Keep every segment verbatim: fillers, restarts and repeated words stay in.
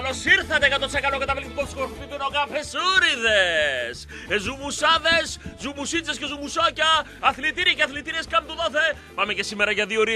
Καλώς ήρθατε για το τσακαλό καταπληκτικό σκορπίδινο καφεσούριδες! Ζουμουσάδες, ζουμουσίτσες και ζουμουσάκια, αθλητήρια και αθλητήρες κάμπτου δόθε. Πάμε και σήμερα για δύο ώρες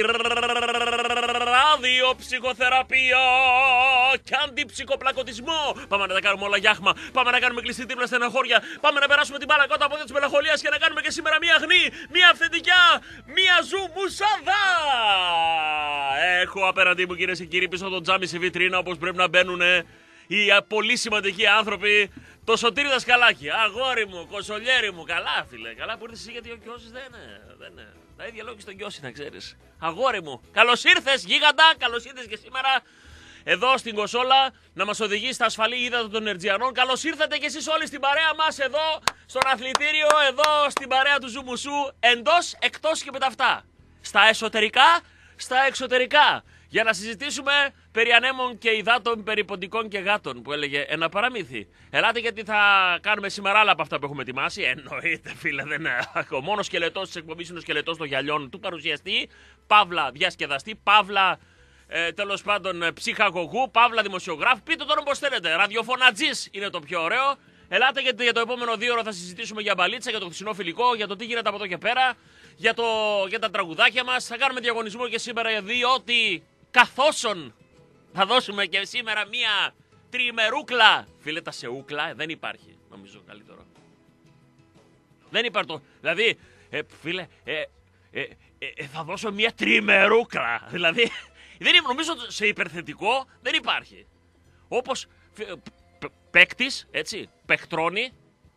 ραδιοψυχοθεραπεία και αντιψυχοπλακωτισμό. Πάμε να τα κάνουμε όλα γιάχμα. Πάμε να κάνουμε κλειστή τύπλα στεναχώρια. Πάμε να περάσουμε την μπάλα κάτω από της μελαγχολίας και να κάνουμε και σήμερα μία αγνή, μία αυθεντικιά, μία ζουμουσάδα. Έχω απέναντί μου, κυρίες και κύριοι, πίσω από το τζάμι σε βιτρίνα, όπως πρέπει να μπαίνουν οι πολύ σημαντικοί άνθρωποι. Το Σωτήρι Δασκαλάκη, αγόρι μου, κοσολιέρι μου, καλά φίλε. Καλά που ήρθες εσύ, γιατί ο Κιώσης δεν είναι. Δεν είναι. Τα ίδια λόγια στον Κιώση, να ξέρεις. Αγόρι μου, καλώς ήρθες γίγαντα, καλώς ήρθες και σήμερα εδώ στην Κοσόλα να μας οδηγεί στα ασφαλή ύδατα των Ερτζιανών. Καλώς ήρθατε κι εσείς όλοι στην παρέα μας εδώ, στον αθλητήριο, εδώ στην παρέα του Ζουμουσού, εντός, εκτός και με τα αυτά. Στα εσωτερικά, στα εξωτερικά. Για να συζητήσουμε περί ανέμων και υδάτων, περί ποντικών και γάτων, που έλεγε ένα παραμύθι. Ελάτε, γιατί θα κάνουμε σήμερα άλλα από αυτά που έχουμε ετοιμάσει. Εννοείται, φίλε, δεν είναι. Ο μόνος σκελετός της εκπομπής είναι ο σκελετός των γυαλιών του παρουσιαστή, παύλα διασκεδαστή, παύλα ε, τέλος πάντων ψυχαγωγού, παύλα δημοσιογράφου. Πείτε τώρα πώς θέλετε. Ραδιοφωνατζής είναι το πιο ωραίο. Ελάτε, γιατί για το επόμενο δύο ώρα θα συζητήσουμε για μπαλίτσα, για το χθεσινό φιλικό, για το τι γίνεται από εδώ και πέρα, για, το, για τα τραγουδάκια μας. Θα κάνουμε διαγωνισμό και σήμερα, διότι καθόσον θα δώσουμε και σήμερα μία τριμερούκλα. Φίλε, τα σεούκλα δεν υπάρχει, νομίζω καλύτερο. Δεν υπάρχει το. Δηλαδή, ε, φίλε, ε, ε, ε, ε, θα δώσω μία τριμερούκλα. Δηλαδή, δεν είναι, νομίζω σε υπερθετικό δεν υπάρχει. Όπως παίκτης, έτσι, παιχτρώνει.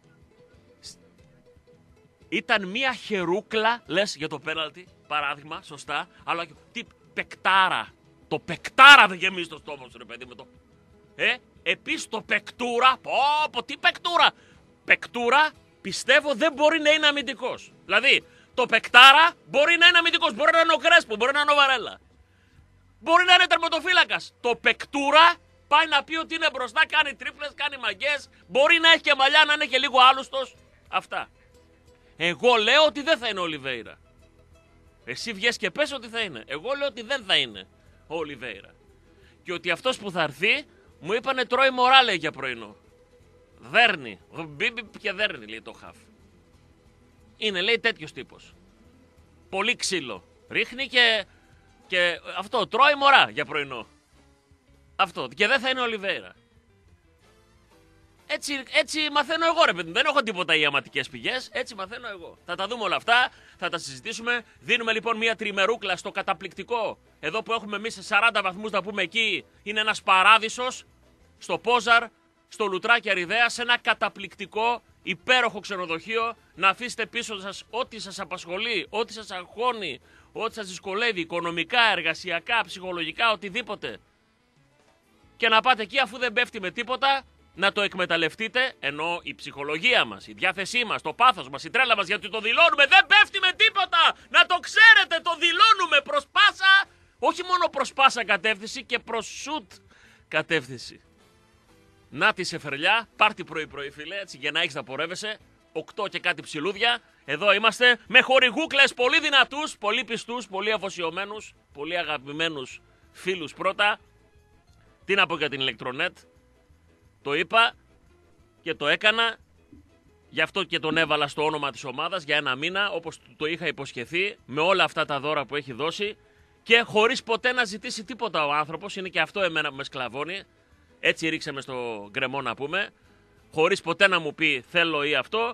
Ήταν μία χερούκλα, λες, για το πέναλτι, παράδειγμα, σωστά, αλλά τι παικτάρα. Το παικτάρα δεν γεμίζει το στόμα σου, ρε παιδί, με το. Ε, επίσης το παικτούρα. Πω, πω, τι παικτούρα. Παικτούρα, πιστεύω, δεν μπορεί να είναι αμυντικός. Δηλαδή, το παικτάρα μπορεί να είναι αμυντικός. Μπορεί να είναι ο Κρέσπο, μπορεί να είναι ο Βαρέλα. Μπορεί να είναι τερματοφύλακας. Το παικτούρα πάει να πει ότι είναι μπροστά, κάνει τρίπλες, κάνει μαγκές. Μπορεί να έχει και μαλλιά, να είναι και λίγο άλλουστος. Αυτά. Εγώ λέω ότι δεν θα είναι ο Ολιβέηρα. Εσύ βγες και πες ότι θα είναι. Εγώ λέω ότι δεν θα είναι ο Ολιβέηρα. Και ότι αυτός που θα έρθει, μου είπανε τρώει μωρά, λέει, για πρωινό. Δέρνει. Μπίμπι και δέρνει, λέει, το χαφ. Είναι, λέει, τέτοιος τύπος. Πολύ ξύλο. Ρίχνει και, και αυτό, τρώει μωρά για πρωινό. Αυτό. Και δεν θα είναι ο Ολιβέηρα. Έτσι, έτσι μαθαίνω εγώ, ρε παιδί. Δεν έχω τίποτα οι αματικές πηγές. Έτσι μαθαίνω εγώ. Θα τα δούμε όλα αυτά, θα τα συζητήσουμε. Δίνουμε λοιπόν μια τριμερούκλα στο καταπληκτικό. Εδώ που έχουμε εμείς σε σαράντα βαθμούς, να πούμε, εκεί είναι ένας παράδεισος. Στο Πόζαρ, στο Λουτράκι Αριδαία, σε ένα καταπληκτικό, υπέροχο ξενοδοχείο. Να αφήσετε πίσω σας ό,τι σας απασχολεί, ό,τι σας αγχώνει, ό,τι σας δυσκολεύει, οικονομικά, εργασιακά, ψυχολογικά, οτιδήποτε. Και να πάτε εκεί, αφού δεν πέφτει με τίποτα, να το εκμεταλλευτείτε, ενώ η ψυχολογία μας, η διάθεσή μας, το πάθος μας, η τρέλα μας, γιατί το δηλώνουμε, δεν πέφτει με τίποτα! Να το ξέρετε, το δηλώνουμε προς πάσα, όχι μόνο προς πάσα κατεύθυνση, και προς σουτ κατεύθυνση. Να τη σεφερλιά, πάρτι πρωί-πρωί, φίλε, έτσι, για να έχεις να πορεύεσαι, οκτώ και κάτι ψιλούδια. Εδώ είμαστε με χορηγούκλες πολύ δυνατούς, πολύ πιστούς, πολύ αφοσιωμένους, πολύ αγαπημένους φίλους πρώτα. Τι να πω για την ηλεκτρονέτ. Το είπα και το έκανα, γι' αυτό και τον έβαλα στο όνομα της ομάδας για ένα μήνα, όπως το είχα υποσχεθεί, με όλα αυτά τα δώρα που έχει δώσει, και χωρίς ποτέ να ζητήσει τίποτα ο άνθρωπος. Είναι και αυτό εμένα που με σκλαβώνει. Έτσι ρίξε με στο γκρεμό, να πούμε, χωρίς ποτέ να μου πει θέλω ή αυτό.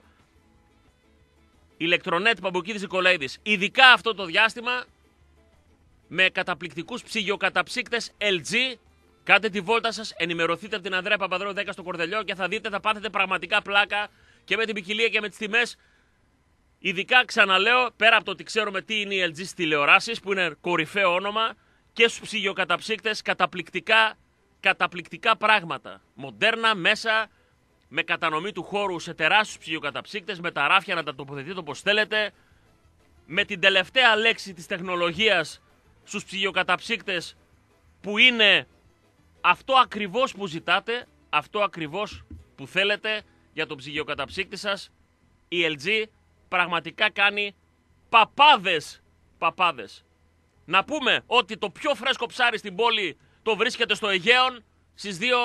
Ηλεκτρονέτ Παμποκίδης Νικολαίδης, ειδικά αυτό το διάστημα, με καταπληκτικούς ψυγειοκαταψύκτες ελ τζι. Κάντε τη βόλτα σας, ενημερωθείτε από την Ανδρέα Παπαδρέου δέκα στο Κορδελιό και θα δείτε, θα πάθετε πραγματικά πλάκα και με την ποικιλία και με τις τιμές. Ειδικά, ξαναλέω, πέρα από το ότι ξέρουμε τι είναι η ελ τζι στις τηλεοράσεις, που είναι κορυφαίο όνομα, και στους ψυγειοκαταψύκτες, καταπληκτικά, καταπληκτικά πράγματα. Μοντέρνα, μέσα, με κατανομή του χώρου σε τεράστιους ψυγειοκαταψύκτες, με τα ράφια να τα τοποθετείτε όπως θέλετε, με την τελευταία λέξη της τεχνολογίας στους ψυγειοκαταψύκτες, που είναι αυτό ακριβώς που ζητάτε, αυτό ακριβώς που θέλετε για το ψυγειοκαταψύκτη σας. Η ελ τζι πραγματικά κάνει παπάδες, παπάδες. Να πούμε ότι το πιο φρέσκο ψάρι στην πόλη το βρίσκεται στο Αιγαίον, στις δύο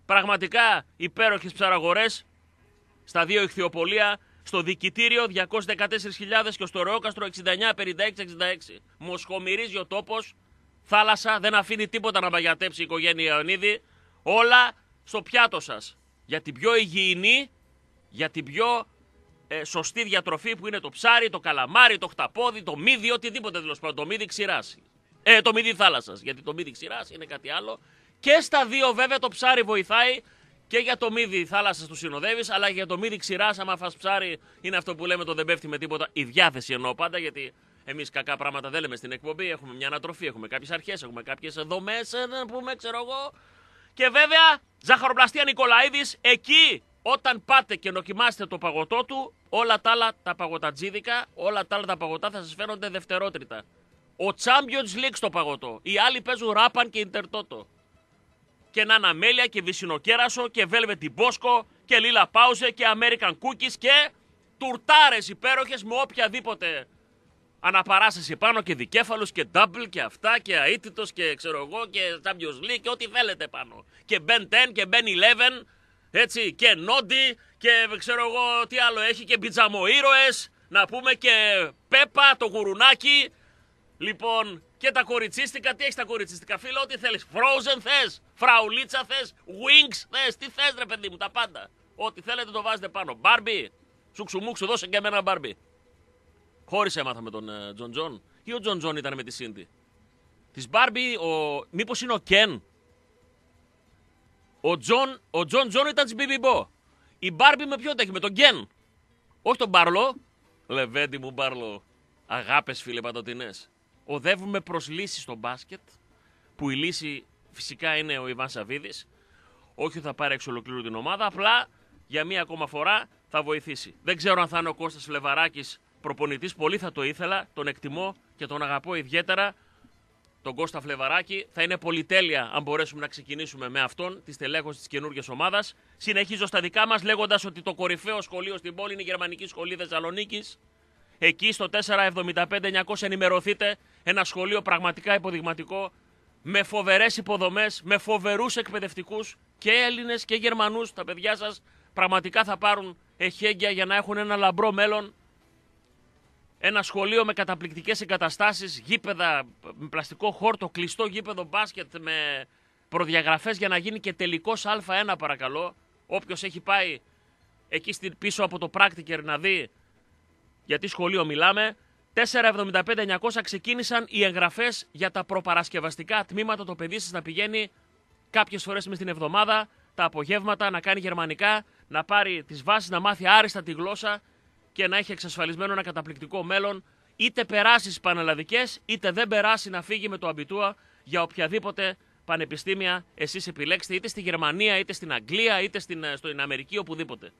Πραγματικά υπέροχες ψαραγορές στα δύο ηχθειοπολία, στο Δικητήριο διακόσιες δεκατέσσερις χιλιάδες και στο Ρεόκαστρο εξήντα εννιά πενήντα έξι εξήντα έξι. Μοσχομυρίζει ο τόπος, θάλασσα, δεν αφήνει τίποτα να μαγιατέψει η οικογένεια Ιωαννίδη. Όλα στο πιάτο σας. Για την πιο υγιεινή, για την πιο ε, σωστή διατροφή που είναι το ψάρι, το καλαμάρι, το χταπόδι, το μύδι, οτιδήποτε τέλος πάντων. Το μύδι ξηράς. Ε, το μύδι θάλασσας. Γιατί το μύδι ξηράς είναι κάτι άλλο. Και στα δύο βέβαια το ψάρι βοηθάει. Και για το μύδι θάλασσας του συνοδεύεις, αλλά και για το μύδι ξηράς, άμα φας ψάρι, είναι αυτό που λέμε το δεν πέφτει με τίποτα. Η διάθεση εννοώ πάντα, γιατί εμείς κακά πράγματα δεν λέμε στην εκπομπή. Έχουμε μια ανατροφή, έχουμε κάποιες αρχές, έχουμε κάποιες δομές, να πούμε, ξέρω εγώ. Και βέβαια, Ζαχαροπλαστεία Νικολαίδης, εκεί όταν πάτε και δοκιμάσετε το παγωτό του, όλα τα άλλα τα παγωτατζίδικα, όλα τα άλλα τα παγωτά θα σας φαίνονται δευτερότριτα. Ο Champions League στο παγωτό. Οι άλλοι παίζουν ράπαν και Ιντερτότο. Και Νάνα Μέλια και Βυσινοκέρασο και Velvet Bosco και Λίλα Πάουζε και American Cookies και τουρτάρες υπέροχες με οποιαδήποτε αναπαράσταση πάνω και δικέφαλους και double και αυτά και αίτητος και ξέρω εγώ και Champions League και ό,τι θέλετε πάνω. Και Ben δέκα και Ben eleven, έτσι, και Νόντι και ξέρω εγώ τι άλλο έχει και πιτζαμοήρωες, να πούμε και Πέπα το γουρουνάκι. Λοιπόν, και τα κοριτσίστικα, τι έχεις τα κοριτσίστικα φίλε, ό,τι θέλεις. Frozen θες, φραουλίτσα θες, wings θες, τι θες ρε παιδί μου, τα πάντα. Ό,τι θέλετε το βάζετε πάνω. Μπάρμπι, σουξουμούξου, δώσε και εμένα μπάρμπι. Χώρισε έμαθα με τον Τζον Τζον ή ο Τζον Τζον ήταν με τη Σίντι. Της Μπάρμπι, ο... μήπως είναι ο Κεν. Ο Τζον, ο Τζον Τζον ήταν της Μπιμπιμπό. Η Μπάρμπι με ποιον έχει, με τον Κεν. Όχι τον Μπάρλο. Λεβέντι μου Μπάρλο. Αγάπες φίλε παντοτινές. Οδεύουμε προς λύση στο μπάσκετ, που η λύση φυσικά είναι ο Ιβάν Σαββίδης. Όχι ότι θα πάρει εξ ολοκλήρου την ομάδα, απλά για μία ακόμα φορά θα βοηθήσει. Δεν ξέρω αν θα είναι ο Κώστας Φλεβαράκης προπονητής, πολύ θα το ήθελα, τον εκτιμώ και τον αγαπώ ιδιαίτερα. Τον Κώστα Φλεβαράκη, θα είναι πολυτέλεια αν μπορέσουμε να ξεκινήσουμε με αυτόν τη στελέχωση της καινούργιας ομάδας. Συνεχίζω στα δικά μας λέγοντας ότι το κορυφαίο σχολείο στην πόλη είναι η Γερμανική Σχολή Θεσσαλονίκης. Εκεί στο τέσσερα εβδομήντα πέντε εννιακόσια ενημερωθείτε, ένα σχολείο πραγματικά υποδειγματικό, με φοβερές υποδομές, με φοβερούς εκπαιδευτικούς και Έλληνες και Γερμανούς. Τα παιδιά σας πραγματικά θα πάρουν εχέγγυα για να έχουν ένα λαμπρό μέλλον. Ένα σχολείο με καταπληκτικές εγκαταστάσεις, γήπεδα με πλαστικό χόρτο, κλειστό γήπεδο μπάσκετ με προδιαγραφές για να γίνει και τελικός Α ένα παρακαλώ. Όποιος έχει πάει εκεί πίσω από το πράκτικερ να δει για τι σχολείο μιλάμε. τέσσερα εβδομήντα πέντε εννιακόσια ξεκίνησαν οι εγγραφές για τα προπαρασκευαστικά τμήματα. Το παιδί σας να πηγαίνει κάποιες φορές μες την εβδομάδα, τα απογεύματα, να κάνει γερμανικά, να πάρει τις βάσεις, να μάθει άριστα τη γλώσσα και να έχει εξασφαλισμένο ένα καταπληκτικό μέλλον. Είτε περάσει στις πανελλαδικές, είτε δεν περάσει να φύγει με το αμπιτούα για οποιαδήποτε πανεπιστήμια εσείς επιλέξετε, είτε στη Γερμανία, είτε στην Αγγλία, είτε στην, στην Αμερική, οπουδήποτε.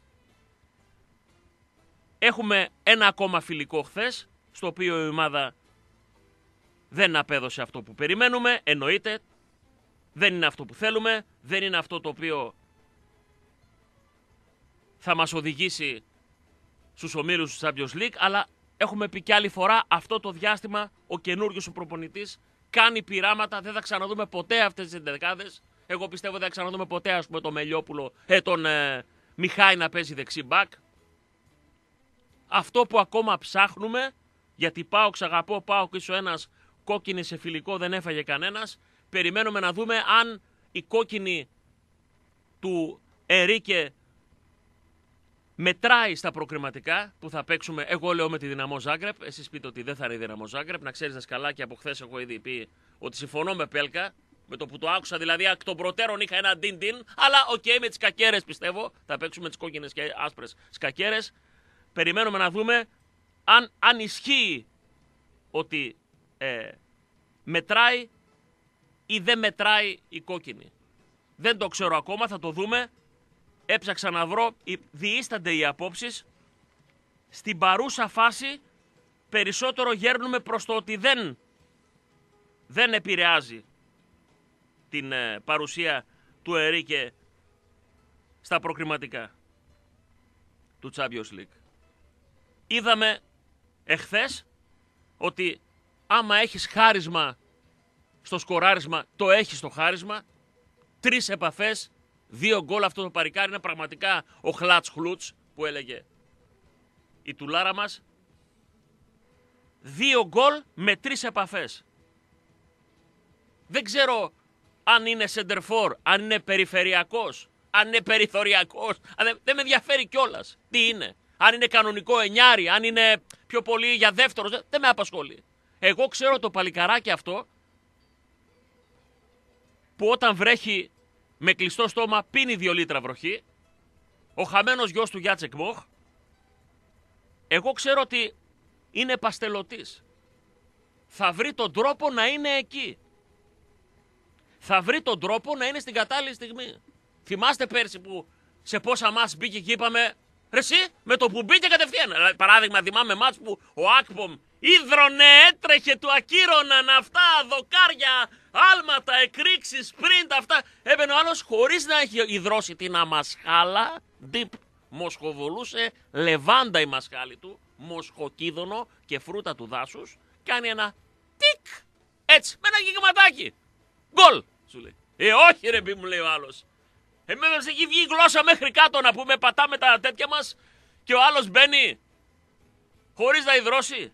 Έχουμε ένα ακόμα φιλικό χθες, στο οποίο η ομάδα δεν απέδωσε αυτό που περιμένουμε, εννοείται, δεν είναι αυτό που θέλουμε, δεν είναι αυτό το οποίο θα μας οδηγήσει στους ομίλους του Champions League, αλλά έχουμε πει κι άλλη φορά, αυτό το διάστημα ο καινούριος ο προπονητής κάνει πειράματα, δεν θα ξαναδούμε ποτέ αυτές τις εντεκάδες. Εγώ πιστεύω δεν θα ξαναδούμε ποτέ, ας πούμε, τον Μελιόπουλο, ε, τον ε, Μιχάη να παίζει δεξί μπακ. Αυτό που ακόμα ψάχνουμε, γιατί πάω ξαγαπώ, πάω και ο ένας κόκκινη σε φιλικό δεν έφαγε κανένας, περιμένουμε να δούμε αν η κόκκινη του Ερίκε μετράει στα προκριματικά που θα παίξουμε. Εγώ λέω με τη Δυναμό Ζάγκρεπ. Εσείς πείτε ότι δεν θα είναι η Δυναμό Ζάγκρεπ. Να ξέρεις δασκαλά, και από χθες έχω ήδη πει ότι συμφωνώ με Πέλκα. Με το που το άκουσα, δηλαδή εκ των προτέρων είχα ένα ντιν-ντιν. Αλλά οκ, okay, με τις κακέρες πιστεύω. Θα παίξουμε τις κόκκινες και άσπρες σκακέρες. Περιμένουμε να δούμε αν, αν ισχύει ότι ε, μετράει ή δεν μετράει η κόκκινη. Δεν το ξέρω ακόμα, θα το δούμε. Έψαξα να βρω, διήστανται οι απόψεις. Στην παρούσα φάση περισσότερο γέρνουμε προς το ότι δεν, δεν επηρεάζει την ε, παρουσία του Ερίκε στα προκριματικά του Champions League. Είδαμε εχθές ότι άμα έχεις χάρισμα στο σκοράρισμα, το έχεις το χάρισμα. Τρεις επαφές, Δύο γκολ αυτό το παρικάρι είναι πραγματικά ο χλάτς χλούτς που έλεγε η τουλάρα μας. Δύο γκολ με τρεις επαφές. Δεν ξέρω αν είναι σεντερφόρ, αν είναι περιφερειακός, αν είναι περιθωριακός. Δεν, δεν με ενδιαφέρει κιόλας τι είναι. Αν είναι κανονικό εννιάρι, αν είναι πιο πολύ για δεύτερος, δεν, δεν με απασχολεί. Εγώ ξέρω το παλικαράκι αυτό που όταν βρέχει με κλειστό στόμα πίνει δύο λίτρα βροχή. Ο χαμένος γιος του Γιάτσεκ Μοχ. Εγώ ξέρω ότι είναι παστελωτής. Θα βρει τον τρόπο να είναι εκεί. Θα βρει τον τρόπο να είναι στην κατάλληλη στιγμή. Θυμάστε πέρσι που σε πόσα μάτς μπήκε και είπαμε ρε εσύ, με το που μπήκε κατευθείαν. Παράδειγμα, θυμάμαι μάτς που ο Ακπομ ίδρωνε, έτρεχε, του ακύρωναν αυτά, δοκάρια, άλματα, εκρήξεις, σπριντ, αυτά. Έμπαινε ο άλλος χωρίς να έχει ιδρώσει την αμασχάλα, ντυπ, μοσχοβολούσε, λεβάντα η μασχάλη του, μοσχοκίδωνο και φρούτα του δάσους, κάνει ένα τικ, έτσι, με ένα γιγματάκι. Γκολ, σου λέει. Ε, όχι ρε, μου λέει ο άλλος. Εμένα μας έχει βγει η γλώσσα μέχρι κάτω να πούμε, πατάμε τα τέτοια μας και ο άλλος μπαίνει χωρίς να ιδρώσει.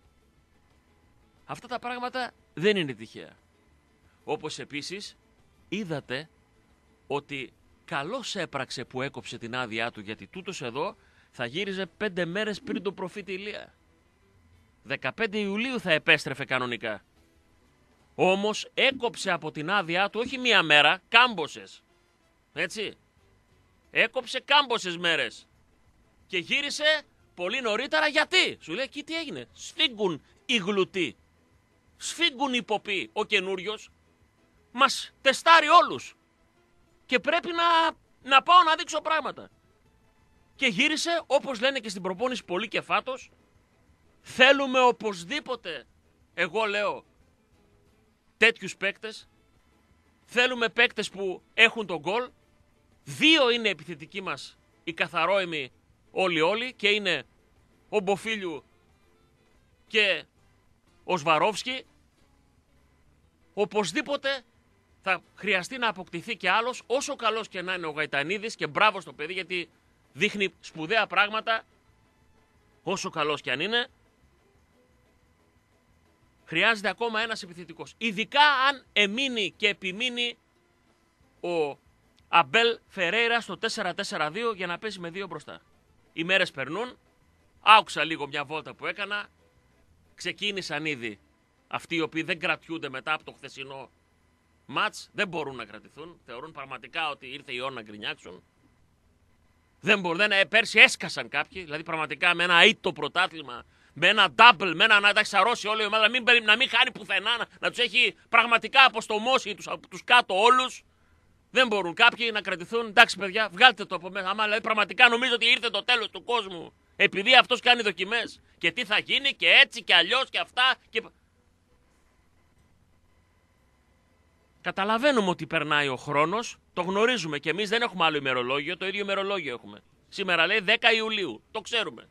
Αυτά τα πράγματα δεν είναι τυχαία. Όπως επίσης είδατε ότι καλώς έπραξε που έκοψε την άδειά του, γιατί τούτος εδώ θα γύριζε πέντε μέρες πριν το προφήτη Ηλία. δεκαπέντε Ιουλίου θα επέστρεφε κανονικά. Όμως έκοψε από την άδειά του όχι μία μέρα, κάμποσες. Έτσι. Έκοψε κάμποσες μέρες. Και γύρισε πολύ νωρίτερα γιατί. Σου λέει εκεί τι έγινε. Σφίγγουν οι γλουτοί. Σφίγγουν οι ποποί. Ο καινούριος μας τεστάρει όλους. Και πρέπει να, να πάω να δείξω πράγματα. Και γύρισε όπως λένε και στην προπόνηση πολύ κεφάτος. Θέλουμε οπωσδήποτε, εγώ λέω, τέτοιους παίκτες. Θέλουμε παίκτες που έχουν τον γκολ. Δύο είναι επιθετικοί μας οι καθαρόιμοι όλοι όλοι και είναι ο Μποφίλιου και ο Σβαρόφσκι. Οπωσδήποτε θα χρειαστεί να αποκτηθεί και άλλος, όσο καλός και να είναι ο Γαϊτανίδης, και μπράβο στο παιδί γιατί δείχνει σπουδαία πράγματα, όσο καλός και αν είναι. Χρειάζεται ακόμα ένας επιθετικός. Ειδικά αν εμείνει και επιμείνει ο Αμπέλ Φερέιρα στο τέσσερα τέσσερα δύο για να πέσει με δύο μπροστά. Οι μέρες περνούν. Άκουσα λίγο μια βόλτα που έκανα. Ξεκίνησαν ήδη αυτοί οι οποίοι δεν κρατιούνται μετά από το χθεσινό μάτς. Δεν μπορούν να κρατηθούν. Θεωρούν πραγματικά ότι ήρθε η ώρα να γκρινιάξουν. Δεν μπορούν. Δεν, ε, πέρσι έσκασαν κάποιοι. Δηλαδή πραγματικά με ένα αίτο πρωτάθλημα. Με ένα double, με ένα να τα ξαρώσει όλη η ομάδα. Να μην, να μην χάνει πουθενά. Να, να τους έχει πραγματικά αποστομώσει τους, τους κάτω όλους. Δεν μπορούν κάποιοι να κρατηθούν. Εντάξει, παιδιά, βγάλτε το από μέσα. Άμα δηλαδή, πραγματικά νομίζω ότι ήρθε το τέλος του κόσμου. Επειδή αυτός κάνει δοκιμές. Και τι θα γίνει και έτσι και αλλιώς και αυτά. Και... Καταλαβαίνουμε ότι περνάει ο χρόνος. Το γνωρίζουμε και εμείς δεν έχουμε άλλο ημερολόγιο. Το ίδιο ημερολόγιο έχουμε. Σήμερα λέει δέκα Ιουλίου. Το ξέρουμε.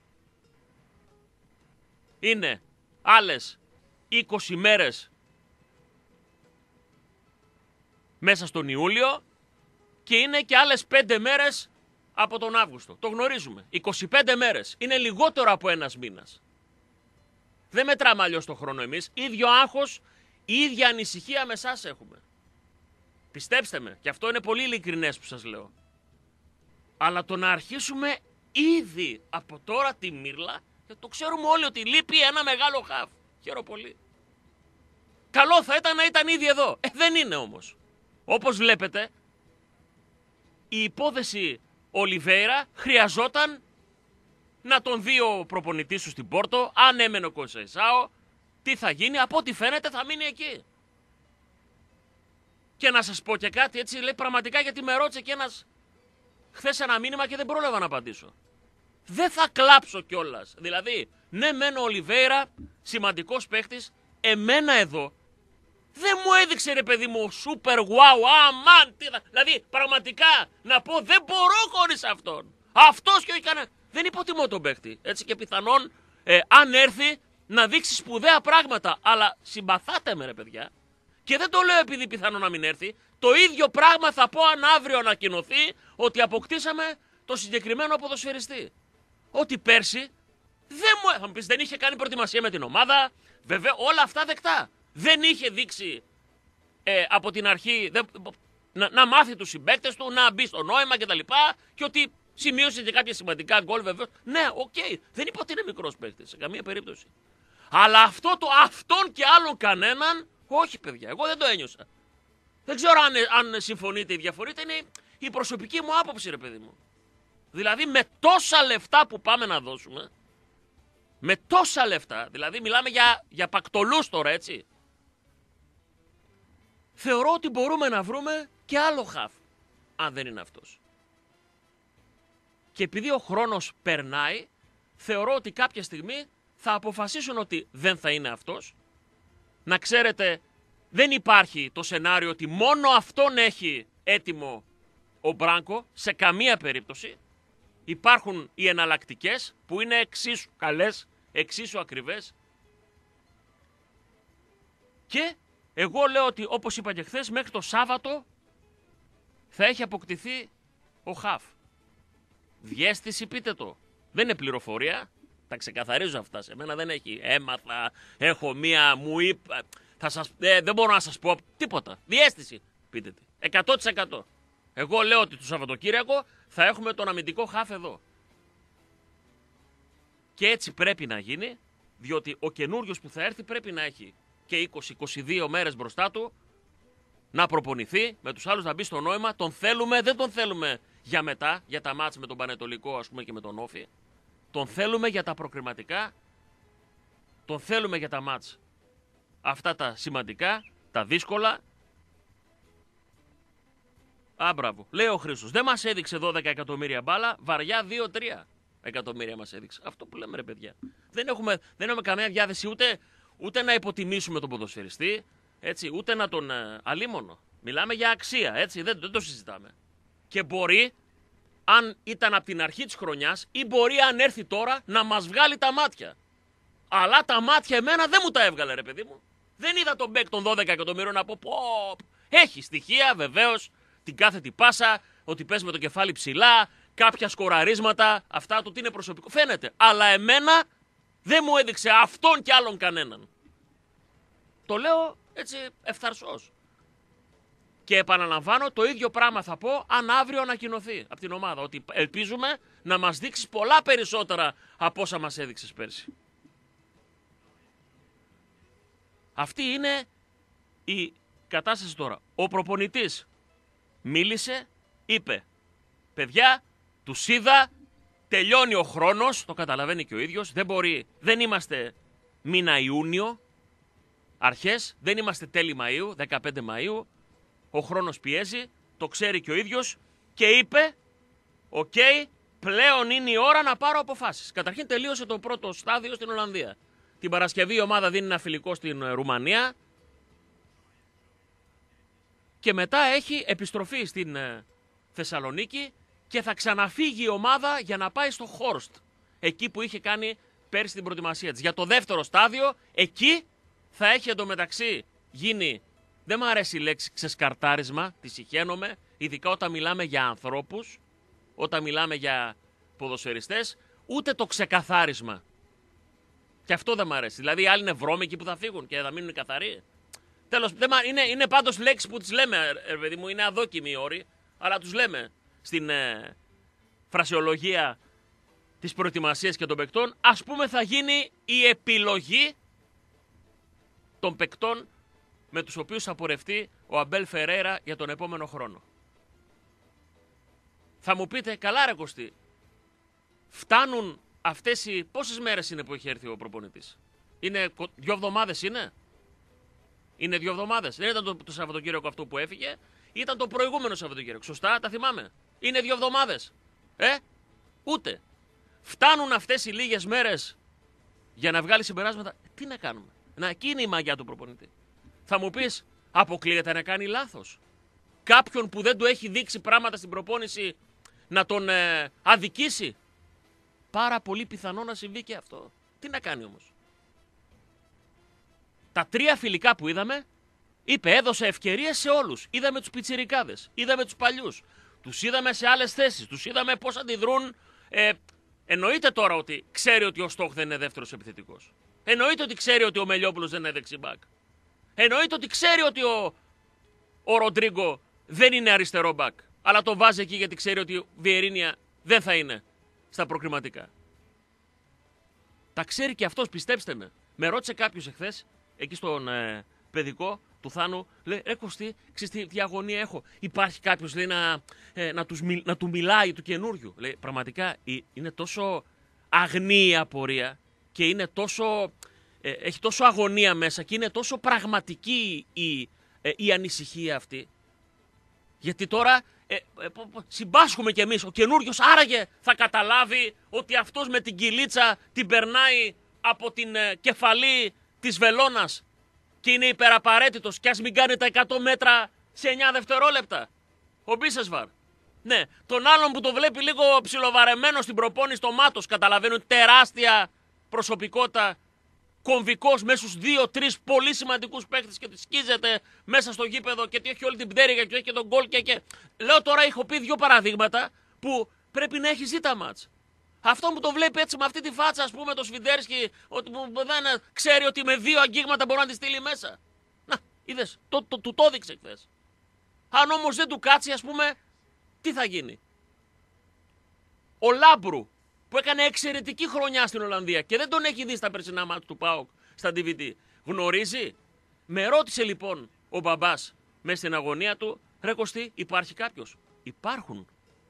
Είναι άλλες είκοσι μέρες μέσα στον Ιούλιο και είναι και άλλες πέντε μέρες από τον Αύγουστο. Το γνωρίζουμε. είκοσι πέντε μέρες. Είναι λιγότερο από ένας μήνας. Δεν μετράμε αλλιώς το χρόνο εμείς. Ίδιο άγχος, η ίδια ανησυχία με εσάς έχουμε. Πιστέψτε με, και αυτό είναι πολύ ειλικρινές που σας λέω. Αλλά το να αρχίσουμε ήδη από τώρα τη μύρλα, το ξέρουμε όλοι ότι λείπει ένα μεγάλο χαφ. Χαίρομαι πολύ. Καλό θα ήταν να ήταν ήδη εδώ. Ε, δεν είναι όμως. Όπως βλέπετε, η υπόθεση Ολιβέιρα χρειαζόταν να τον δει ο προπονητής σου στην Πόρτο, αν έμενε ο Κονσεϊσάο, τι θα γίνει, από ό,τι φαίνεται θα μείνει εκεί. Και να σας πω και κάτι, έτσι λέει πραγματικά, γιατί με ρώτησε και ένας χθες ένα μήνυμα και δεν πρόλαβα να απαντήσω. Δεν θα κλάψω κιόλας. Δηλαδή, ναι μεν ο Ολιβέιρα, σημαντικός παίχτης, εμένα εδώ δεν μου έδειξε ρε παιδί μου super wow, αμάν, τι θα... Δηλαδή, πραγματικά, να πω δεν μπορώ χωρίς αυτόν. Αυτός και όχι κανένα. Δεν υποτιμώ τον παίχτη. Έτσι και πιθανόν, ε, αν έρθει, να δείξει σπουδαία πράγματα. Αλλά συμπαθάτε με ρε παιδιά. Και δεν το λέω επειδή πιθανόν να μην έρθει. Το ίδιο πράγμα θα πω αν αύριο ανακοινωθεί ότι αποκτήσαμε το συγκεκριμένο ποδοσφαιριστή. Ότι πέρσι δεν μου, θα μου πεις, δεν είχε κάνει προετοιμασία με την ομάδα. Βέβαια, όλα αυτά δεκτά. Δεν είχε δείξει ε, από την αρχή δεν, να, να μάθει τους συμπαίκτες του, να μπει στο νόημα κτλ. Και ότι σημείωσε και κάποια σημαντικά γκολ, βεβαίως. Ναι, οκ. Okay. Δεν είπα ότι είναι μικρός παίκτης σε καμία περίπτωση. Αλλά αυτό το αυτόν και άλλον κανέναν, όχι παιδιά, εγώ δεν το ένιωσα. Δεν ξέρω αν, αν συμφωνείτε ή διαφωνείτε, είναι η προσωπική μου άποψη, ρε παιδί μου. Δηλαδή με τόσα λεφτά που πάμε να δώσουμε, με τόσα λεφτά, δηλαδή μιλάμε για, για πακτολούς τώρα, έτσι. Θεωρώ ότι μπορούμε να βρούμε και άλλο χαφ, αν δεν είναι αυτός. Και επειδή ο χρόνος περνάει, θεωρώ ότι κάποια στιγμή θα αποφασίσουν ότι δεν θα είναι αυτός. Να ξέρετε, δεν υπάρχει το σενάριο ότι μόνο αυτόν έχει έτοιμο ο Μπράνκο, σε καμία περίπτωση. Υπάρχουν οι εναλλακτικές που είναι εξίσου καλές, εξίσου ακριβές. Και εγώ λέω ότι, όπως είπα και χθες, μέχρι το Σάββατο θα έχει αποκτηθεί ο χαφ. Διαίσθηση πείτε το. Δεν είναι πληροφορία. Τα ξεκαθαρίζω αυτά. Σε μένα δεν έχει. Έμαθα, έχω μία, μου είπα. Θα σας, ε, δεν μπορώ να σας πω τίποτα. Διαίσθηση πείτε τι. εκατό τοις εκατό. Εγώ λέω ότι το Σαββατοκύριακο θα έχουμε τον αμυντικό χαφ εδώ. Και έτσι πρέπει να γίνει, διότι ο καινούριος που θα έρθει πρέπει να έχει και είκοσι με είκοσι δύο μέρες μπροστά του να προπονηθεί, με τους άλλους να μπει στο νόημα. Τον θέλουμε, δεν τον θέλουμε για μετά, για τα μάτς με τον Πανετολικό, ας πούμε, και με τον Όφη. Τον θέλουμε για τα προκριματικά, τον θέλουμε για τα μάτς αυτά τα σημαντικά, τα δύσκολα. Α, μπράβο. Λέει ο Χρήστος, δεν μας έδειξε δώδεκα εκατομμύρια μπάλα, βαριά δύο τρία εκατομμύρια μας έδειξε. Αυτό που λέμε, ρε παιδιά. Δεν έχουμε, δεν έχουμε καμία διάθεση ούτε, ούτε να υποτιμήσουμε τον ποδοσφαιριστή, έτσι, ούτε να τον ε, αλίμονο. Μιλάμε για αξία, έτσι, δεν, δεν το συζητάμε. Και μπορεί, αν ήταν από την αρχή της χρονιάς, ή μπορεί αν έρθει τώρα να μας βγάλει τα μάτια. Αλλά τα μάτια εμένα δεν μου τα έβγαλε, ρε παιδί μου. Δεν είδα τον μπέκ των δώδεκα εκατομμύριων να πω, πω. Έχει στοιχεία βεβαίως, την κάθετη πάσα, ότι πες με το κεφάλι ψηλά, κάποια σκοραρίσματα, αυτά του τι είναι προσωπικό. Φαίνεται. Αλλά εμένα δεν μου έδειξε αυτόν και άλλον κανέναν. Το λέω έτσι ευθαρσός. Και επαναλαμβάνω, το ίδιο πράγμα θα πω αν αύριο ανακοινωθεί από την ομάδα. Ότι ελπίζουμε να μας δείξεις πολλά περισσότερα από όσα μας έδειξες πέρσι. Αυτή είναι η κατάσταση τώρα. Ο προπονητής μίλησε, είπε, παιδιά, τους είδα, τελειώνει ο χρόνος, το καταλαβαίνει και ο ίδιος, δεν μπορεί, δεν είμαστε μήνα Ιούνιο, αρχές, δεν είμαστε τέλη Μαΐου, δεκαπέντε Μαΐου, ο χρόνος πιέζει, το ξέρει και ο ίδιος και είπε, οκ, okay, πλέον είναι η ώρα να πάρω αποφάσεις. Καταρχήν τελείωσε το πρώτο στάδιο στην Ολλανδία. Την Παρασκευή η ομάδα δίνει ένα φιλικό στην Ρουμανία και μετά έχει επιστροφή στην Θεσσαλονίκη και θα ξαναφύγει η ομάδα για να πάει στο Χόρστ, εκεί που είχε κάνει πέρσι την προετοιμασία της. Για το δεύτερο στάδιο, εκεί θα έχει εντωμεταξύ γίνει, δεν μου αρέσει η λέξη ξεσκαρτάρισμα, τη συχαίνομαι, ειδικά όταν μιλάμε για ανθρώπους, όταν μιλάμε για ποδοσφαιριστές, ούτε το ξεκαθάρισμα. Και αυτό δεν μου αρέσει. Δηλαδή οι άλλοι είναι βρώμικοι που θα φύγουν και θα μείνουν καθαροί. Τέλος, δεν, είναι, είναι πάντως λέξεις που τις λέμε, ρε παιδί μου, είναι αδόκιμοι οι όροι, αλλά τους λέμε στην ε, φρασιολογία της προετοιμασίας και των παικτών. Ας πούμε θα γίνει η επιλογή των παικτών με τους οποίους θα πορευτεί ο Αμπέλ Φερέιρα για τον επόμενο χρόνο. Θα μου πείτε, καλά ρε Κωστή, φτάνουν αυτές οι... Πόσες μέρες είναι που έχει έρθει ο προπονητής? Είναι δύο εβδομάδες είναι? Είναι δύο εβδομάδες. Δεν ήταν το, το Σαββατοκύριακο αυτό που έφυγε, ήταν το προηγούμενο Σαββατοκύριακο. Σωστά, τα θυμάμαι. Είναι δύο εβδομάδες. Ε, ούτε. Φτάνουν αυτές οι λίγες μέρες για να βγάλει συμπεράσματα. Τι να κάνουμε? Να, εκεί είναι η μαγιά του προπονητή. Θα μου πεις, αποκλείεται να κάνει λάθος? Κάποιον που δεν του έχει δείξει πράγματα στην προπόνηση να τον ε, αδικήσει? Πάρα πολύ πιθανό να συμβεί και αυτό. Τι να κάνει όμως? Τα τρία φιλικά που είδαμε Είπε, έδωσε ευκαιρίες σε όλους. Είδαμε τους πιτσιρικάδες, είδαμε τους παλιούς. Τους είδαμε σε άλλες θέσεις, τους είδαμε πώς αντιδρούν. Ε, εννοείται τώρα ότι ξέρει ότι ο Στόχ δεν είναι δεύτερος επιθετικός. Εννοείται ότι ξέρει ότι ο Μελιόπουλος δεν είναι δεξιμπάκ. Εννοείται ότι ξέρει ότι ο, ο Ροντρίγκο δεν είναι αριστερό μπακ. Αλλά το βάζει εκεί γιατί ξέρει ότι ο Βιερίνια δεν θα είναι στα προκριματικά. Τα ξέρει και αυτός, πιστέψτε με. Με ρώτησε κάποιος εχθές, εκεί στον ε, παιδικό του Θάνου, λέει, ρε Κωστή, ξέρεις τι, τι αγωνία έχω. Υπάρχει κάποιος, λέει, να, ε, να, τους, να του μιλάει του καινούριου. Λέει, πραγματικά είναι τόσο αγνή η απορία και είναι τόσο, ε, έχει τόσο αγωνία μέσα και είναι τόσο πραγματική η, ε, η ανησυχία αυτή. Γιατί τώρα ε, ε, συμπάσχουμε κι εμείς, ο καινούριος άραγε θα καταλάβει ότι αυτός με την κυλίτσα την περνάει από την ε, κεφαλή της βελόνας και είναι υπεραπαραίτητος κι ας μην κάνει τα εκατό μέτρα σε εννιά δευτερόλεπτα. Ο Μπίσεσβαρ. Ναι, τον άλλον που το βλέπει λίγο ψιλοβαρεμένο στην προπόνηση στο μάτος, καταλαβαίνουν τεράστια προσωπικότητα, κομβικός μέσα στους δύο τρεις πολύ σημαντικούς παίκτες και τη σκίζεται μέσα στο γήπεδο και τι έχει όλη την πτέρυγα και έχει και τον γκολ και, και... Λέω τώρα, έχω πει δύο παραδείγματα που πρέπει να έχει ζήτα μάτς. Αυτό που το βλέπει έτσι με αυτή τη φάτσα, ας πούμε, το Σβιντέρσκι, ότι δεν ξέρει ότι με δύο αγγίγματα μπορεί να τη στείλει μέσα. Να, είδες, το, το, του το έδειξε χθες. Αν όμως δεν του κάτσει, ας πούμε, τι θα γίνει. Ο Λάμπρου, που έκανε εξαιρετική χρονιά στην Ολλανδία και δεν τον έχει δει στα περσινά μάτς του ΠΑΟΚ στα ντι βι ντι. Γνωρίζει. Με ρώτησε λοιπόν ο μπαμπάς μέσα στην αγωνία του, ρε Κωστή, υπάρχει κάποιος. Υπάρχουν.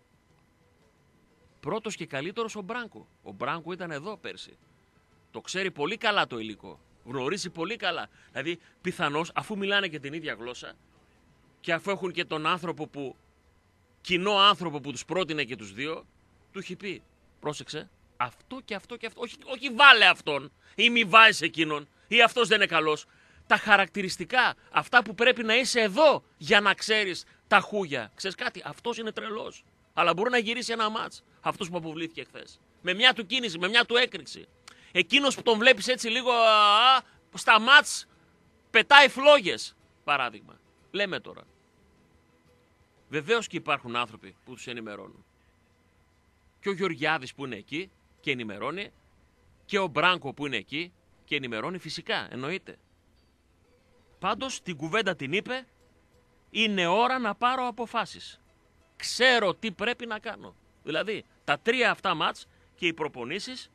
Πρώτος και καλύτερος ο Μπράνκο. Ο Μπράνκο ήταν εδώ πέρσι. Το ξέρει πολύ καλά το υλικό. Γνωρίζει πολύ καλά. Δηλαδή, πιθανώς, αφού μιλάνε και την ίδια γλώσσα και αφού έχουν και τον άνθρωπο που, κοινό άνθρωπο που τους πρότεινε και τους δύο, του έχει πει, πρόσεξε, αυτό και αυτό και αυτό. Όχι, όχι βάλε αυτόν ή μη βάζεις εκείνον ή αυτός δεν είναι καλός. Τα χαρακτηριστικά, αυτά που πρέπει να είσαι εδώ για να ξέρεις τα χούγια. Ξέρεις κάτι, αυτός είναι τρελός. Αλλά μπορεί να γυρίσει ένα μάτς. Αυτός που αποβλήθηκε χθες. Με μια του κίνηση, με μια του έκρηξη. Εκείνος που τον βλέπεις έτσι λίγο α, στα μάτς πετάει φλόγες. Παράδειγμα. Λέμε τώρα. Βεβαίως και υπάρχουν άνθρωποι που τους ενημερώνουν. Και ο Γεωργιάδης που είναι εκεί και ενημερώνει. Και ο Μπράνκο που είναι εκεί και ενημερώνει, φυσικά, εννοείται. Πάντως την κουβέντα την είπε, είναι ώρα να πάρω αποφάσεις. Ξέρω τι πρέπει να κάνω. Δηλαδή, τα τρία αυτά μάτς και οι προπονήσεις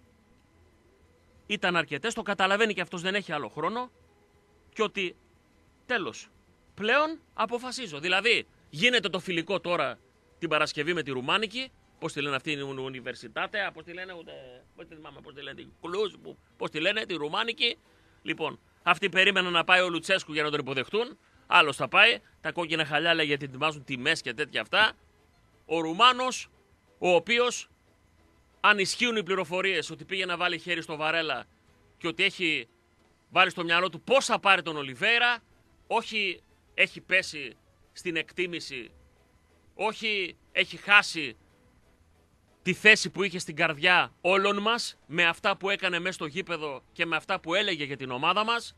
ήταν αρκετές, το καταλαβαίνει και αυτός, δεν έχει άλλο χρόνο και ότι τέλος, πλέον αποφασίζω. Δηλαδή, γίνεται το φιλικό τώρα την Παρασκευή με τη Ρουμάνικη, πώς τη λένε αυτή η Ουνιβερσιτάτε, πώς τη λένε, ούτε, πώς τη θυμάμαι, πώς τη λένε, Κλουζ, πώς τη λένε, τη Ρουμάνικη. Λοιπόν, αυτοί περίμεναν να πάει ο Λουτσέσκου για να τον υποδεχτούν. Άλλος θα πάει, τα κόκκινα χαλιά λέει γιατί ετοιμάζουν τιμές και τέτοια αυτά. Ο Ρουμάνος, ο οποίος, αν ισχύουν οι πληροφορίες ότι πήγε να βάλει χέρι στο Βαρέλα και ότι έχει βάλει στο μυαλό του πώς θα πάρει τον Ολιβέηρα, όχι έχει πέσει στην εκτίμηση, όχι έχει χάσει τη θέση που είχε στην καρδιά όλων μας με αυτά που έκανε μέσα στο γήπεδο και με αυτά που έλεγε για την ομάδα μας.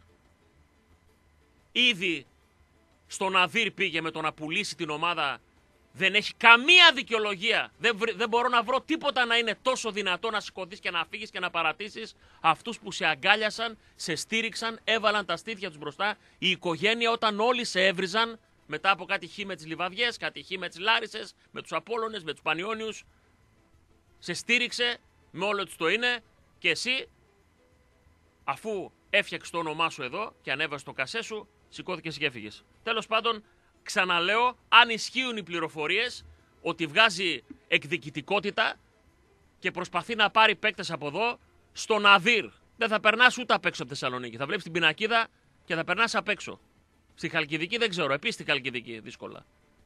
Ήδη στον Αδύρ πήγε με το να πουλήσει την ομάδα. Δεν έχει καμία δικαιολογία. Δεν, βρ, δεν μπορώ να βρω τίποτα να είναι τόσο δυνατό να σηκωθείς και να φύγεις και να παρατήσεις αυτούς που σε αγκάλιασαν, σε στήριξαν, έβαλαν τα στήθια τους μπροστά. Η οικογένεια, όταν όλοι σε έβριζαν μετά από κάτι χ με τις Λιβαδιές, κάτι χ με τις Λάρισες, με τους Απόλλωνες, με τους Πανιώνιους, σε στήριξε με όλο τους το είναι και εσύ, αφού έφτιαξες το όνομά σου εδώ και ανέβασες το κασέ σου, σηκώθηκες και έφυγες. Τέλος πάντων, ξαναλέω, αν ισχύουν οι πληροφορίες ότι βγάζει εκδικητικότητα και προσπαθεί να πάρει παίκτες από εδώ, στον Αδύρ δεν θα περνάς ούτε απ' έξω από Θεσσαλονίκη. Θα βλέπεις την πινακίδα και θα περνάς απ' έξω. Στη Χαλκιδική δεν ξέρω, επίσης στη Χαλκιδική δύσκολα.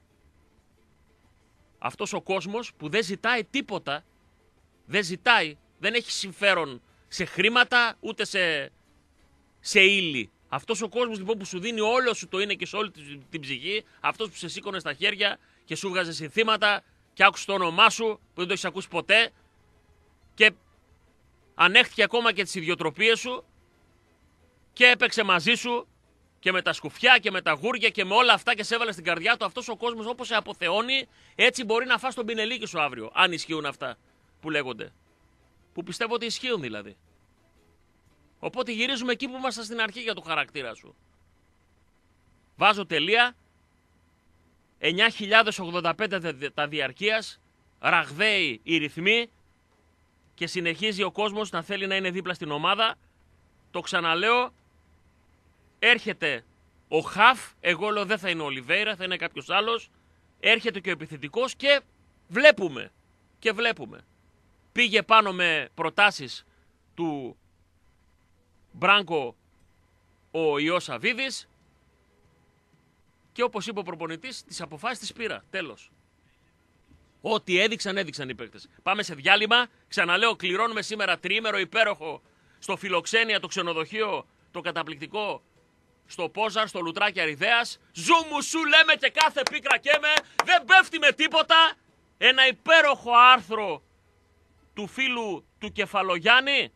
Αυτός ο κόσμος που δεν ζητάει τίποτα, δεν ζητάει, δεν έχει συμφέρον σε χρήματα ούτε σε, σε ύλη. Αυτός ο κόσμος λοιπόν που σου δίνει όλο σου το είναι και σε όλη την ψυχή, αυτός που σε σήκωνε στα χέρια και σου βγάζε συνθήματα και άκουσε το όνομά σου που δεν το έχεις ακούσει ποτέ και ανέχτηκε ακόμα και τις ιδιοτροπίες σου και έπαιξε μαζί σου και με τα σκουφιά και με τα γούρια και με όλα αυτά και σε έβαλε στην καρδιά του, αυτός ο κόσμος όπως σε αποθεώνει, έτσι μπορεί να φας τον πινελίκι σου αύριο, αν ισχύουν αυτά που λέγονται. Που πιστεύω ότι ισχύουν δηλαδή. Οπότε γυρίζουμε εκεί που ήμασταν στην αρχή για το χαρακτήρα σου. Βάζω τελεία. εννιά χιλιάδες ογδόντα πέντε τα διαρκείας, ραγδαίοι οι ρυθμοί και συνεχίζει ο κόσμος να θέλει να είναι δίπλα στην ομάδα. Το ξαναλέω, έρχεται ο Χαφ, εγώ λέω δεν θα είναι ο Ολιβέιρα, θα είναι κάποιος άλλος. Έρχεται και ο επιθετικός και βλέπουμε, και βλέπουμε. Πήγε πάνω με προτάσεις του Μπράνκο ο Ιώς Σαββίδης και όπως είπε ο προπονητής, τις αποφάσεις τις πήρα, τέλος. Ό,τι έδειξαν, έδειξαν οι παίκτες. Πάμε σε διάλειμμα, ξαναλέω, κληρώνουμε σήμερα τριήμερο υπέροχο στο Φιλοξένια, το ξενοδοχείο, το καταπληκτικό, στο Πόζαρ, στο Λουτράκι Αριδέας. Ζούμου σου λέμε και κάθε πίκρα καίμε, δεν πέφτει με τίποτα. Ένα υπέροχο άρθρο του φίλου του Κεφαλογιάννη,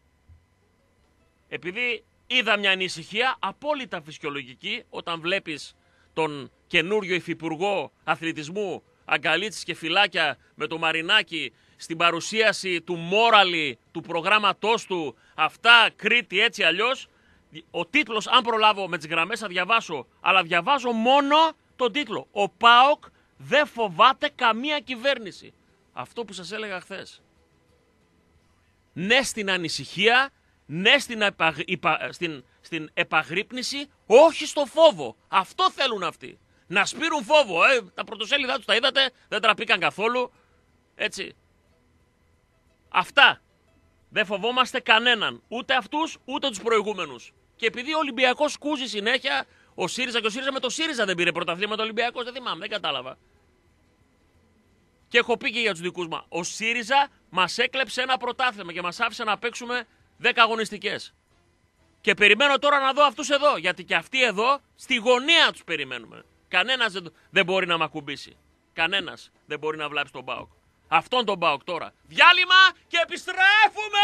επειδή είδα μια ανησυχία απόλυτα φυσιολογική όταν βλέπεις τον καινούριο υφυπουργό αθλητισμού αγκαλίτσες και φυλάκια με το Μαρινάκι στην παρουσίαση του μόραλι του προγράμματός του, αυτά Κρήτη έτσι αλλιώς. Ο τίτλος, αν προλάβω με τις γραμμές θα διαβάσω, αλλά διαβάζω μόνο τον τίτλο. Ο ΠΑΟΚ δεν φοβάται καμία κυβέρνηση. Αυτό που σας έλεγα χθες. Ναι στην ανησυχία, ναι στην, επαγ... στην... στην επαγρύπνηση, όχι στο φόβο. Αυτό θέλουν αυτοί. Να σπείρουν φόβο. Ε, τα πρωτοσέλιδα τους τα είδατε, δεν τραπήκαν καθόλου. Έτσι. Αυτά. Δεν φοβόμαστε κανέναν. Ούτε αυτούς, ούτε τους προηγούμενους. Και επειδή ο Ολυμπιακός κούζει συνέχεια, ο ΣΥΡΙΖΑ και ο ΣΥΡΙΖΑ με το ΣΥΡΙΖΑ δεν πήρε πρωταθλήματα ο Ολυμπιακός, δεν θυμάμαι, δεν κατάλαβα. Και έχω πει και για τους δικούς μας. Ο ΣΥΡΙΖΑ μας έκλεψε ένα πρωτάθλημα και μας άφησε να παίξουμε δέκα αγωνιστικές. Και περιμένω τώρα να δω αυτούς εδώ, γιατί και αυτοί εδώ στη γωνία τους περιμένουμε. Κανένας δεν, δεν μπορεί να μ' ακουμπήσει. Κανένας δεν μπορεί να βλάψει τον ΠΑΟΚ. Αυτόν τον ΠΑΟΚ τώρα. Διάλειμμα και επιστρέφουμε!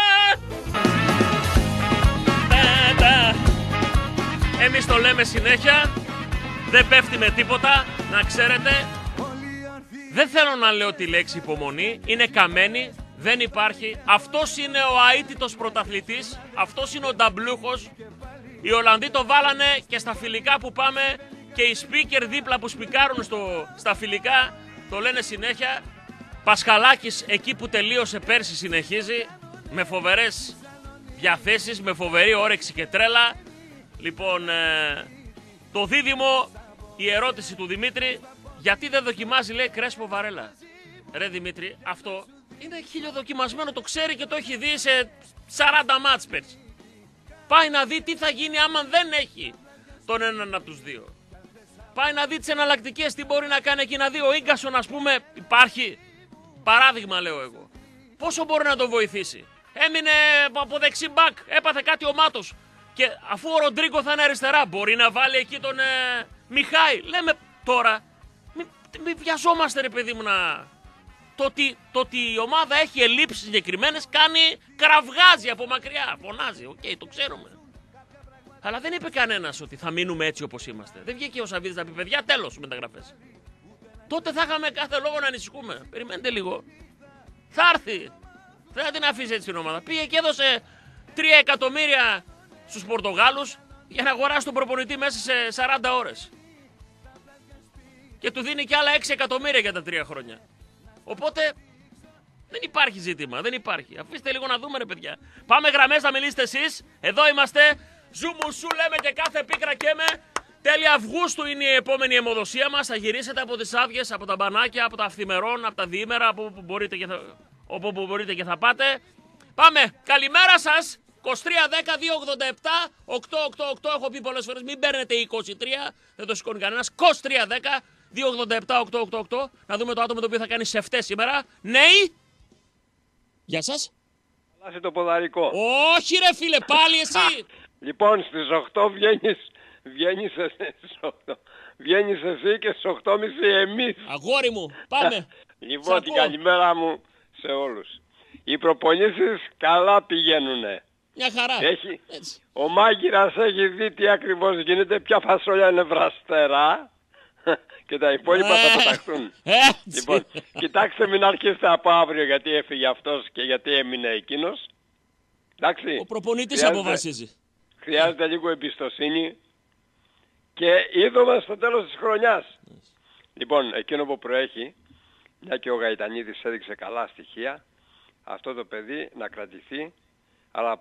Εμείς το λέμε συνέχεια. Δεν πέφτει με τίποτα, να ξέρετε. Δεν θέλω να λέω τη λέξη υπομονή. Είναι καμένη, δεν υπάρχει. Αυτός είναι ο αίτητος πρωταθλητής. Αυτός είναι ο νταμπλούχος. Οι Ολλανδοί το βάλανε και στα φιλικά που πάμε. Και οι speaker δίπλα που σπικάρουν στο, στα φιλικά το λένε συνέχεια. Πασχαλάκης εκεί που τελείωσε πέρσι συνεχίζει με φοβερές διαθέσεις, με φοβερή όρεξη και τρέλα. Λοιπόν, ε, το δίδυμο, η ερώτηση του Δημήτρη, γιατί δεν δοκιμάζει, λέει, Κρέσπο Βαρέλα. Ρε Δημήτρη, αυτό είναι χιλιοδοκιμασμένο, το ξέρει και το έχει δει σε σαράντα μάτς πέρσι. Πάει να δει τι θα γίνει άμα δεν έχει τον έναν από τους δύο. Πάει να δει τις εναλλακτικές, τι μπορεί να κάνει εκεί, να δει ο Ίγκασον, ας πούμε, υπάρχει. Παράδειγμα λέω εγώ. Πόσο μπορεί να τον βοηθήσει. Έμεινε από δεξί μπακ, έπαθε κάτι ο Μάτος. Και αφού ο Ροντρίγκο θα είναι αριστερά, μπορεί να βάλει εκεί τον ε, Μιχάη. Λέμε τώρα, μην μη βιαζόμαστε ρε παιδί μου να... Το ότι, το ότι η ομάδα έχει ελλείψεις συγκεκριμένες κάνει κραυγάζει από μακριά, φωνάζει, οκ, okay, το ξέρουμε. Αλλά δεν είπε κανένας ότι θα μείνουμε έτσι όπως είμαστε. Δεν βγήκε ο Σαββίδης να πει παιδιά τέλος μεταγραφές. Τότε θα είχαμε κάθε λόγο να ανησυχούμε. Περιμένετε λίγο. Θα έρθει. Δεν θα την αφήσει έτσι την ομάδα. Πήγε και έδωσε τρία εκατομμύρια στους Πορτογάλους για να αγοράσει τον προπονητή μέσα σε σαράντα ώρες. Και του δίνει και άλλα έξι εκατομμύρια για τα τρία χρόνια. Οπότε δεν υπάρχει ζήτημα. Δεν υπάρχει. Αφήστε λίγο να δούμε ρε παιδιά. Πάμε γραμμές να μιλήσετε εσείς. Εδώ είμαστε. Ζούμου σου λέμε και κάθε πίκρα καίμε. Τέλη Αυγούστου είναι η επόμενη αιμοδοσία μας. Θα γυρίσετε από τις άδειες, από τα μπανάκια, από τα αυθημερών, από τα διήμερα, από όπου μπορείτε και θα, όπου μπορείτε και θα πάτε. Πάμε. Καλημέρα σας. είκοσι τρία δέκα δύο ογδόντα επτά οκτώ οκτώ οκτώ. Έχω πει πολλές φορές. Μην παίρνετε είκοσι τρία. Δεν το σηκώνει κανένας. είκοσι τρία δέκα δύο ογδόντα επτά οκτώ οκτώ οκτώ. Να δούμε το άτομο το οποίο θα κάνει σεφτές σήμερα. Ναι. Γεια σας. Αλλάζει το ποδαρικό. Όχι ρε φίλε, πάλι εσύ. Λοιπόν, στις οκτώ βγαίνεις, βγαίνεις, στις οκτώ. Βγαίνεις εσύ και στις οκτώ και τριάντα εμείς. Αγόρι μου, πάμε. Λοιπόν, Σαπώ. την καλημέρα μου σε όλους. Οι προπονήσεις καλά πηγαίνουνε. Μια χαρά. Έχει, Έτσι. ο μάγειρας έχει δει τι ακριβώς γίνεται, ποια φασόλια είναι βραστερά και τα υπόλοιπα θα πεταχτούν. Λοιπόν, κοιτάξτε μην αρχίσετε από αύριο γιατί έφυγε αυτός και γιατί έμεινε εκείνος. Εντάξει. Ο προπονητής χρειάζεται, αποφασίζει. Χρειάζεται λίγο εμπιστοσύνη και είδωμα στο τέλος της χρονιάς. Λοιπόν, εκείνο που προέχει, μια και ο Γαϊτανίδης έδειξε καλά στοιχεία, αυτό το παιδί να κρατηθεί, αλλά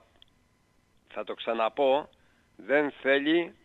θα το ξαναπώ, δεν θέλει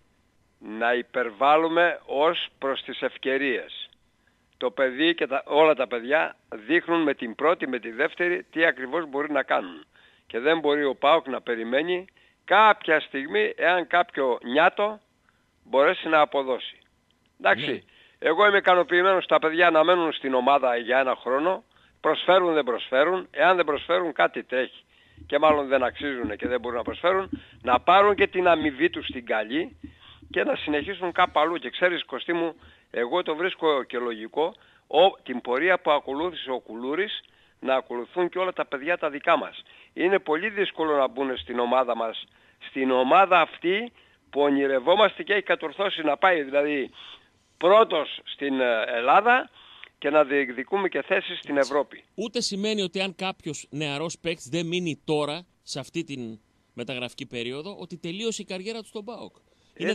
να υπερβάλλουμε ως προς τις ευκαιρίες. Το παιδί και τα, όλα τα παιδιά δείχνουν με την πρώτη, με τη δεύτερη τι ακριβώς μπορεί να κάνουν. Και δεν μπορεί ο ΠΑΟΚ να περιμένει κάποια στιγμή εάν κάποιο νιάτο μπορέσει να αποδώσει. Εντάξει, ναι. Εγώ είμαι ικανοποιημένος στα παιδιά να μένουν στην ομάδα για ένα χρόνο, προσφέρουν δεν προσφέρουν, εάν δεν προσφέρουν κάτι τρέχει και μάλλον δεν αξίζουν και δεν μπορούν να προσφέρουν, να πάρουν και την αμοιβή τους στην καλή και να συνεχίσουν κάπου αλλού. Και ξέρεις Κωστή μου, εγώ το βρίσκω και λογικό ο, την πορεία που ακολούθησε ο Κουλούρης να ακολουθούν και όλα τα παιδιά τα δικά μας. Είναι πολύ δύσκολο να μπουν στην ομάδα μας, στην ομάδα αυτή που ονειρευόμαστε και έχει κατορθώσει να πάει δηλαδή πρώτος στην Ελλάδα και να διεκδικούμε και θέσεις στην Ευρώπη. Ούτε σημαίνει ότι αν κάποιος νεαρός παίκτης δεν μείνει τώρα σε αυτή την μεταγραφική περίοδο ότι τελείωσε η καριέρα του στον ΠΑΟΚ. Είναι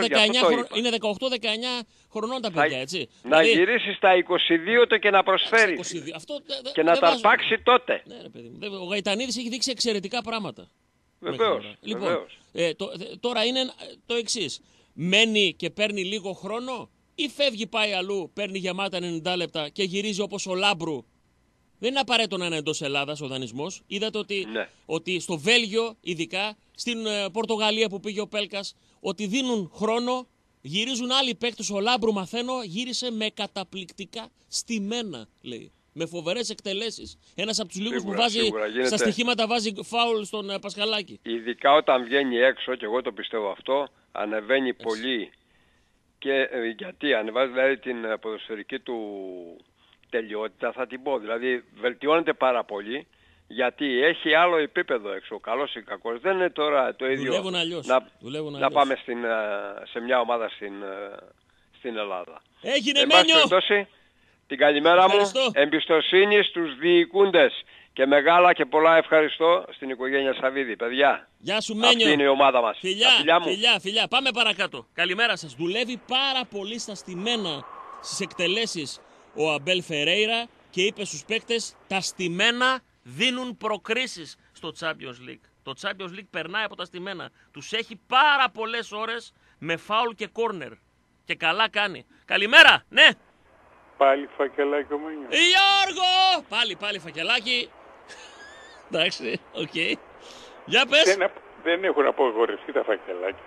δεκαοκτώ δεκαεννιά χρονών τα παιδιά, έτσι. Να δηλαδή... γυρίσει στα είκοσι δύο το και να προσφέρει. Αυτό, δε, δε, και να τα αρπάξει τότε. Ναι, ρε παιδί μου. Ο Γαϊτανίδης έχει δείξει εξαιρετικά πράγματα. Βεβαίως. Λοιπόν, βεβαίως. Ε, το, τώρα είναι το εξής. Μένει και παίρνει λίγο χρόνο ή φεύγει πάει αλλού, παίρνει γεμάτα ενενήντα λεπτά και γυρίζει όπως ο Λάμπρου. Δεν είναι απαραίτητο να είναι εντός Ελλάδας ο δανεισμός. Είδατε ότι, ναι. ότι στο Βέλγιο, ειδικά στην ε, Πορτογαλία που πήγε ο Πέλκας, ότι δίνουν χρόνο, γυρίζουν άλλοι παίκτες. Ο Λάμπρου, μαθαίνω, γύρισε με καταπληκτικά στημένα, λέει. Με φοβερές εκτελέσεις. Ένας από τους λίγους που βάζει στα στοιχήματα βάζει φάουλ στον ε, Πασχαλάκη. Ειδικά όταν βγαίνει έξω, και εγώ το πιστεύω αυτό, ανεβαίνει Έτσι. πολύ. Και ε, γιατί ανεβάζει δηλαδή την ποδοσφαιρική του τελειότητα, θα την πω. Δηλαδή βελτιώνεται πάρα πολύ γιατί έχει άλλο επίπεδο έξω. Καλός ή κακός. Δεν είναι τώρα το ίδιο Δουλεύουν αλλιώς. να, Δουλεύουν να αλλιώς. πάμε στην, σε μια ομάδα στην, στην Ελλάδα. Έγινε Μένιο! Την καλημέρα ευχαριστώ. μου, εμπιστοσύνη στους διοικούντες και μεγάλα και πολλά ευχαριστώ στην οικογένεια Σαββίδη. Παιδιά, γεια σου Μένιο. Αυτή είναι η ομάδα μας. Φιλιά, φιλιά, φιλιά, φιλιά. Πάμε παρακάτω. Καλημέρα σας. Δουλεύει πάρα πολύ στα στημένα στις εκτελέσεις ο Αμπέλ Φερέιρα και είπε στους παίκτες τα στημένα δίνουν προκρίσεις στο Champions League. Το Champions League περνάει από τα στημένα. Τους έχει πάρα πολλές ώρες με φάουλ και κόρνερ. Και καλά κάνει. Καλημέρα, ναι. Πάλι φακελάκι ο Μένιος. Γιώργο! Πάλι, πάλι φακελάκι. Εντάξει, οκ. Okay. Για πες. Δεν, δεν έχουν απογορευτεί τα φακελάκια.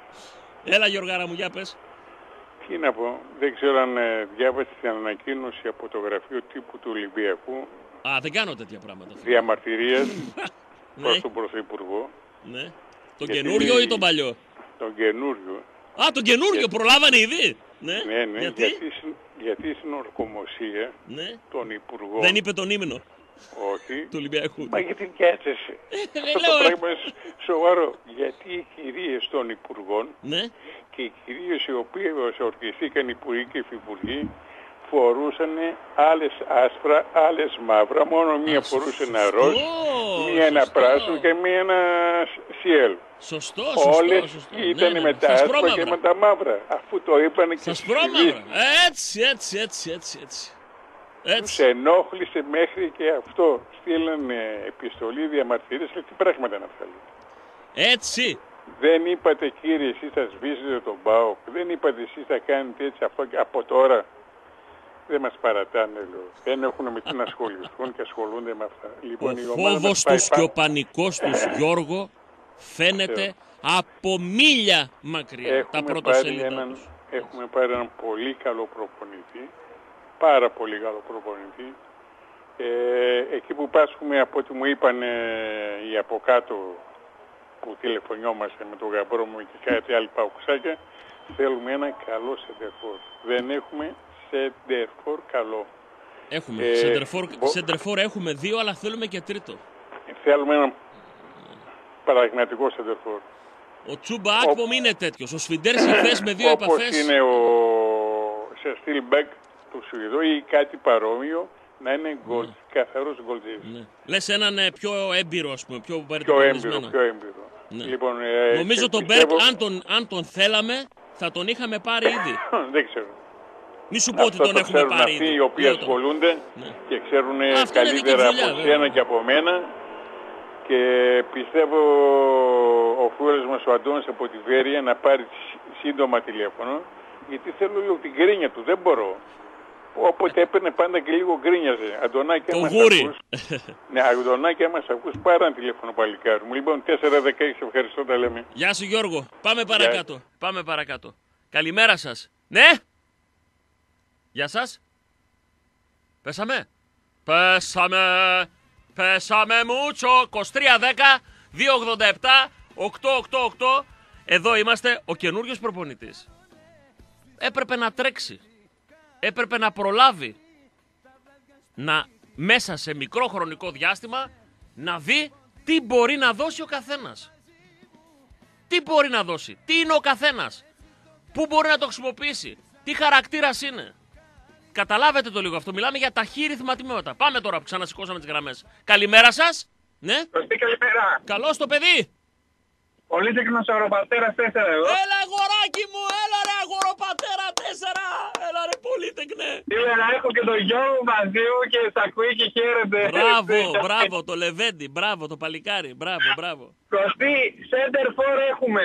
Έλα Γιώργαρα μου, για πες. Τι να πω, δεν ξέρω αν ε, διάβασε την ανακοίνωση από το γραφείο τύπου του Ολυμπιακού. Α, δεν κάνω τέτοια πράγματα. Διαμαρτυρίας προς τον Πρωθυπουργό. Ναι. Τον καινούριο ή τον παλιό? Τον καινούριο. Α, τον καινούριο, γιατί... προλάβανε ήδη. Ναι, ναι, ναι. Γιατί? Γιατί, γιατί στην ορκομοσία ναι. των υπουργών... Δεν είπε τον ύμνο. Όχι. Του Ολυμπιακού. Μα γιατί πιάτσεσαι. Αυτό το πράγμα είναι σοβαρό. Γιατί οι κυρίες των υπουργών ναι. και οι κυρίες οι οποίες ορκιστήκαν υπουργοί και υφυπουργοί φορούσαν άλλες άσπρα, άλλες μαύρα. Μόνο μία φορούσε ένα ροζ, μία ένα πράσινο και μία ένα σιέλ. Σωστό, σωστό. Όλες σωστό. ήταν ναι, ναι, με τα άσπρα και με τα μαύρα. Αφού το είπαν και στις ειδήσεις. Έτσι, έτσι, έτσι, έτσι, έτσι. Τους ενόχλησε μέχρι και αυτό. Στείλανε επιστολή διαμαρτυρίες και τι πράγματα να βγάλουν. Έτσι. Δεν είπατε κύριε εσείς θα σβήσετε τον ΠΑΟΚ. Δεν είπατε εσείς θα κάνετε έτσι αυτό και από τώρα. Δεν μας παρατάνε λέω. Δεν έχουν με τι να ασχοληθούν και ασχολούνται με αυτά. Λοιπόν, ο φόβος τους και ο πανικός τους Γιώργο φαίνεται από μίλια μακριά. Έχουμε τα πρωτοσέλιδα έναν, τους. Έχουμε πάρει έναν πολύ καλό προπονητή. Πάρα πολύ καλό προπονητή. Ε, εκεί που πάσχουμε από ό,τι μου είπαν ε, οι από κάτω που τηλεφωνιόμαστε με τον γαμπρό μου και κάτι άλλοι παουξάκια, θέλουμε ένα καλό σεντερφόρ. Δεν έχουμε σεντερφόρ καλό. Έχουμε. Ε, σεντερφόρ, μπο... σεντερφόρ έχουμε δύο, αλλά θέλουμε και τρίτο. Θέλουμε έναν Πραγματικό σεντερφόρ. Ο Τσούμπα Ακπομ είναι τέτοιος. Ο Σφιντέρσκι χθες με δύο Όπως επαφές. είναι ο σε στυλ μπέκ του Σουηδού ή κάτι παρόμοιο, να είναι γκολ, καθαρός γκολτζής. Ναι. Λες έναν ε, πιο έμπειρο, ας πούμε, πιο Πιο έμπειρο, περιτοπισμένο. πιο έμπειρο. Ναι. Λοιπόν, ε, Νομίζω τον πιστεύω... Μπέρκ, αν τον, αν τον θέλαμε, θα τον είχαμε πάρει ήδη. Δεν ξέρω. Μη σου πω ότι Αυτό τον το έχουμε ξέρουν πάρει αυτοί ήδη. οι οποίοι Λέω τον. ασχολούνται Ναι. και ξέρουν Αυτό είναι δική καλύτερα δουλειά, από βέβαια. σένα και από μένα. Και πιστεύω ο φίλος μας ο Αντώνης από τη Βέρεια να πάρει σύντομα τηλέφωνο, γιατί θέλω λίγο την γκρίνια του, δεν μπορώ. Όποτε έπαιρνε πάντα και λίγο γκρίνιαζε. Αντωνάκη, Το άμα σ' γούρι. ακούς, ναι, Αντωνάκη, άμα σ' ακούς, πάρε ένα τηλέφωνο παλικάρι μου. Λοιπόν, τέσσερα δεκαέξι, ευχαριστώ, τα λέμε. Γεια σου Γιώργο. Πάμε παρακάτω. Πάμε παρακάτω. Καλημέρα σας. Ναι. Γεια σας. Πέσαμε. Πέσαμε. Πέσαμε μούτσο. είκοσι τρία δέκα δύο ογδόντα επτά οκτώ οκτώ οκτώ. Εδώ είμαστε. Ο καινούριος προπονητής έπρεπε να τρέξει. Έπρεπε να προλάβει να μέσα σε μικρό χρονικό διάστημα να δει τι μπορεί να δώσει ο καθένας. Τι μπορεί να δώσει, τι είναι ο καθένας, πού μπορεί να το χρησιμοποιήσει, τι χαρακτήρας είναι. Καταλάβετε το λίγο αυτό, μιλάμε για ταχύρυθμα τμήματα. Πάμε τώρα που ξανασηκώσαμε τις γραμμές. Καλημέρα σας. Ναι. Σωστή καλημέρα. Καλώς το παιδί. Πολύτεκνος αγοροπατέρας τέσσερα εδώ. Έλα αγοράκι μου, έλα ρε αγοροπατέρα τέσσερα. Έλα ρε πολύτεκνε. Σήμερα έχω και τον γιο μου μαζί μου και σ' ακούει και χαίρεται. Μπράβο, μπράβο, το Λεβέντι, μπράβο, το παλικάρι, μπράβο, μπράβο. Κωστή, center for έχουμε.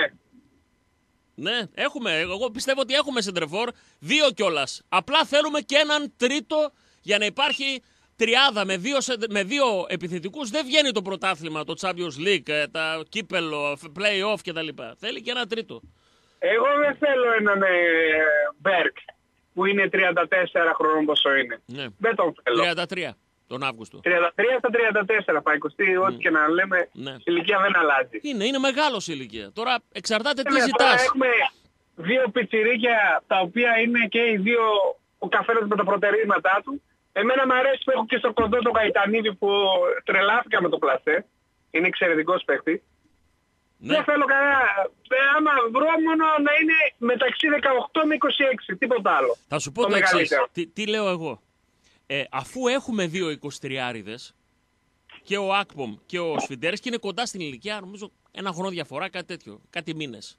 Ναι, έχουμε. Εγώ πιστεύω ότι έχουμε σεντρεφόρ. Δύο κιόλας. Απλά θέλουμε και έναν τρίτο για να υπάρχει τριάδα με δύο, με δύο επιθετικούς. Δεν βγαίνει το πρωτάθλημα, το Champions League, τα κύπελο, play-off κτλ. Θέλει και ένα τρίτο. Εγώ δεν θέλω έναν Μπέρκ που είναι τριάντα τέσσερα χρόνων πόσο είναι. Ναι. Δεν τον θέλω. τριάντα τρία τον Αύγουστο. τριάντα τρία στα τριάντα τέσσερα πάει Κωστή, ό,τι και να λέμε, Ναι. η ηλικία δεν αλλάζει. Είναι, είναι μεγάλος η ηλικία. Τώρα εξαρτάται τι Ναι, τώρα ζητάς. έχουμε δύο πιτσιρίκια τα οποία είναι και οι δύο ο καθένας με τα προτερήματά του. Εμένα μου αρέσει που έχω και στο κοντό τον Καϊτανίδη που τρελάθηκα με το πλασέ. Είναι εξαιρετικός παίχτης. Ναι. Δεν θέλω κανένα. Ε, άμα βρω μόνο να είναι μεταξύ δεκαοκτώ με είκοσι έξι, τίποτα άλλο. Θα σου πω Το το εξής. μεγαλύτερο. Τι, τι λέω εγώ. Ε, αφού έχουμε δύο εικοσιτριάριδες, και ο Ακπομ και ο Σφιντέρσκι είναι κοντά στην ηλικία, νομίζω ένα χρόνο διαφορά, κάτι τέτοιο, κάτι μήνες.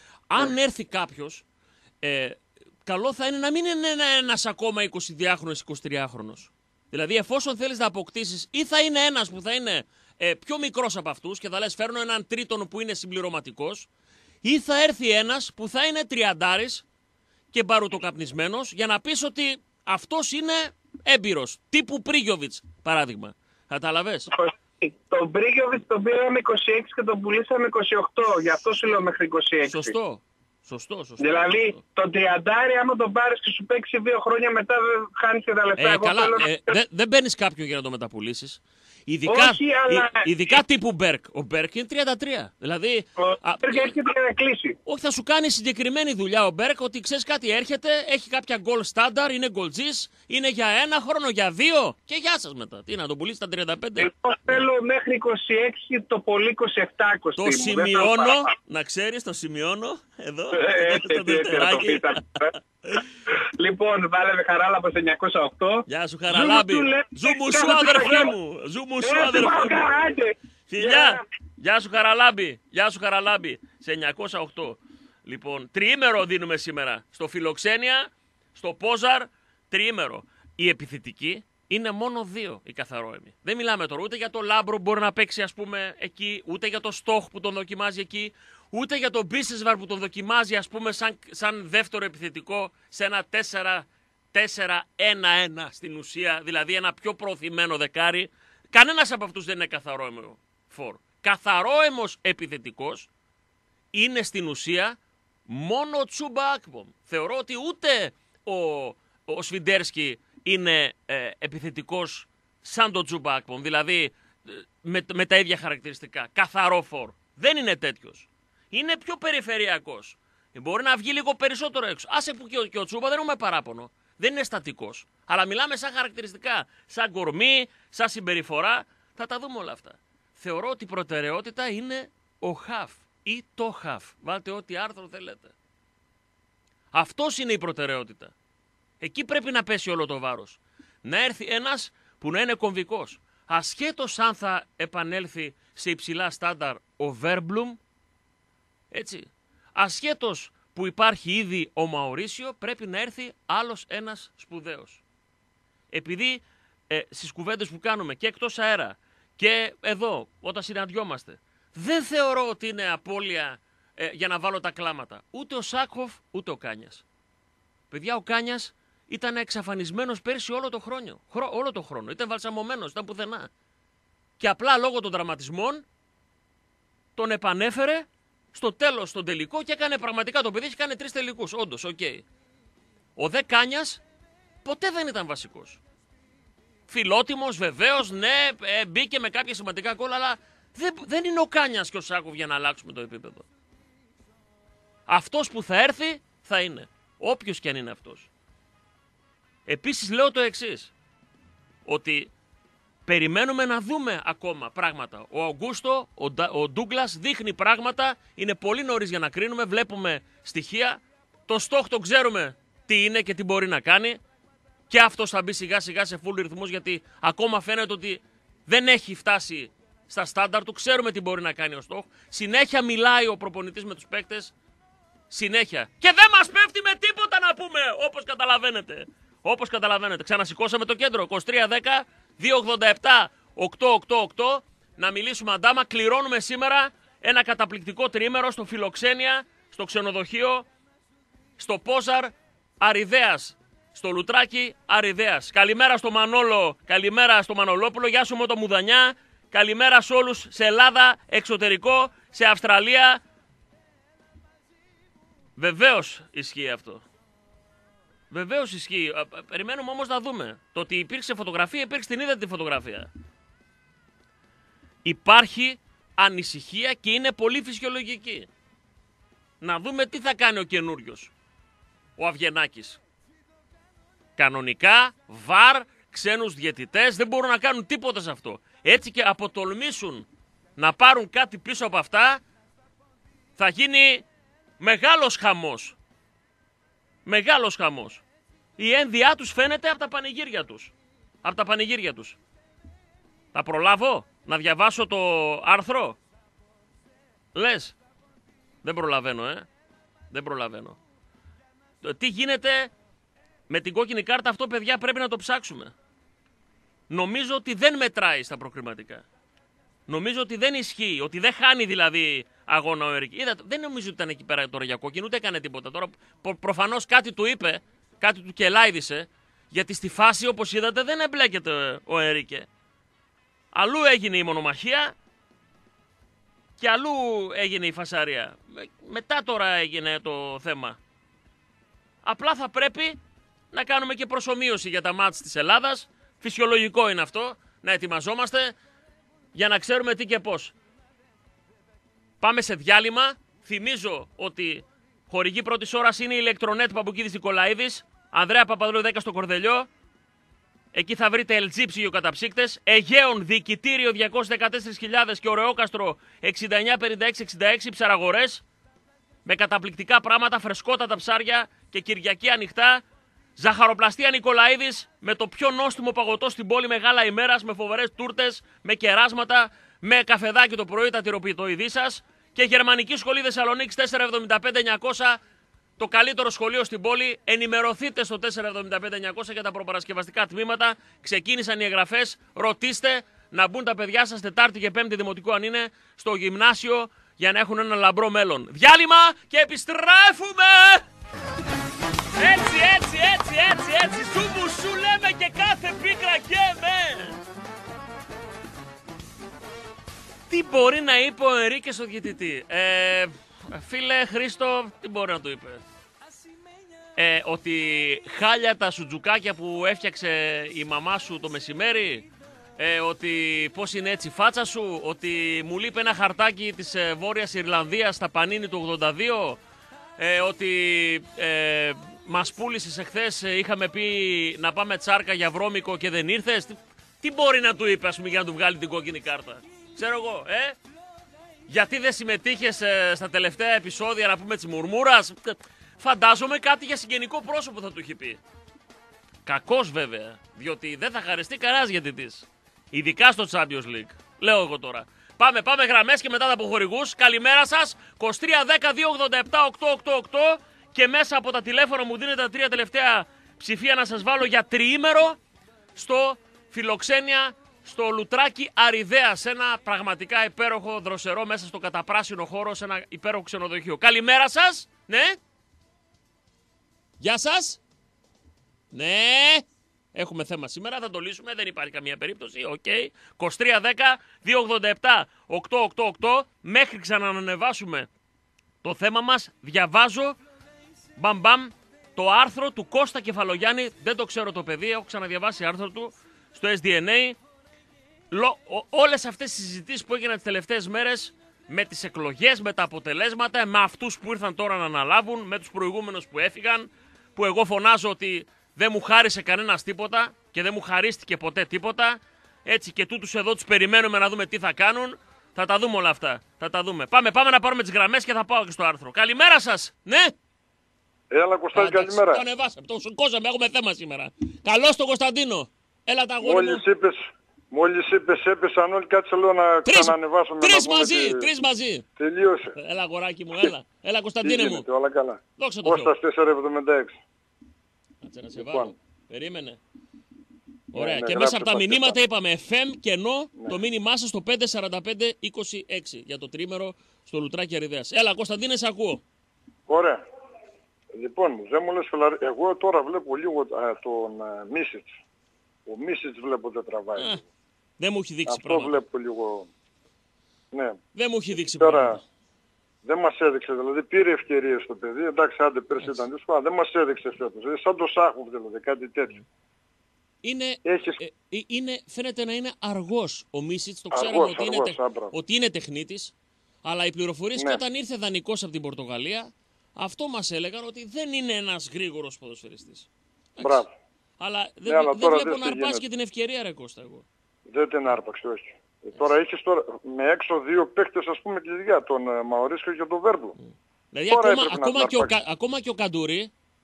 Αν Ναι. έρθει κάποιος, ε, καλό θα είναι να μην είναι ένα, ένας ακόμα εικοσιδυάχρονος, εικοσιτριάχρονος. Δηλαδή, εφόσον θέλεις να αποκτήσεις, ή θα είναι ένας που θα είναι ε, πιο μικρός από αυτούς και θα λες φέρνω έναν τρίτον που είναι συμπληρωματικός, ή θα έρθει ένας που θα είναι τριαντάρης και μπαρουτοκαπνισμένος για να πεις ότι αυτός είναι έμπειρος. Τύπου Πρίγιοβιτς, παράδειγμα. Κατάλαβες. Τον Μπρίγκοβιτς τον πήραμε είκοσι έξι και τον πουλήσαμε είκοσι οκτώ. Γι' αυτό σου λέω μέχρι είκοσι έξι. Σωστό. Σωστό, σωστό. Δηλαδή, σωστό. τον τριαντάρι, άμα τον πάρεις και σου παίξει δύο χρόνια μετά, δεν χάνεις και τα λεφτά. Ε, Εγώ καλά, θέλω να- ε, δεν δεν παίρνεις κάποιον για να το μεταπουλήσεις. Ειδικά, Όχι, αλλά- ει- ειδικά τύπου Μπέρκ. Ο Μπέρκ είναι τριάντα τρία. Δηλαδή, Ο α, Μπέρκ έρχεται για να κλείσει. όχι, θα σου κάνει συγκεκριμένη δουλειά ο Μπέρκ, ότι ξέρεις κάτι, έρχεται, έχει κάποια γκολ στάνταρ, είναι γκολτζής, είναι για ένα χρόνο, για δύο και γεια σας μετά. Τι, να τον πουλήσει στα τριάντα πέντε. Εγώ θέλω μέχρι είκοσι έξι, το πολύ είκοσι επτά είκοσι. Το σημειώνω, να ξέρεις, το σημειώνω, εδώ, στο δευτεράκι. Λοιπόν, βάλε με Χαράλα από εννιακόσια οκτώ. Γεια σου Χαραλάμπη. Ζου μου, του λέει, Ζου μου κάτω σου στα αδερφέ χέρια. μου. Ζου μου σου Ε, αδερφέ μου. μαλάκα, άντε. Φιλιά. Γεια σου Χαραλάμπη. Γεια σου Χαραλάμπη. Σε εννιακόσια οκτώ. Λοιπόν, τριήμερο δίνουμε σήμερα. Στο Φιλοξένια, στο Πόζαρ, τριήμερο. Η επιθετική είναι μόνο δύο οι καθαρόεμοι. Δεν μιλάμε τώρα ούτε για το Λάμπρο που μπορεί να παίξει ας πούμε εκεί, ούτε για το Στόχ που τον δοκιμάζει εκεί, ούτε για τον Μπίσεσβαρ που τον δοκιμάζει ας πούμε σαν, σαν δεύτερο επιθετικό σε ένα τέσσερα τέσσερα ένα ένα στην ουσία, δηλαδή ένα πιο προωθημένο δεκάρι. Κανένας από αυτούς δεν είναι καθαρόαιμο φορ. Καθαρόαιμος επιθετικός είναι στην ουσία μόνο ο Τσούμπα Ακπομ. Θεωρώ ότι ούτε ο, ο Σφιντέρσκι είναι ε, επιθετικός σαν τον Τσούμπα Ακπομ, δηλαδή ε, με, με τα ίδια χαρακτηριστικά. Καθαρό φορ. Δεν είναι τέτοιος. Είναι πιο περιφερειακός. Μπορεί να βγει λίγο περισσότερο έξω. Άσε που και ο, και ο Τσούμπα δεν έχουμε παράπονο. Δεν είναι στατικός. Αλλά μιλάμε σαν χαρακτηριστικά. Σαν κορμί, σαν συμπεριφορά. Θα τα δούμε όλα αυτά. Θεωρώ ότι η προτεραιότητα είναι ο χαφ ή το χαφ. Βάλτε ό,τι άρθρο θέλετε. Αυτός είναι η προτεραιότητα. Εκεί πρέπει να πέσει όλο το βάρος. Να έρθει ένας που να είναι κομβικός. Ασχέτως αν θα επανέλθει σε υψηλά στάνταρ ο Βέρμπλουμ, έτσι. Ασχέτως που υπάρχει ήδη ο Μαουρίσιο, πρέπει να έρθει άλλος ένας σπουδαίος. Επειδή ε, στις κουβέντες που κάνουμε και εκτός αέρα και εδώ όταν συναντιόμαστε, δεν θεωρώ ότι είναι απώλεια ε, για να βάλω τα κλάματα. Ούτε ο Σάκχοφ, ούτε ο Κάνιας. Παιδιά, ο Κάνιας ήταν εξαφανισμένος πέρσι όλο το χρόνο. Χρό, όλο το χρόνο. Ήταν βαλσαμωμένος, ήταν πουθενά. Και απλά λόγω των τραυματισμών τον επανέφερε στο τέλος, στον τελικό και έκανε πραγματικά το παιδί. Έχει κάνει τρεις τελικούς. Όντως, οκ. Okay. Ο δε Κάνιας ποτέ δεν ήταν βασικός. Φιλότιμος, βεβαίως, ναι, ε, μπήκε με κάποια σημαντικά γκολ, αλλά δεν, δεν είναι ο Κάνιας και ο Σάκοφ για να αλλάξουμε το επίπεδο. Αυτός που θα έρθει θα είναι. Όποιος και αν είναι αυτός. Επίσης λέω το εξής. Ότι περιμένουμε να δούμε ακόμα πράγματα. Ο Αουγκούστο, ο, Ντα, ο Ντούγκλας δείχνει πράγματα. Είναι πολύ νωρίς για να κρίνουμε. Βλέπουμε στοιχεία. Το Στόχ το ξέρουμε τι είναι και τι μπορεί να κάνει. Και αυτός θα μπει σιγά σιγά σε full ρυθμούς, γιατί ακόμα φαίνεται ότι δεν έχει φτάσει στα στάνταρ του. Ξέρουμε τι μπορεί να κάνει ο Στόχ. Συνέχεια μιλάει ο προπονητής με τους παίκτες. Συνέχεια. Και δεν μας πέφτει με τίποτα να πούμε, όπως καταλαβαίνετε. Όπως καταλαβαίνετε. Ξανασηκώσαμε το κέντρο. είκοσι τρία δέκα δύο ογδόντα επτά οκτακόσια ογδόντα οκτώ. Να μιλήσουμε αντάμα. Κληρώνουμε σήμερα ένα καταπληκτικό τριήμερο στο Φιλοξένια, στο ξενοδοχείο, στο Πόζαρ Αριδέας. Στο Λουτράκι Αριδέας. Καλημέρα στο Μανόλο, καλημέρα στο Μανολόπουλο. Γεια σου Μότο Μουδανιά. Καλημέρα σε όλους σε Ελλάδα, εξωτερικό, σε Αυστραλία. Βεβαίως ισχύει αυτό. Βεβαίως ισχύει. Περιμένουμε όμως να δούμε. Το ότι υπήρξε φωτογραφία, υπήρξε την είδατε τη φωτογραφία. Υπάρχει ανησυχία και είναι πολύ φυσιολογική. Να δούμε τι θα κάνει ο καινούριος, ο Αβγενάκης. Κανονικά, βαρ, ξένους διαιτητές δεν μπορούν να κάνουν τίποτα σε αυτό. Έτσι και αποτολμήσουν να πάρουν κάτι πίσω από αυτά, θα γίνει μεγάλος χαμός. Μεγάλος χαμός. Η ένδυά τους φαίνεται από τα πανηγύρια τους. Από τα πανηγύρια τους. Θα προλάβω να διαβάσω το άρθρο. Λες. Δεν προλαβαίνω, ε. Δεν προλαβαίνω. Τι γίνεται με την κόκκινη κάρτα, αυτό παιδιά πρέπει να το ψάξουμε. Νομίζω ότι δεν μετράει στα προκριματικά. Νομίζω ότι δεν ισχύει, ότι δεν χάνει δηλαδή αγώνα ο Ερικ. Είδατε, δεν νομίζω ότι ήταν εκεί πέρα τώρα για κόκκινη, ούτε έκανε τίποτα. Τώρα προ, προφανώς κάτι του είπε, κάτι του κελάιδισε, γιατί στη φάση όπως είδατε δεν εμπλέκεται ο Ερικ. Αλλού έγινε η μονομαχία και αλλού έγινε η φασαρία. Μετά τώρα έγινε το θέμα. Απλά θα πρέπει να κάνουμε και προσομοίωση για τα μάτς της Ελλάδας. Φυσιολογικό είναι αυτό, να ετοιμαζόμαστε για να ξέρουμε τι και πώς. Πάμε σε διάλειμμα. Θυμίζω ότι χορηγή πρώτης ώρας είναι η Ηλεκτρονέτ Παπουκίδης Νικολαίδης. Ανδρέα Παπαδρέου δέκα στο Κορδελιό. Εκεί θα βρείτε ελ τζι ψυγειοκαταψύκτες. Αιγαίων διοικητήριο διακόσιες δεκατέσσερις χιλιάδες και Ωρεόκαστρο εξήντα εννιά πενήντα έξι εξήντα έξι ψαραγορές. Με καταπληκτικά πράγματα, φρεσκότατα ψάρια και Κυριακή ανοιχτά. Ζαχαροπλαστεία Νικολαίδης με το πιο νόστιμο παγωτό στην πόλη, μεγάλα ημέρας, με φοβερές τούρτες, με κεράσματα, με καφεδάκι το πρωί, τα τυροπιτοειδή σας. Και Γερμανική Σχολή Θεσσαλονίκης τετρακόσια εβδομήντα πέντε εννιακόσια, το καλύτερο σχολείο στην πόλη. Ενημερωθείτε στο τετρακόσια εβδομήντα πέντε εννιακόσια για τα προπαρασκευαστικά τμήματα. Ξεκίνησαν οι εγγραφές. Ρωτήστε να μπουν τα παιδιά σας Τετάρτη και Πέμπτη Δημοτικού, αν είναι, στο γυμνάσιο για να έχουν ένα λαμπρό μέλλον. Διάλειμμα και επιστρέφουμε! Έτσι, έτσι, έτσι, έτσι, έτσι, σου μου σου λέμε και κάθε πίκρα και με. Τι μπορεί να είπε ο Ερίκε στο διαιτητή. Ε, φίλε Χρήστο, τι μπορεί να του είπε. Ε, ότι χάλια τα σουτζουκάκια που έφτιαξε η μαμά σου το μεσημέρι. Ε, ότι πώς είναι έτσι η φάτσα σου. Ότι μου λείπει ένα χαρτάκι της ε, Βόρειας Ιρλανδίας στα πανίνι του ογδόντα δύο. Ε, ότι... Ε, μας πούλησες εχθές, είχαμε πει να πάμε τσάρκα για βρώμικο και δεν ήρθες. Τι, τι μπορεί να του είπε, ας πούμε, για να του βγάλει την κόκκινη κάρτα. Ξέρω εγώ, ε. γιατί δεν συμμετείχες ε, στα τελευταία επεισόδια να πούμε της Μουρμούρας. Φαντάζομαι κάτι για συγγενικό πρόσωπο θα του έχει πει. Κακός βέβαια, διότι δεν θα χαριστεί κανένας διαιτητής. Ειδικά στο Champions League. Λέω εγώ τώρα. Πάμε, πάμε γραμμές και μετά τα αποχωρηγούς. Καλημέρα σας. είκοσι τρία δέκα δύο ογδόντα επτά οκτακόσια ογδόντα οκτώ και μέσα από τα τηλέφωνα μου δίνετε τα τρία τελευταία ψηφία να σας βάλω για τριήμερο στο Φιλοξένια, στο Λουτράκι Αριδαία, σε ένα πραγματικά υπέροχο δροσερό μέσα στο καταπράσινο χώρο, σε ένα υπέροχο ξενοδοχείο. Καλημέρα σας. Ναι. Γεια σας. Ναι. Έχουμε θέμα σήμερα, θα το λύσουμε, δεν υπάρχει καμία περίπτωση. Οκ. Okay. είκοσι τρία δέκα δύο ογδόντα επτά οκτακόσια ογδόντα οκτώ. Μέχρι ξανανανεβάσουμε το θέμα μας, διαβάζω μπαμ μπαμ το άρθρο του Κώστα Κεφαλογιάννη. Δεν το ξέρω το παιδί, έχω ξαναδιαβάσει άρθρο του στο ες ντι εν έι. Όλες αυτές τις συζητήσεις που έγιναν τις τελευταίες μέρες με τις εκλογές, με τα αποτελέσματα, με αυτούς που ήρθαν τώρα να αναλάβουν, με τους προηγούμενους που έφυγαν, που εγώ φωνάζω ότι δεν μου χάρισε κανένας τίποτα και δεν μου χαρίστηκε ποτέ τίποτα. Έτσι και τούτους εδώ τους περιμένουμε να δούμε τι θα κάνουν. Θα τα δούμε όλα αυτά. Θα τα δούμε. Πάμε, πάμε να πάρουμε τις γραμμές και θα πάω και στο άρθρο. Καλημέρα σας. Ναι. Έλα Κωνσταντίνο, καλημέρα. Το ανεβάσαμε, το σηκώσαμε, έχουμε θέμα σήμερα. Καλώς τον Κωνσταντίνο. Έλα τα αγόρια μου. Μόλις είπες, μόλις είπες έπεσαν όλοι, κάτσε λέω να Τρεις, ξανανεβάσουμε. τρεις να μαζί, τι... τρεις μαζί. Τελείωσε. Έλα αγοράκι μου, έλα. Έλα Κωνσταντίνε μου. γίνεται, όλα καλά. Δόξα τω Θεώ. Κώστας τετρακόσια εβδομήντα έξι. Κάτσε να σε Λοιπόν. βάλω. Περίμενε. Ωραία. ναι, και γράψε μέσα από τα τα μηνύματα αυτά. είπαμε εφ εμ κενό Ναι. το μήνυμά σας στο πέντε τέσσερα πέντε είκοσι έξι για το τρίμερο στο Λουτράκι Αριδέας. Έλα Κωνσταντίνε, σε ακούω. Ωραία. Λοιπόν, δεν μου λες φιλαρί, εγώ τώρα βλέπω λίγο α, τον Μίσιτς. Ο Μίσιτς βλέπω δεν τραβάει. Α, δεν μου έχει δείξει Αυτό πράγματα. βλέπω λίγο. Ναι. Δεν μου έχει δείξει Τώρα πράγματα. δεν μας έδειξε, δηλαδή πήρε ευκαιρίες το παιδί. Εντάξει, άντε πέρσι ήταν δύσκολο, δεν μας έδειξε φέτος. Δηλαδή, σαν το Σάχοβ δηλαδή, κάτι τέτοιο. Είναι, Έχεις... ε, ε, είναι, φαίνεται να είναι αργός ο Μίσιτς, το ξέραμε Αργός, ότι, αργός, είναι, τε- άμπρα. ότι είναι τεχνίτης, αλλά οι πληροφορίες Ναι. και όταν ήρθε δανεικός από την Πορτογαλία, αυτό μας έλεγαν ότι δεν είναι ένας γρήγορος ποδοσφαιριστής. Εντάξει. Μπράβο. Αλλά δεν, αλλά δεν τώρα βλέπω δες να τι αρπάζει γίνεται. και την ευκαιρία ρε Κώστα εγώ. Δεν την άρπαξε, όχι. Ε, τώρα έχεις τώρα με έξω δύο παίκτες ας πούμε κλειδιά, τον ε, Μαωρίσκο και τον Βέρμπλου. Δηλαδή Τώρα ακόμα, έπρεπε να ακόμα, την και ο, αρπάξει. Κα- ακόμα και ο Καντουρί,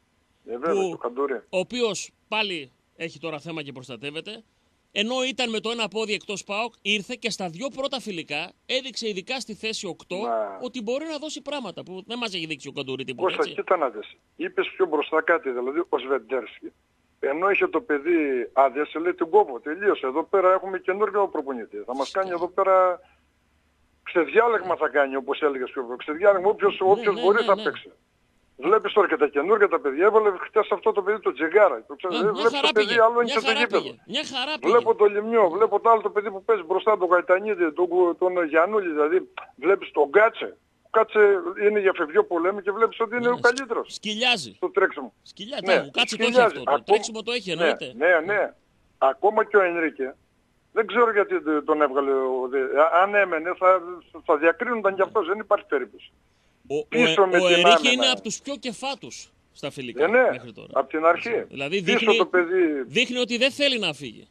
Ε, βέβαια, που- το Καντουρί. ο οποίος πάλι έχει τώρα θέμα και προστατεύεται, ενώ ήταν με το ένα πόδι εκτός ΠΑΟΚ, ήρθε και στα δύο πρώτα φιλικά έδειξε ειδικά στη θέση οκτώ Μα- ότι μπορεί να δώσει πράγματα που δεν μας έχει δείξει ο Καντουρί τίποτα. Κώστα, Έτσι. κοίτα να δεις. Είπες πιο μπροστά κάτι, δηλαδή ο Σβεντέρσκι. Ενώ είχε το παιδί άδεια, σε λέει την κόβω. Τελείωσε. Εδώ πέρα έχουμε καινούργιο προπονητή. Θα μας κάνει εδώ πέρα ξεδιάλεγμα θα κάνει, όπως έλεγες πιο πριν. Ξεδιάλεγμα, όποιος, όποιος ναι, μπορεί ναι, θα ναι. παίξει. Βλέπεις τώρα και τα καινούργια τα παιδιά. Έβαλε χτες αυτό το παιδί το Τζεγάρα. Το ξέρεις, Α, μια βλέπεις χαρά το παιδί πήγε. άλλο είναι Μια και το χαρά γήπεδο. πήγε. Μια χαρά πήγε. Βλέπω το Λιμιό, βλέπω το άλλο το παιδί που παίζει μπροστά τον Γαϊτανίδη, τον, τον Γιαννούλη, δηλαδή βλέπεις τον Κάτσε. Ο Κάτσε είναι για φευγείο πολέμου και βλέπεις ότι είναι Ναι, ο καλύτερος Σκυλιάζει. στο τρέξιμο. Σκυλιάζει. Ναι, Ναι, κάτσε το έχει σκυλιάζει. αυτό. Το Ακόμα- τρέξιμο το έχει Ναι, εννοείται. ναι, ναι. Ακόμα και ο Ενρίκε. Δεν ξέρω γιατί τον έβγαλε. Ο, δε- αν έμενε θα, θα διακρίνονταν κι αυτός, δεν υπάρχει περίπτωση. Ο, ο, πίσω ο, με ο την Ερίκη άμυνα. είναι από τους πιο κεφάτους στα φιλικά Ε, ναι, μέχρι τώρα. από την αρχή. Δηλαδή Πίσω δείχνει, το παιδί. δείχνει ότι δεν θέλει να φύγει.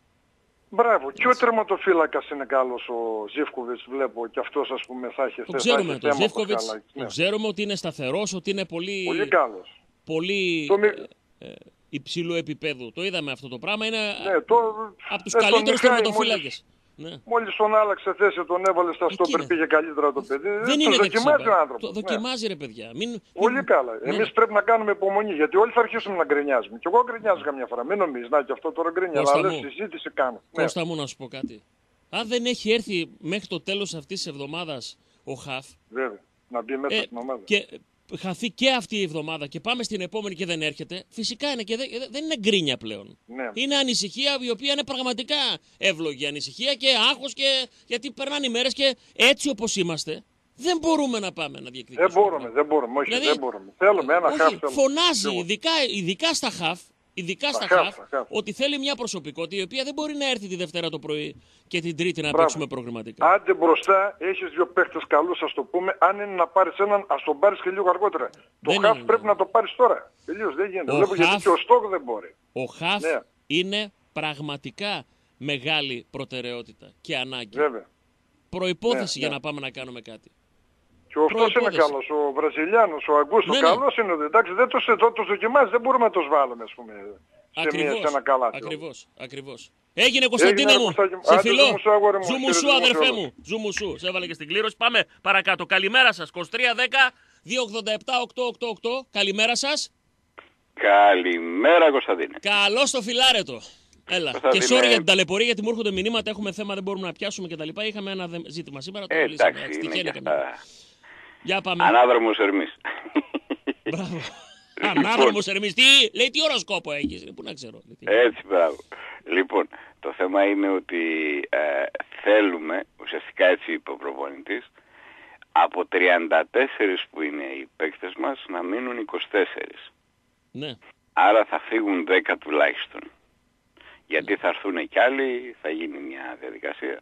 Μπράβο. Και ο τερματοφύλακας είναι καλός ο Ζίβκοβιτς, βλέπω, και αυτός ας πούμε θα έχει Το θε- θα ξέρουμε έχει τον θέμα Ζεύκοβιτς, Πασχαλάκη. το Ναι. ξέρουμε ότι είναι σταθερός, ότι είναι πολύ, Πολύ καλός. πολύ Το μη- ε, ε, υψηλού επίπεδου. Το είδαμε αυτό το πράγμα. Είναι Ναι, το... από τους ε, στον καλύτερους Μιχάη, τερματοφύλακες. Ναι. Μόλις, μόλις τον άλλαξε θέση, τον έβαλε στα Εκεί στόπερ, είναι. πήγε καλύτερα το παιδί. Δεν το είναι δοκιμάζει ο δεξιά. άνθρωπος. Το Ναι. δοκιμάζει ρε παιδιά. Μην, Πολύ μην- καλά. ναι. Εμείς πρέπει να κάνουμε υπομονή, γιατί όλοι θα αρχίσουμε να γκρινιάζουμε. Και εγώ γκρινιάζω καμιά φορά. Μην νομίζεις, να και αυτό τώρα γκρινιά. Κώστα Αλλά μου. λες, συζήτηση κάνω. Ναι. Κώστα μου να σου πω κάτι. Αν δεν έχει έρθει μέχρι το τέλος αυτής της εβδομάδας ο Χαφ, Βέβαια. Να μπει μέσα ε, στην ομάδα. και χαθεί και αυτή η εβδομάδα και πάμε στην επόμενη και δεν έρχεται, φυσικά είναι και δεν, δεν είναι γκρίνια πλέον. Ναι. Είναι ανησυχία η οποία είναι πραγματικά εύλογη ανησυχία και άγχος και γιατί περνάνε οι μέρες και έτσι όπως είμαστε δεν μπορούμε να πάμε να διεκδικήσουμε. Δεν μπορούμε, δεν μπορούμε. Όχι, Δηλαδή, δεν μπορούμε. Θέλουμε ένα όχι, χαφ. θέλουμε. φωνάζει Λίγο. ειδικά, ειδικά στα χαφ, ειδικά στα Στα χαφ, χαφ, στα χαφ. ότι θέλει μια προσωπικότητα η οποία δεν μπορεί να έρθει τη Δευτέρα το πρωί και την Τρίτη να Μπράβο. παίξουμε προγραμματικά. Άντε μπροστά, έχεις δύο παίχτες καλούς, ας το πούμε. Αν είναι να πάρεις έναν, ας τον πάρεις και λίγο αργότερα. Το Δεν χαφ είναι, πρέπει ναι. να το πάρεις τώρα. Τελείως, δεν γίνεται. Ο Βλέπω γιατί χαφ- και ο Στόκ δεν μπορεί. Ο Χαφ Ναι. είναι πραγματικά μεγάλη προτεραιότητα και ανάγκη. Βέβαια. προϋπόθεση Ναι, για ναι. να πάμε να κάνουμε κάτι. Και αυτός είναι Προϋπόθεση. καλός, ο Βραζιλιάνος, ο Αγκούστο, Ναι, ναι. καλός είναι. Εντάξει, δεν τους, το, τους δοκιμάζει, δεν μπορούμε να τους βάλουμε, ας πούμε, σε, μια, Ακριβώς, σε ένα καλάθι. ακριβώς, ακριβώς. Έγινε Κωνσταντίνε Έγινε, μου, Κωστάκη μου. σε Άντε, φιλό. ζουμουσού, αγόρι μου, Ζουμουσού χαιρετισμούς αδερφέ σε όλους. μου, ζουμουσού, σε έβαλε και στην κλήρωση. Πάμε παρακάτω. Καλημέρα σας, είκοσι τρία δέκα δύο ογδόντα επτά οκτακόσια ογδόντα οκτώ. Καλημέρα σας. Καλημέρα Κωνσταντίνε. Καλώς το φιλάρετο. Έλα. Κωνσταντίνε. Και sorry για την ταλαιπωρία, γιατί μου έρχονται μηνύματα, έχουμε θέμα, δεν μπορούμε να πιάσουμε κτλ. Είχαμε ένα δε- ζήτημα σήμερα, το Ε, λύσαμε. εντάξει, Έτσι, είναι τυχαίνει και καμιά. αυτά. Για πάμε. Ανάδρομος Ερμής. Μπράβο. Λοιπόν. Ανάδρομος Ερμής. Τι, λέει, τι οροσκόπο έχεις, ρε, πού να ξέρω. Τι- Έτσι, μπράβο. Λοιπόν, το θέμα είναι ότι ε, θέλουμε, ουσιαστικά έτσι είπε ο προπονητής, από τριάντα τέσσερις που είναι οι παίκτες μας να μείνουν είκοσι τέσσερις. Ναι. Άρα θα φύγουν δέκα τουλάχιστον. Γιατί θα έρθουν κι άλλοι, θα γίνει μια διαδικασία.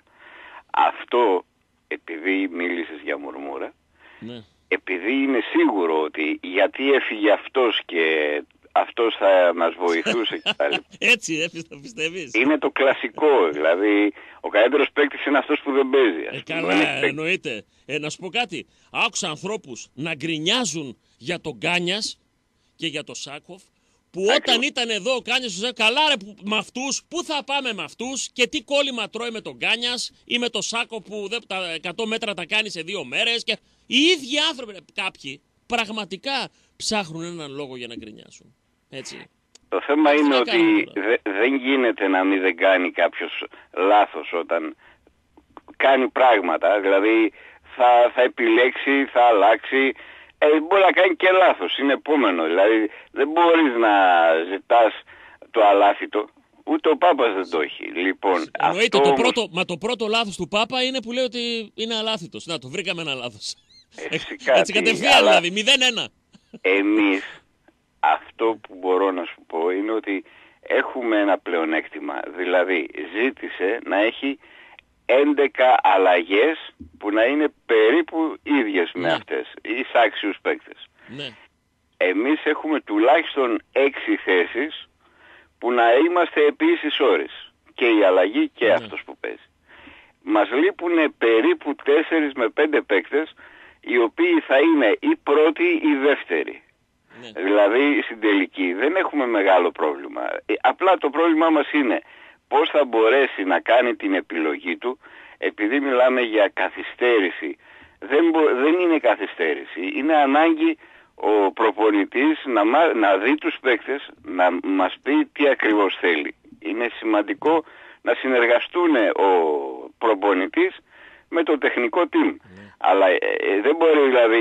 Αυτό, επειδή μίλησες για μουρμούρα, Ναι. επειδή είναι σίγουρο ότι γιατί έφυγε αυτός και αυτός θα μας βοηθούσε και τα λοιπά. Έτσι, έφυγε, το πιστεύεις. Είναι το κλασικό, δηλαδή ο καλύτερος παίκτης είναι αυτός που δεν παίζει. ας Ε, πούμε. καλά, Δεν έχει παίκτη. εννοείται. Ε, να σου πω κάτι. Άκουσα ανθρώπους να γκρινιάζουν για τον Γκάνιας και για τον Σάκοφ, που Ακριβώς. όταν ήταν εδώ ο Γκάνιας του Σάκοφ, καλά ρε, που, με αυτούς, πού θα πάμε με αυτούς και τι κόλλημα τρώει με τον Γκάνιας ή με τον Σάκοφ που δεν, τα εκατό μέτρα τα κάνει σε δύο μέρες. Και οι ίδιοι άνθρωποι, ρε, κάποιοι, πραγματικά ψάχνουν έναν λόγο για να γκρινιάσουν. Έτσι. Το θέμα Τι είναι να ότι κάνουμε τώρα. δε- δεν γίνεται να μην δεν κάνει κάποιος λάθος όταν κάνει πράγματα. Δηλαδή θα, θα επιλέξει, θα αλλάξει. Ε, μπορεί να κάνει και λάθος, είναι επόμενο. Δηλαδή δεν μπορείς να ζητάς το αλάθητο. Ούτε ο Πάπας δεν το έχει. Λοιπόν, Εννοείται, αυτό το όμως- πρώτο, μα το πρώτο λάθος του Πάπα είναι που λέει ότι είναι αλάθητος. Να, το βρήκαμε ένα λάθος. Ε, φυσικά Έτσι τι, κατευθείαν αλλά- δηλαδή, μηδέν ένα. Εμείς αυτό που μπορώ να σου πω είναι ότι έχουμε ένα πλεονέκτημα. Δηλαδή ζήτησε να έχει έντεκα αλλαγές που να είναι περίπου ίδιες με Ναι. αυτές, ίσαξιους παίκτες. Ναι. Εμείς έχουμε τουλάχιστον έξι θέσεις που να είμαστε επίσης όρις. Και η αλλαγή και Ναι. αυτός που παίζει. Μας λείπουν περίπου τέσσερις με πέντε παίκτες οι οποίοι θα είναι ή πρώτοι ή δεύτεροι. Ναι. Δηλαδή στην τελική δεν έχουμε μεγάλο πρόβλημα. Ε, Απλά το πρόβλημά μας είναι πώς θα μπορέσει να κάνει την επιλογή του, επειδή μιλάμε για καθυστέρηση. Δεν, μπο- δεν είναι καθυστέρηση. Είναι ανάγκη ο προπονητής να, μα- να δει τους παίκτες, να μας πει τι ακριβώς θέλει. Είναι σημαντικό να συνεργαστούν ο προπονητής με το τεχνικό team. Αλλά ε, ε, δεν μπορεί δηλαδή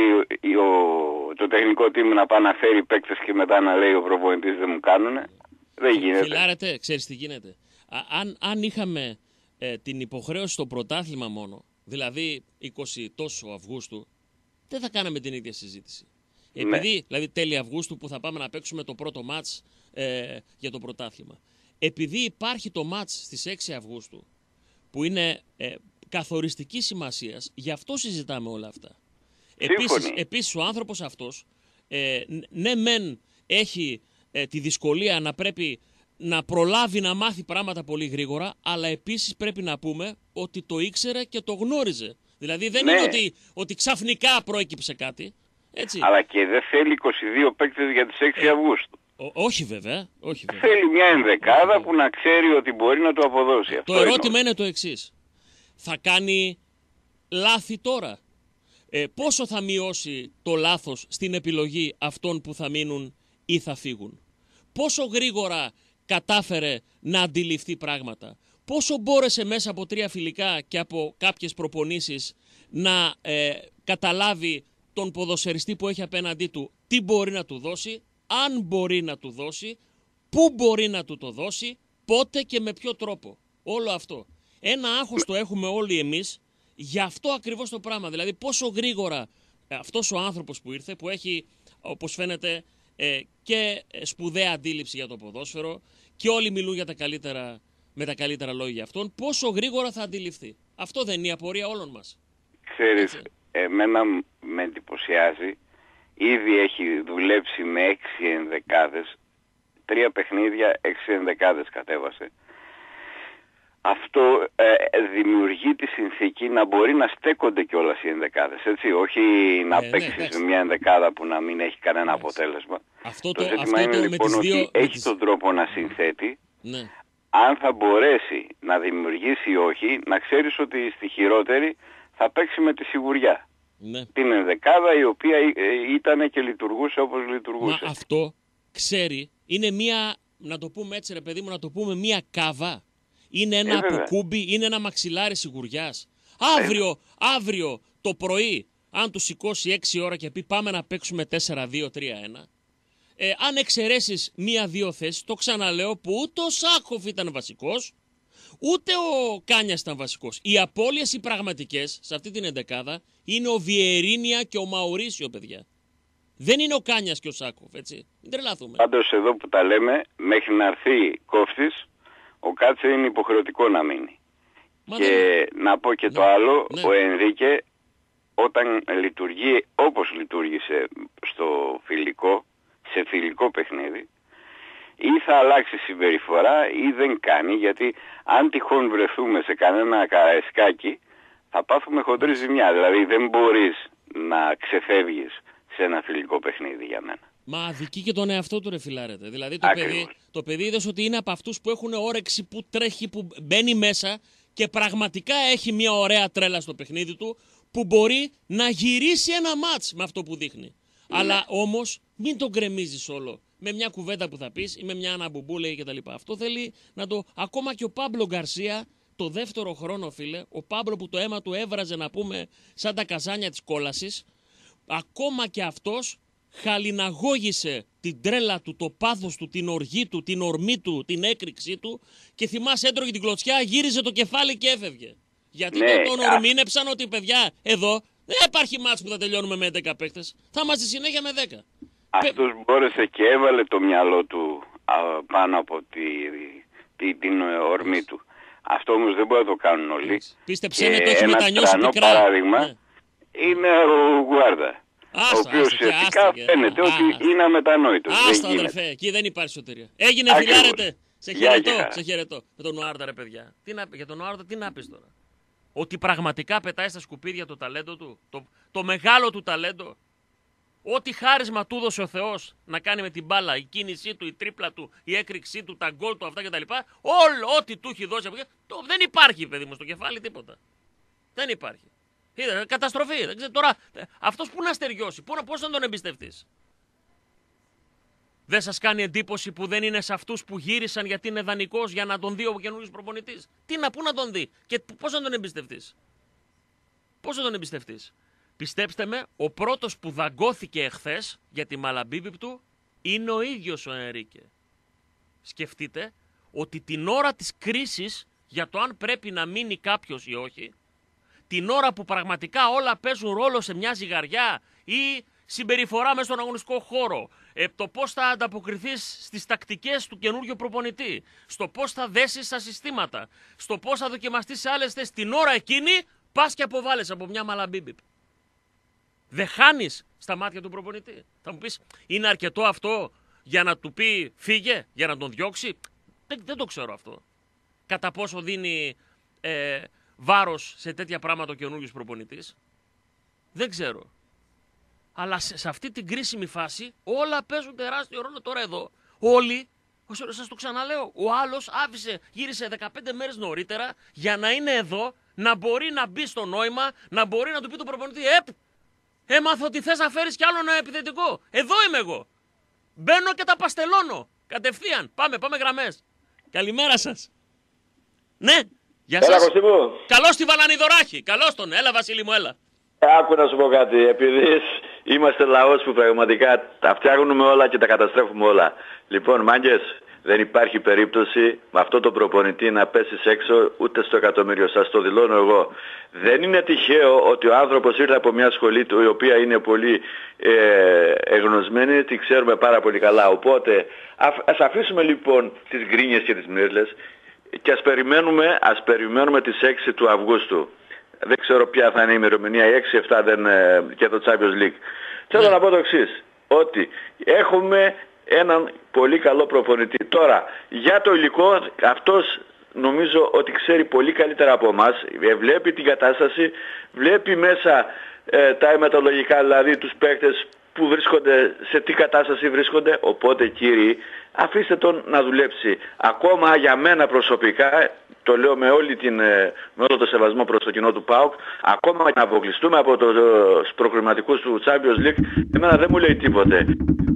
ο- το τεχνικό team να πάει να φέρει παίκτες και μετά να λέει ο προπονητής δεν μου κάνουνε. Δεν γίνεται. Φιλάρετε, ξέρεις τι γίνεται. Α, αν, αν είχαμε ε, την υποχρέωση στο πρωτάθλημα μόνο, δηλαδή είκοσι τόσο Αυγούστου, δεν θα κάναμε την ίδια συζήτηση. Ναι. Επειδή, δηλαδή τέλη Αυγούστου που θα πάμε να παίξουμε το πρώτο μάτς ε, για το πρωτάθλημα. Επειδή υπάρχει το μάτς στις έξι Αυγούστου, που είναι ε, καθοριστική σημασίας, γι' αυτό συζητάμε όλα αυτά. Επίσης, Σύμφωνοι. επίσης ο άνθρωπος αυτός, ε, ναι μεν έχει ε, τη δυσκολία να πρέπει να προλάβει να μάθει πράγματα πολύ γρήγορα, αλλά επίσης πρέπει να πούμε ότι το ήξερε και το γνώριζε. Δηλαδή δεν Ναι. είναι ότι, ότι ξαφνικά προέκυψε κάτι. Έτσι. Αλλά και δεν θέλει είκοσι δύο παίκτες για τις έξι Αυγούστου. Ο- όχι βέβαια. Όχι βέβαια. Θέλει μια ενδεκάδα που να ξέρει ότι μπορεί να το αποδώσει. Αυτό Το ερώτημα εννοώ. είναι το εξής. Θα κάνει λάθη τώρα. Ε, πόσο θα μειώσει το λάθος στην επιλογή αυτών που θα μείνουν ή θα φύγουν. Πόσο γρήγορα κατάφερε να αντιληφθεί πράγματα. Πόσο μπόρεσε μέσα από τρία φιλικά και από κάποιες προπονήσεις να ε, καταλάβει τον ποδοσφαιριστή που έχει απέναντί του τι μπορεί να του δώσει, αν μπορεί να του δώσει, πού μπορεί να του το δώσει, πότε και με ποιο τρόπο. Όλο αυτό. Ένα άγχος το έχουμε όλοι εμείς για αυτό ακριβώς το πράγμα. Δηλαδή πόσο γρήγορα αυτός ο άνθρωπος που ήρθε, που έχει όπως φαίνεται ε, και σπουδαία αντίληψη για το ποδόσφαιρο και όλοι μιλούν για τα καλύτερα, με τα καλύτερα λόγια για αυτόν, πόσο γρήγορα θα αντιληφθεί. Αυτό δεν είναι η απορία όλων μας. Ξέρεις, Έτσι. εμένα με εντυπωσιάζει. Ήδη έχει δουλέψει με έξι ενδεκάδες. Τρία παιχνίδια, έξι ενδεκάδες κατέβασε. αυτό ε, δημιουργεί τη συνθήκη να μπορεί να στέκονται κιόλας οι ενδεκάδες, έτσι, όχι να ε, παίξεις ναι, μια ενδεκάδα που να μην έχει κανένα ναι, αποτέλεσμα. Αυτό το, το ζήτημα αυτό είναι το, λοιπόν με τις δύο, ότι έχει τις... τον τρόπο να συνθέτει, ναι. αν θα μπορέσει να δημιουργήσει ή όχι, να ξέρεις ότι στη χειρότερη θα παίξει με τη σιγουριά. Ναι. Την ενδεκάδα η οποία ήταν και λειτουργούσε όπως λειτουργούσε. Μα αυτό ξέρει, είναι μία, να το πούμε έτσι ρε παιδί μου, να το πούμε μία κάβα. Είναι ένα ε, αποκούμπι, είναι ένα μαξιλάρι σιγουριάς. Αύριο, ε. αύριο το πρωί, αν του σηκώσει έξι ώρα και πει πάμε να παίξουμε τέσσερα δύο τρία ένα, ε, αν εξαιρέσεις μία-δύο θέσεις, το ξαναλέω, που ούτε ο Σάκοφ ήταν βασικός, ούτε ο Κάνιας ήταν βασικός. Οι απώλειες οι πραγματικές σε αυτή την εντεκάδα είναι ο Βιερίνια και ο Μαουρίσιο, παιδιά. Δεν είναι ο Κάνιας και ο Σάκοφ, έτσι. Μην τρελαθούμε. Πάντως εδώ που τα λέμε, μέχρι να έρθει κόφτης, ο Κάτσε είναι υποχρεωτικό να μείνει. Μα και δεν... να πω και ναι. το άλλο, ναι. ο Ενρίκε όταν λειτουργεί όπως λειτουργήσε στο φιλικό, σε φιλικό παιχνίδι, ή θα αλλάξει συμπεριφορά ή δεν κάνει, γιατί αν τυχόν βρεθούμε σε κανένα καραϊσκάκι θα πάθουμε χοντρή ζημιά. Δηλαδή δεν μπορείς να ξεφεύγεις σε ένα φιλικό παιχνίδι για μένα. Μα αδικεί και τον εαυτό του ρε φιλάρετε. Δηλαδή το παιδί, το παιδί είδες ότι είναι από αυτούς που έχουν όρεξη, που τρέχει, που μπαίνει μέσα και πραγματικά έχει μια ωραία τρέλα στο παιχνίδι του, που μπορεί να γυρίσει ένα μάτς με αυτό που δείχνει. Ναι. Αλλά όμως μην τον γκρεμίζεις όλο με μια κουβέντα που θα πεις ή με μια αναμπουμπούλη κτλ. Αυτό θέλει να το... Ακόμα και ο Πάμπλο Γκαρσία το δεύτερο χρόνο, φίλε, ο Πάμπλο που το αίμα του έβραζε να πούμε σαν τα καζάνια της κόλασης, ακόμα και αυτός χαλιναγώγησε την τρέλα του, το πάθος του, την οργή του, την ορμή του, την έκρηξή του και θυμάσαι έτρωγε την κλωτσιά, γύριζε το κεφάλι και έφευγε. Γιατί ναι, τον ορμήνεψαν ότι παιδιά εδώ δεν υπάρχει μάτς που θα τελειώνουμε με έντεκα παίκτες, θα είμαστε συνέχεια με δέκα. Αυτός μπόρεσε και έβαλε το μυαλό του α, πάνω από τη, τη, την ορμή του. Αυτό όμως δεν μπορεί να το κάνουν όλοι. Πίστεψέ με, το έχει μετανιώσει πικρά. Ένα παράδειγμα ναι. είναι ο Γουάρδα. Άστα, ο οποίος ουσιαστικά φαίνεται άστα, ότι άστα. είναι αμετανόητος. Άστα αδερφέ, εκεί δεν υπάρχει σωτηρία. Έγινε Ακριβώς. Φιλάρετε. Σε χαιρετώ, σε χαιρετώ. Με τον Ουάρντα ρε παιδιά. Τι να, για τον Ουάρντα τι να πεις τώρα. Ότι πραγματικά πετάει στα σκουπίδια το ταλέντο του. Το, το μεγάλο του ταλέντο. Ό,τι χάρισμα του έδωσε ο Θεός να κάνει με την μπάλα, η κίνησή του, η τρίπλα του, η έκρηξή του, τα γκολ του, αυτά κτλ. Όλο ό,τι του έχει δώσει. Το, δεν υπάρχει, παιδί μου, στο κεφάλι τίποτα. Δεν υπάρχει. Είδα, καταστροφή. Δεν ξέρω, τώρα, αυτός που να στεριώσει, πώς να τον εμπιστευτείς. Δεν σας κάνει εντύπωση που δεν είναι σε αυτούς που γύρισαν γιατί είναι δανεικός για να τον δει ο καινούριος προπονητής. Τι να, πού να τον δει και πώς να τον εμπιστευτείς. Πώς να τον εμπιστευτείς. Πιστέψτε με, ο πρώτος που δαγκώθηκε εχθές για τη μαλαμπίμπη του είναι ο ίδιος ο Ενρίκε. Σκεφτείτε ότι την ώρα της κρίσης για το αν πρέπει να μείνει κάποιος ή όχι, την ώρα που πραγματικά όλα παίζουν ρόλο σε μια ζυγαριά ή συμπεριφορά μέσα στον αγωνιστικό χώρο, ε, το πώς θα ανταποκριθείς στις τακτικές του καινούργιου προπονητή, στο πώς θα δέσεις τα συστήματα, στο πώς θα δοκιμαστείς σε άλλες θέσεις, την ώρα εκείνη πας και αποβάλλεσαι από μια μαλαμπίμπη. Δεν χάνεις στα μάτια του προπονητή. Θα μου πεις, είναι αρκετό αυτό για να του πει φύγε, για να τον διώξει. Δεν, δεν το ξέρω αυτό. Κατά πόσο δίνει ε, βάρος σε τέτοια πράγματα ο καινούριος προπονητής. Δεν ξέρω. Αλλά σε, σε αυτή την κρίσιμη φάση όλα παίζουν τεράστιο ρόλο τώρα εδώ. Όλοι, σας το ξαναλέω, ο άλλος άφησε, γύρισε δεκαπέντε μέρες νωρίτερα για να είναι εδώ, να μπορεί να μπει στο νόημα, να μπορεί να του πει το προπονητή «Επ, έμαθα ότι θες να φέρεις κι άλλο ένα επιθετικό. Εδώ είμαι εγώ. Μπαίνω και τα παστελώνω. Κατευθείαν. Πάμε, πάμε γραμμές. Καλημέρα σας. Ναι, γεια σας. Έλα, Κωστή. Καλώς τη Βαλανιδωράχη. Καλώς τον. Έλα, Βασίλη μου, έλα. Άκου να σου πω κάτι. Επειδή είμαστε λαός που πραγματικά τα φτιάχνουμε όλα και τα καταστρέφουμε όλα. Λοιπόν, μάγκες, δεν υπάρχει περίπτωση με αυτό το προπονητή να πέσεις έξω ούτε στο εκατομμύριο. Σας το δηλώνω εγώ. Δεν είναι τυχαίο ότι ο άνθρωπος ήρθε από μια σχολή του η οποία είναι πολύ ε, εγνωσμένη, τη ξέρουμε πάρα πολύ καλά. Οπότε α, ας αφήσουμε λοιπόν τις γκρίνιες και τις μύρλες και ας περιμένουμε, ας περιμένουμε τις έξι του Αυγούστου. Δεν ξέρω ποια θα είναι η ημερομηνία, έξι εφτά δεν, ε, και το Champions League. Θέλω να πω το εξής, ότι έχουμε έναν πολύ καλό προπονητή. Τώρα, για το υλικό, αυτός νομίζω ότι ξέρει πολύ καλύτερα από εμάς, βλέπει την κατάσταση, βλέπει μέσα ε, τα αιματολογικά, δηλαδή τους παίκτες που βρίσκονται, σε τι κατάσταση βρίσκονται. Οπότε κύριοι, αφήστε τον να δουλέψει. Ακόμα για μένα προσωπικά, το λέω με, όλη την, με όλο το σεβασμό προς το κοινό του ΠΑΟΚ, ακόμα και να αποκλειστούμε από τους προκριματικούς του Champions League, εμένα δεν μου λέει τίποτε.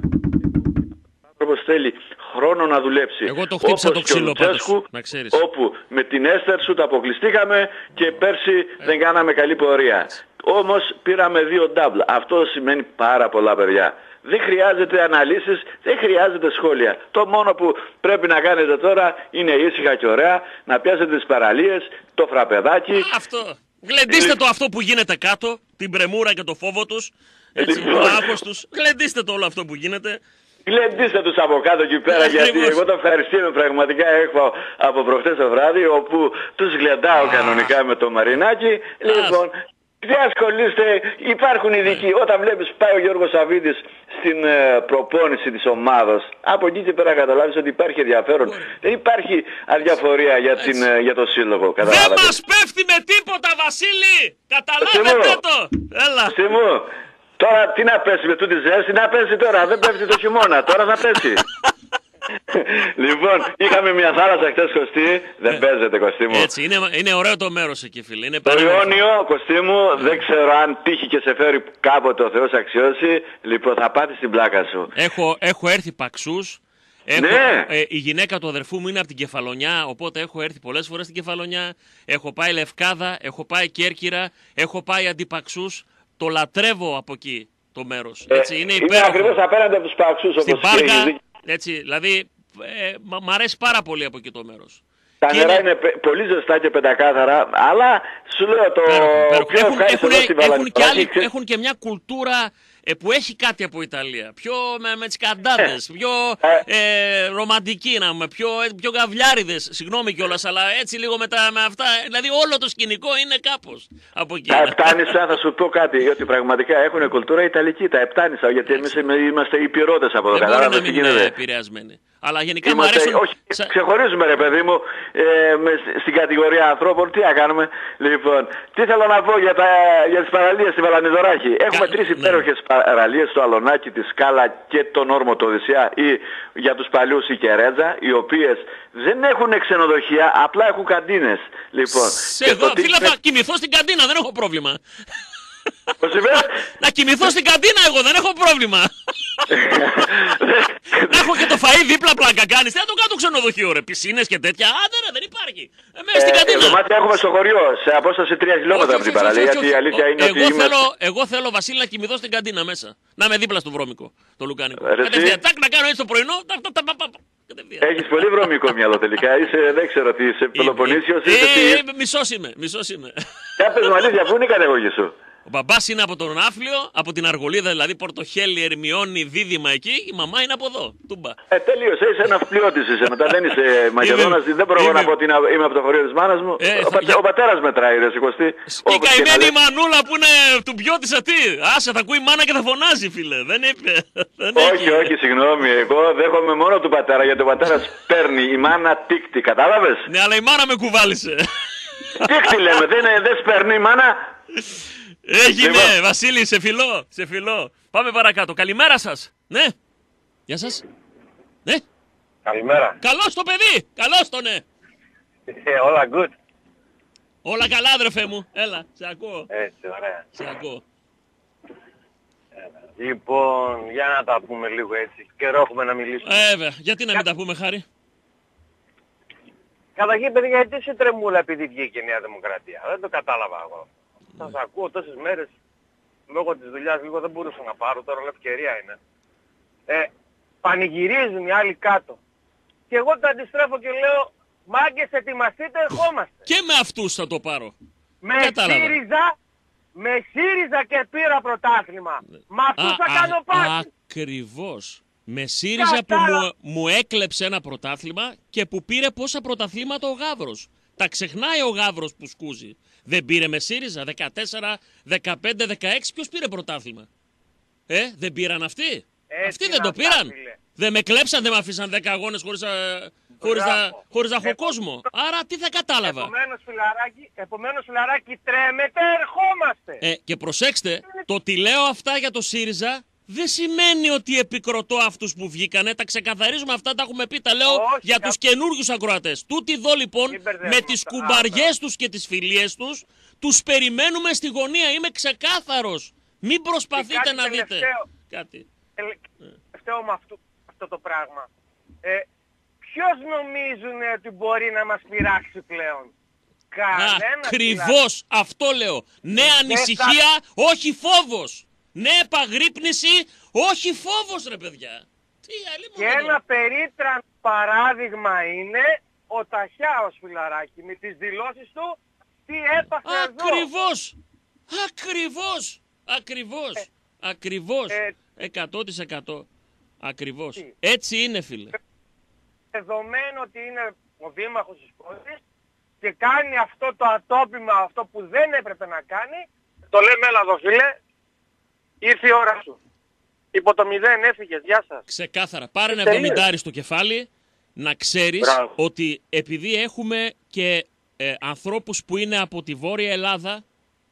Ο άνθρωπος θέλει χρόνο να δουλέψει. Εγώ το χτύψα το ξύλο πάντως, να ξέρεις. Όπου με την Έστερ σου τα αποκλειστήκαμε και πέρσι ε. δεν κάναμε καλή πορεία. Όμως πήραμε δύο double. Αυτό σημαίνει πάρα πολλά, παιδιά. Δεν χρειάζεται αναλύσεις, δεν χρειάζεται σχόλια. Το μόνο που πρέπει να κάνετε τώρα είναι ήσυχα και ωραία να πιάσετε τις παραλίες, το φραπεδάκι. Αυτό. Γλεντήστε το αυτό που γίνεται κάτω, την πρεμούρα και το φόβο τους, έτσι, το άγχος τους. Γλεντήστε το όλο αυτό που γίνεται. Γλεντήστε τους από κάτω εκεί πέρα, γιατί εγώ το ευχαριστήρω πραγματικά έχω από προχτές το βράδυ, όπου τους γλεντάω κανονικά με το Μαρινάκι. Λοιπόν, τι ασχολείστε, υπάρχουν ειδικοί. Όταν βλέπεις πάει ο Γιώργος Σαββίδης στην ε, προπόνηση της ομάδας, από εκεί και πέρα καταλάβεις ότι υπάρχει ενδιαφέρον. Δεν υπάρχει αδιαφορία για, την, ε, για το σύλλογο. Δεν μας πέφτει με τίποτα, Βασίλη! Καταλάβετε το! Έλα! Στήμου, τώρα τι να πέσει με τούτη ζέστη, να πέσει τώρα, δεν πέφτει το χειμώνα, τώρα θα πέσει. Λοιπόν, είχαμε μια θάλασσα χτες, Κωστή. Δεν ε, παίζεται, Κωστή μου. Έτσι, είναι, είναι ωραίο το μέρος εκεί, φίλε. Είναι το Ιόνιο, Κωστή μου, ε. δεν ξέρω αν τύχει και σε φέρει κάποτε ο Θεός αξιώσει. Λοιπόν, θα πάθεις την πλάκα σου. Έχω, έχω έρθει Παξούς. Έχω, ναι. ε, η γυναίκα του αδερφού μου είναι από την Κεφαλονιά, οπότε έχω έρθει πολλές φορές στην Κεφαλονιά. Έχω πάει Λευκάδα, έχω πάει Κέρκυρα, έχω πάει Αντιπαξούς. Το λατρεύω από εκεί το μέρος. Έτσι, ε, είναι είναι ακριβώς απέναντι από τους Παξούς. Στην Πάρκα, έτσι, δηλαδή, ε, μ' αρέσει πάρα πολύ από εκεί το μέρος. Τα νερά είναι... είναι πολύ ζεστά και πεντακάθαρα, αλλά σου λέω το πέροχο, πιο έχουν, έχουν, έχουν, και άλλοι, και... έχουν και μια κουλτούρα ε, που έχει κάτι από Ιταλία. Πιο με, με τις καντάδες, πιο ε, ε, ρομαντική να πούμε, πιο, πιο γαβλιάριδες, συγγνώμη κιόλας, αλλά έτσι λίγο με, τα, με αυτά. Δηλαδή όλο το σκηνικό είναι κάπως από εκεί. Τα Επτάνησα, θα σου πω κάτι, γιατί πραγματικά έχουν κουλτούρα Ιταλική. Τα Επτάνησα, γιατί εμείς είμαστε υπηρώντες από εδώ. Δεν μπορεί να μην είναι επηρεασμένοι. Αλλά γενικά Είμαστε, μου αρέσουν... Όχι, ξεχωρίζουμε ρε παιδί μου ε, με, στην κατηγορία ανθρώπων. Τι να κάνουμε. Λοιπόν, τι θέλω να πω για, τα, για τις παραλίες στη Βαλανιδωράκη. Έχουμε Κα... τρεις ναι. υπέροχες παραλίες, το Αλωνάκι, τη Σκάλα και τον Όρμο, το Οδυσσέα, ή για τους παλιούς η Κερέτζα, οι οποίες δεν έχουν ξενοδοχεία, απλά έχουν καντίνες. Λοιπόν, Σε εγώ, φίλε, τι... θα κοιμηθώ στην καντίνα, δεν έχω πρόβλημα. Πώς είπες? Να κοιμηθώ στην καντίνα εγώ, δεν έχω πρόβλημα. Να έχω και το φαΐ δίπλα, πλάκα κάνεις. Τι να το κάνω ξενοδοχείο ρε, πισίνες και τέτοια. Άντε ρε, δεν υπάρχει. Εμείς στην καντίνα. Δωμάτια έχουμε στο χωριό, σε απόσταση τρία χιλιόμετρα από την παραλία. Γιατί η αλήθεια είναι ότι εγώ θέλω, Βασίλη, να κοιμηθώ στην καντίνα μέσα. Να είμαι δίπλα στο βρώμικο, το λουκάνικο. Τάκ, να κάνω έτσι το πρωινό. Έχεις πολύ βρωμικό μυαλό τελικά. Είσαι, δεν ξέρω τι είσαι, Πελοποννήσιος. Μισός είμαι, μισός είμαι. Για πες μου αλήθεια, πού είναι η καταγωγή σου? Ο μπαμπάς είναι από τον Άφλιο, από την Αργολίδα, δηλαδή Πορτοχέλη, Ερμιώνη, Δίδυμα εκεί. Η μαμά είναι από εδώ, Τούμπα. Ε, τελείωσε, είσαι ναυπλιώτης είσαι. Μετά δεν είσαι Μακεδόνας, δεν μπορώ να πω ότι είμαι από το χωριό της μάνας μου. Ε, ο, πατέ, ο πατέρας μετράει, ρε σηκωστή. Η καημένη η μανούλα που είναι του πιώτησα τι. Άσε, θα ακούει η μάνα και θα φωνάζει, φίλε. Δεν είπε. Δεν όχι, όχι, συγγνώμη. Εγώ δέχομαι μόνο του πατέρα, γιατί ο πατέρας παίρνει, η μάνα τίκτη, κατάλαβες? Ναι, αλλά η μάνα με κουβάλισε. Τίκτη λέμε, δεν, δεν σπέρνει η μάνα. Έγινε, λοιπόν. Βασίλη, σε φιλώ, σε φιλώ. Πάμε παρακάτω. Καλημέρα σας. Ναι. Γεια σας. Ναι. Καλημέρα. Καλώς το παιδί. Καλώς το ναι. Ε, όλα good. Όλα καλά, αδερφέ μου. Έλα, σε ακούω. Έτσι, ωραία. Σε ακούω. Έλα. Λοιπόν, για να τα πούμε λίγο έτσι. Καιρό έχουμε να μιλήσουμε. Ε, βέβαια. Γιατί να Κα... μην τα πούμε, Χάρη? Καταρχήν, παιδιά, γιατί σε τρεμούλα επειδή βγήκε η Νέα Δημοκρατία? Δεν το κατάλαβα εγώ. Σας ακούω τόσες μέρες, λόγω της δουλειάς λίγο δεν μπορούσα να πάρω, τώρα όλα ευκαιρία είναι. Ε, πανηγυρίζουν οι άλλοι κάτω. Και εγώ το αντιστρέφω και λέω, μάγκες ετοιμαστείτε, ερχόμαστε. Και με αυτούς θα το πάρω. Με ΣΥΡΙΖΑ, με ΣΥΡΙΖΑ και πήρα πρωτάθλημα. Με αυτούς θα κάνω πάση. Ακριβώς. Με ΣΥΡΙΖΑ που μου, μου έκλεψε ένα πρωτάθλημα και που πήρε πόσα πρωταθλήματα ο Γαύρος. Τα ξεχνάει ο Γαύρος που σκούζει. Δεν πήρε με ΣΥΡΙΖΑ δεκατέσσερα, δεκαπέντε, δεκαέξι, ποιος πήρε πρωτάθλημα? Ε, δεν πήραν αυτοί? Έτσι αυτοί δεν το πήραν? Φίλε. Δεν με κλέψαν, δεν με αφήσαν δέκα αγώνες χωρίς, α, χωρίς να, χωρίς να έχω κόσμο. Άρα τι θα κατάλαβα. Επομένως, φιλαράκι, επομένως, φιλαράκι, τρέμετε, ερχόμαστε. Ε, και προσέξτε, το ότι λέω αυτά για το ΣΥΡΙΖΑ δεν σημαίνει ότι επικροτώ αυτούς που βγήκανε. Τα ξεκαθαρίζουμε αυτά, τα έχουμε πει. Τα λέω Όχι, για κα... τους καινούργιους ακροατές. Τούτοι εδώ λοιπόν με τις κουμπαριές τους και τις φιλίες τους, τους περιμένουμε στη γωνία. Είμαι ξεκάθαρος. Μην προσπαθείτε να τελευταίο, δείτε. Κάτι. Τελευταίο με αυτό, αυτό το πράγμα. Ε, ποιος νομίζουν ότι μπορεί να μας πειράξει πλέον? Κανένα. Ακριβώς αυτό λέω. Ναι ανησυχία, θα... όχι φόβος. Ναι επαγρύπνηση, όχι φόβος ρε παιδιά. Τι, και ένα περίτραν παράδειγμα είναι ο Ταχιάος, φιλαράκι, με τις δηλώσεις του τι έπαθε εδώ. Ακριβώς. Ακριβώς. Ακριβώς. Ε, Ακριβώς. Ε, εκατό τοις εκατό. Ακριβώς. Τι? Έτσι είναι φίλε. Δεδομένου ότι είναι ο δήμαρχος της πόλης και κάνει αυτό το ατόπιμα, αυτό που δεν έπρεπε να κάνει, το λέμε έλα εδώ φίλε, ήρθε η ώρα σου. Υπό το μηδέν έφυγες, γεια σας. Ξεκάθαρα. Πάρε ένα εβδομήντα στο κεφάλι, να ξέρεις Μπράβο. Ότι επειδή έχουμε και ε, ανθρώπους που είναι από τη Βόρεια Ελλάδα,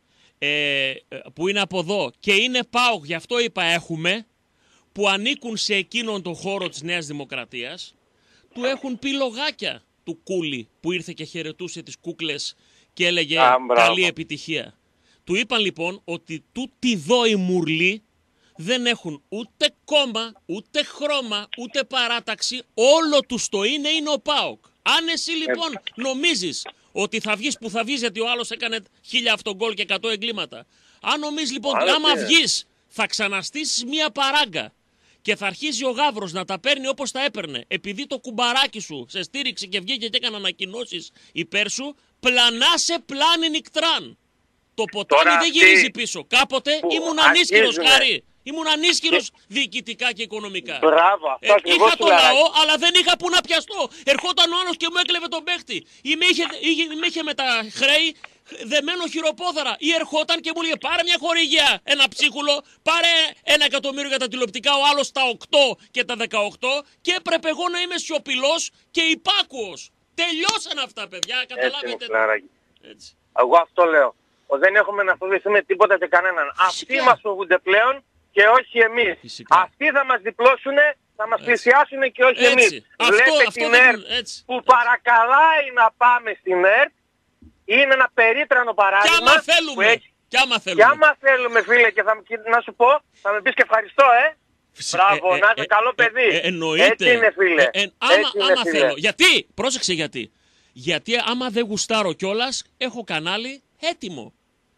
ε, που είναι από εδώ και είναι ΠΑΟΚ, γι' αυτό είπα έχουμε, που ανήκουν σε εκείνον τον χώρο της Νέας Δημοκρατίας, του έχουν πει λογάκια του Κούλη που ήρθε και χαιρετούσε τις κούκλες και έλεγε Α, καλή επιτυχία. Του είπαν λοιπόν ότι τούτοι εδώ οι μουρλοί δεν έχουν ούτε κόμμα, ούτε χρώμα, ούτε παράταξη, όλο τους το είναι, είναι ο ΠΑΟΚ. Αν εσύ λοιπόν νομίζεις ότι θα βγεις που θα βγεις γιατί ο άλλος έκανε χίλια αυτογκόλ και εκατό εγκλήματα, αν νομίζεις λοιπόν ότι άμα βγεις θα ξαναστήσεις μία παράγκα και θα αρχίζει ο γάβρος να τα παίρνει όπως τα έπαιρνε, επειδή το κουμπαράκι σου σε στήριξε και βγήκε και έκανε ανακοινώσεις υπέρ σου, πλανάσε πλάνη νικτράν. Το ποτάμι Τώρα δεν γυρίζει πίσω. Κάποτε ήμουν ανίσχυρος, Χάρη. Ήμουν ανίσχυρος και... διοικητικά και οικονομικά. Μπράβο, αυτό ε, είχα το λαό, αλλά δεν είχα που να πιαστώ. Ερχόταν ο άλλος και μου έκλεβε τον παίχτη. Ή με είχε, είχε, με είχε με τα χρέη δεμένο χειροπόδαρα. Ή ερχόταν και μου έλεγε πάρε μια χορηγία, ένα ψίχουλο, πάρε ένα εκατομμύριο για τα τηλεοπτικά, ο άλλος τα οκτώ και τα δεκαοκτώ. Και έπρεπε εγώ να είμαι σιωπηλός και υπάκουος. Τελειώσαν αυτά, παιδιά. Καταλάβετε. Έτσι, εγώ αυτό λέω. Δεν έχουμε να φοβηθούμε τίποτα και κανέναν. Φυσικά. Αυτοί μας φοβούνται πλέον και όχι εμείς. Φυσικά. Αυτοί θα μας διπλώσουν, θα μας πλησιάσουν και όχι έτσι. Εμείς. Αυτό, Βλέπετε αυτό την ΕΡΤ που έτσι. Παρακαλάει να πάμε στην ΕΡΤ. Είναι ένα περίτρανο παράδειγμα. Κι άμα θέλουμε. Έχει... Κι άμα θέλουμε. Κι άμα θέλουμε φίλε και θα να σου πω, θα με πεις και ευχαριστώ ε. Φυσικά. Μπράβο, ε, να είσαι ε, καλό παιδί. Ε, ε, εννοείται. Έτσι είναι φίλε. Ε, ε, άμα έτσι είναι, άμα φίλε. Θέλω. Γιατί, πρόσεξε γιατί. Γιατί άμα δεν γουστάρω κιόλας, έχω κανάλι έτοιμο.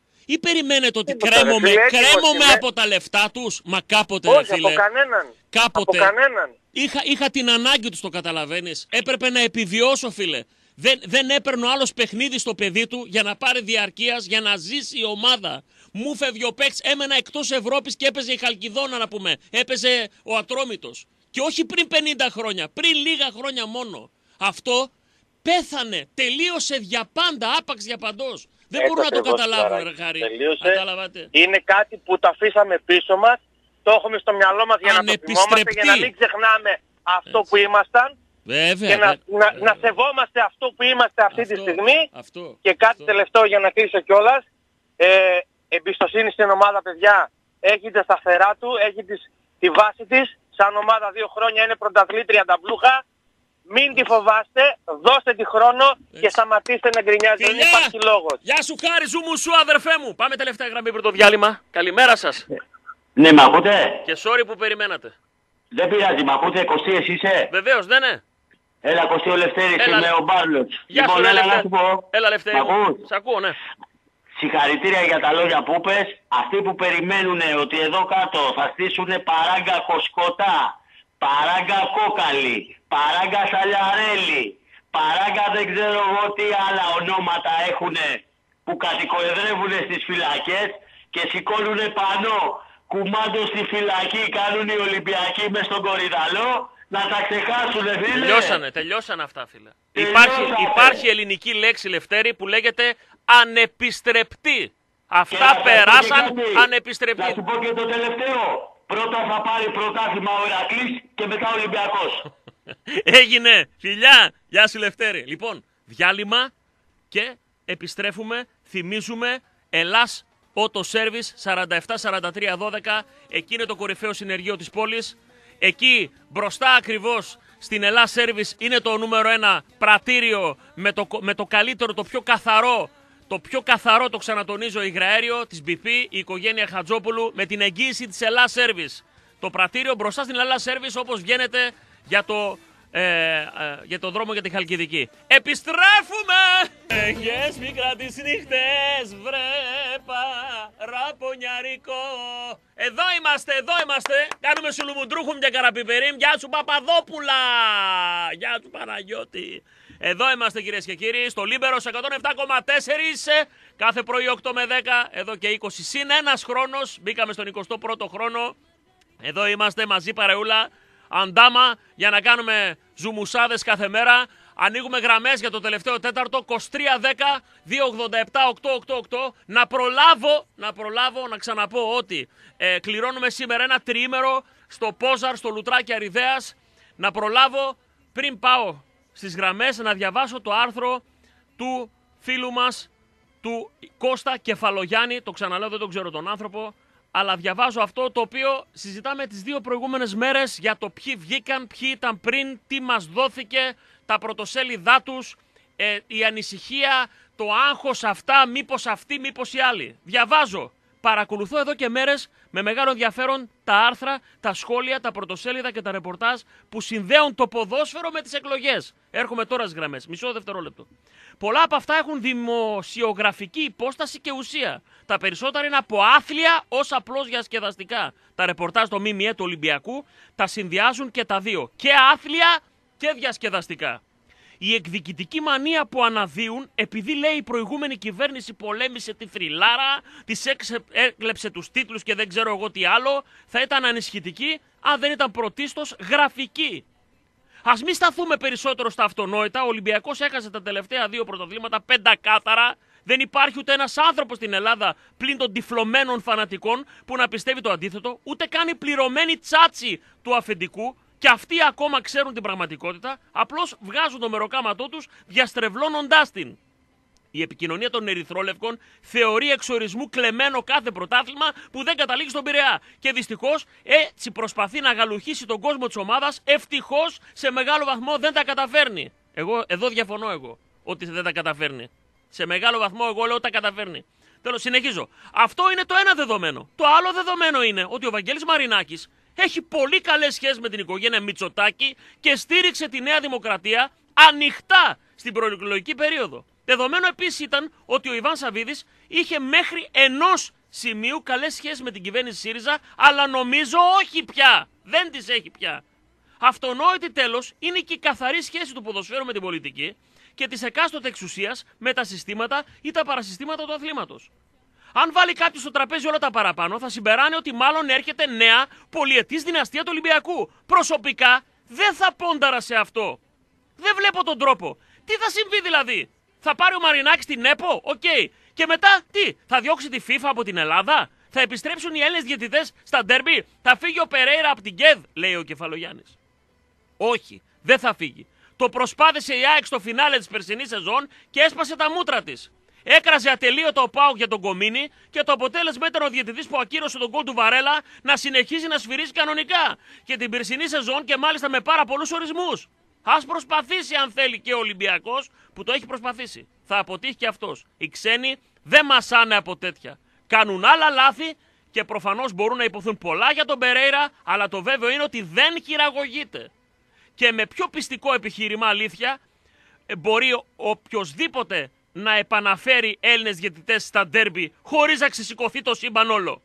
Ή περιμένετε ότι κρέμομαι, κρέμομαι από τα λεφτά τους. Μα κάποτε, όχι, φίλε, από κανέναν. Κάποτε από κανέναν. Είχα, είχα την ανάγκη τους, το καταλαβαίνεις. Έπρεπε να επιβιώσω, φίλε. Δεν, δεν έπαιρνε ο άλλος παιχνίδι στο παιδί του για να πάρει διαρκείας, για να ζήσει η ομάδα. Μου φεύγει ο παίκτης, έμενα εκτός Ευρώπης και έπαιζε η Χαλκιδόνα, να πούμε. Έπαιζε ο Ατρόμητος. Και όχι πριν πενήντα χρόνια, πριν λίγα χρόνια μόνο. Αυτό πέθανε, τελείωσε για πάντα, άπαξ για παντός. Δεν μπορούν να το καταλάβουν, ρε Χάρη. Είναι κάτι που το αφήσαμε πίσω μας, το έχουμε στο μυαλό μας για να το θυμόμαστε, για να μην ξεχνάμε αυτό Έτσι. Που ήμασταν. Βέβαια, και να, βέβαια. να, να σεβόμαστε αυτό που είμαστε αυτή αυτό, τη στιγμή. Αυτό, και κάτι αυτό. τελευταίο για να κλείσω κιόλας. Ε, εμπιστοσύνη στην ομάδα, παιδιά. Έχει τα σταθερά του, έχει τις, τη βάση της. Σαν ομάδα δύο χρόνια είναι πρωταθλήτρια τα μπλούχα. Μην τη φοβάστε, δώστε τη χρόνο Έτσι. Και σταματήστε να γκρινιάζετε. Δεν υπάρχει λόγος. Γεια σου Χάρη, ζου μου σου αδερφέ μου. Πάμε τελευταία γραμμή πριν το διάλειμμα. Καλημέρα σας. Ναι, μ' ακούτε? Και sorry που περιμένατε. Δεν πειράζει, μ' ακούτε? Κωστή, εσύ είσαι? Βεβαίως, δεν είναι. Έλα Κωστή, ο Λευτέρης, είμαι ο Μπάρλοτς. Γεια λοιπόν, σου, έλα Λευτέρη. να σου πω. Έλα Λευτέρη. Σ' ακούω, ναι. Συγχαρητήρια για τα λόγια που είπες. Αυτοί που περιμένουν ότι εδώ κάτω θα στήσουν παράγκα Κοσκοτά, παράγκα Κόκαλη, παράγκα Σαλιαρέλη, παράγκα δεν ξέρω εγώ τι άλλα ονόματα έχουν που κατοικοεδρεύουν στις φυλακές και σηκώνουν πάνω κουμάντο στη φυλακή, κάνουν οι Ολυμπιακοί μες στον Κορυδαλό, να τα ξεχάσουν, φίλε. Τελειώσανε, τελειώσανε αυτά, φίλε. Υπάρχει, υπάρχει ελληνική λέξη, Λευτέρη, που λέγεται ανεπιστρεπτή. Αυτά περάσαν ανεπιστρεπτή. Θα σου πω και το τελευταίο. Πρώτα θα πάρει πρωτάθλημα ο Ηρακλής και μετά ο Ολυμπιακός. Έγινε. Φιλιά. Γεια σου Λευτέρη. Λοιπόν, διάλειμμα και επιστρέφουμε. Θυμίζουμε Ελλάς Auto Service σαράντα επτά σαράντα τρία δώδεκα. Εκεί είναι το κορυφαίο συνεργείο της πόλης. Εκεί μπροστά ακριβώς στην Ελλάς Service είναι το νούμερο ένα πρατήριο με το, με το καλύτερο, το πιο καθαρό, το πιο καθαρό, το ξανατονίζω, υγραέριο της μπι πι, η οικογένεια Χατζόπουλου, με την εγγύηση της Ελλάς Service. Το πρατήριο μπροστά στην Ελλάς Service, όπως βγαίνετε για το, ε, ε, για το δρόμο για τη Χαλκιδική. Επιστρέφουμε! Έχεις μικρά τις νύχτες, βρε παραπονιαρικό. Εδώ είμαστε, εδώ είμαστε. Κάνουμε σουλουμουντρούχουμ και καραπιπερίμ. Γεια σου Παπαδόπουλα! Γεια σου Παναγιώτη! Εδώ είμαστε κυρίες και κύριοι, στο Λίμπερος εκατόν επτά κόμμα τέσσερα, κάθε πρωί οκτώ με δέκα, εδώ και είκοσι συν ένας χρόνος, μπήκαμε στον εικοστό πρώτο χρόνο. Εδώ είμαστε μαζί παρεούλα, αντάμα, για να κάνουμε ζουμουσάδες κάθε μέρα. Ανοίγουμε γραμμές για το τελευταίο τέταρτο, είκοσι τρία δέκα διακόσια ογδόντα επτά οκτακόσια ογδόντα οκτώ. Να προλάβω, να προλάβω να ξαναπώ ότι ε, κληρώνουμε σήμερα ένα τριήμερο στο Πόζαρ, στο Λουτράκι Αριδέας. Να προλάβω πριν πάω στις γραμμές να διαβάσω το άρθρο του φίλου μας, του Κώστα Κεφαλογιάννη. Το ξαναλέω, δεν τον ξέρω τον άνθρωπο, αλλά διαβάζω αυτό το οποίο συζητάμε τις δύο προηγούμενες μέρες για το ποιοι βγήκαν, ποιοι ήταν πριν, τι μας δόθηκε, τα πρωτοσέλιδά τους, ε, η ανησυχία, το άγχος αυτά, μήπως αυτοί, μήπως οι άλλοι. Διαβάζω, παρακολουθώ εδώ και μέρες με μεγάλο ενδιαφέρον τα άρθρα, τα σχόλια, τα πρωτοσέλιδα και τα ρεπορτάζ που συνδέουν το ποδόσφαιρο με τις εκλογές. Έρχομαι τώρα στις γραμμές, μισό δευτερόλεπτο. Πολλά από αυτά έχουν δημοσιογραφική υπόσταση και ουσία. Τα περισσότερα είναι από άθλια ως απλώς διασκεδαστικά. Τα ρεπορτάζ στο ΜΜΕ του Ολυμπιακού τα συνδυάζουν και τα δύο. Και άθλια και διασκεδαστικά. Η εκδικητική μανία που αναδύουν, επειδή λέει η προηγούμενη κυβέρνηση πολέμησε τη θρυλάρα, της έκλεψε τους τίτλους και δεν ξέρω εγώ τι άλλο, θα ήταν ανισχυτική αν δεν ήταν πρωτίστως γραφική. Ας μην σταθούμε περισσότερο στα αυτονόητα. Ο Ολυμπιακός έχασε τα τελευταία δύο πρωταθλήματα πεντακάθαρα. Δεν υπάρχει ούτε ένας άνθρωπος στην Ελλάδα πλην των τυφλωμένων φανατικών που να πιστεύει το αντίθετο, ούτε καν οι πληρωμένοι τσάτσι του αφεντικού. Και αυτοί ακόμα ξέρουν την πραγματικότητα, απλώς βγάζουν το μεροκάματό τους διαστρεβλώνοντάς την. Η επικοινωνία των ερυθρόλευκων θεωρεί εξορισμού κλεμμένο κάθε πρωτάθλημα που δεν καταλήγει στον Πειραιά. Και δυστυχώς έτσι προσπαθεί να γαλουχίσει τον κόσμο της ομάδας. Ευτυχώς σε μεγάλο βαθμό δεν τα καταφέρνει. Εγώ εδώ διαφωνώ εγώ ότι δεν τα καταφέρνει. Σε μεγάλο βαθμό εγώ λέω ότι τα καταφέρνει. Τέλος, συνεχίζω. Αυτό είναι το ένα δεδομένο. Το άλλο δεδομένο είναι ότι ο Βαγγέλης Μαρινάκης έχει πολύ καλές σχέσεις με την οικογένεια Μητσοτάκη και στήριξε τη Νέα Δημοκρατία ανοιχτά στην προεκλογική περίοδο. Δεδομένο επίσης ήταν ότι ο Ιβάν Σαββίδης είχε μέχρι ενός σημείου καλές σχέσεις με την κυβέρνηση ΣΥΡΙΖΑ, αλλά νομίζω όχι πια. Δεν τις έχει πια. Αυτονόητη τέλος είναι και η καθαρή σχέση του ποδοσφαίρου με την πολιτική και της εκάστοτε εξουσίας με τα συστήματα ή τα παρασυστήματα του αθλήματος. Αν βάλει κάποιος στο τραπέζι όλα τα παραπάνω, θα συμπεράνει ότι μάλλον έρχεται νέα πολυετής δυναστεία του Ολυμπιακού. Προσωπικά δεν θα πόνταρα σε αυτό. Δεν βλέπω τον τρόπο. Τι θα συμβεί δηλαδή? Θα πάρει ο Μαρινάκης την ΕΠΟ, οκ. Okay. Και μετά τι, θα διώξει τη FIFA από την Ελλάδα? Θα επιστρέψουν οι Έλληνες διαιτητές στα ντέρμπι? Θα φύγει ο Περέιρα από την ΚΕΔ, λέει ο Κεφαλογιάννης. Όχι, δεν θα φύγει. Το προσπάθησε η ΑΕΚ στο φινάλε της περσινής σεζόν και έσπασε τα μούτρα της. Έκραζε ατελείωτο ο ΠΑΟΚ για τον Κομίνη και το αποτέλεσμα ήταν ο διαιτητής που ακύρωσε τον γκολ του Βαρέλα να συνεχίζει να σφυρίζει κανονικά. Και την περσινή σεζόν και μάλιστα με πάρα πολλούς ορισμούς. Ας προσπαθήσει αν θέλει και ο Ολυμπιακός που το έχει προσπαθήσει. Θα αποτύχει και αυτός. Οι ξένοι δεν μασάνε από τέτοια. Κάνουν άλλα λάθη και προφανώς μπορούν να υποθούν πολλά για τον Περέιρα, αλλά το βέβαιο είναι ότι δεν χειραγωγείται. Και με πιο πιστικό επιχείρημα αλήθεια μπορεί οποιοσδήποτε να επαναφέρει Έλληνες διαιτητές στα ντέρμπι χωρίς να ξεσηκωθεί το σύμπαν όλο.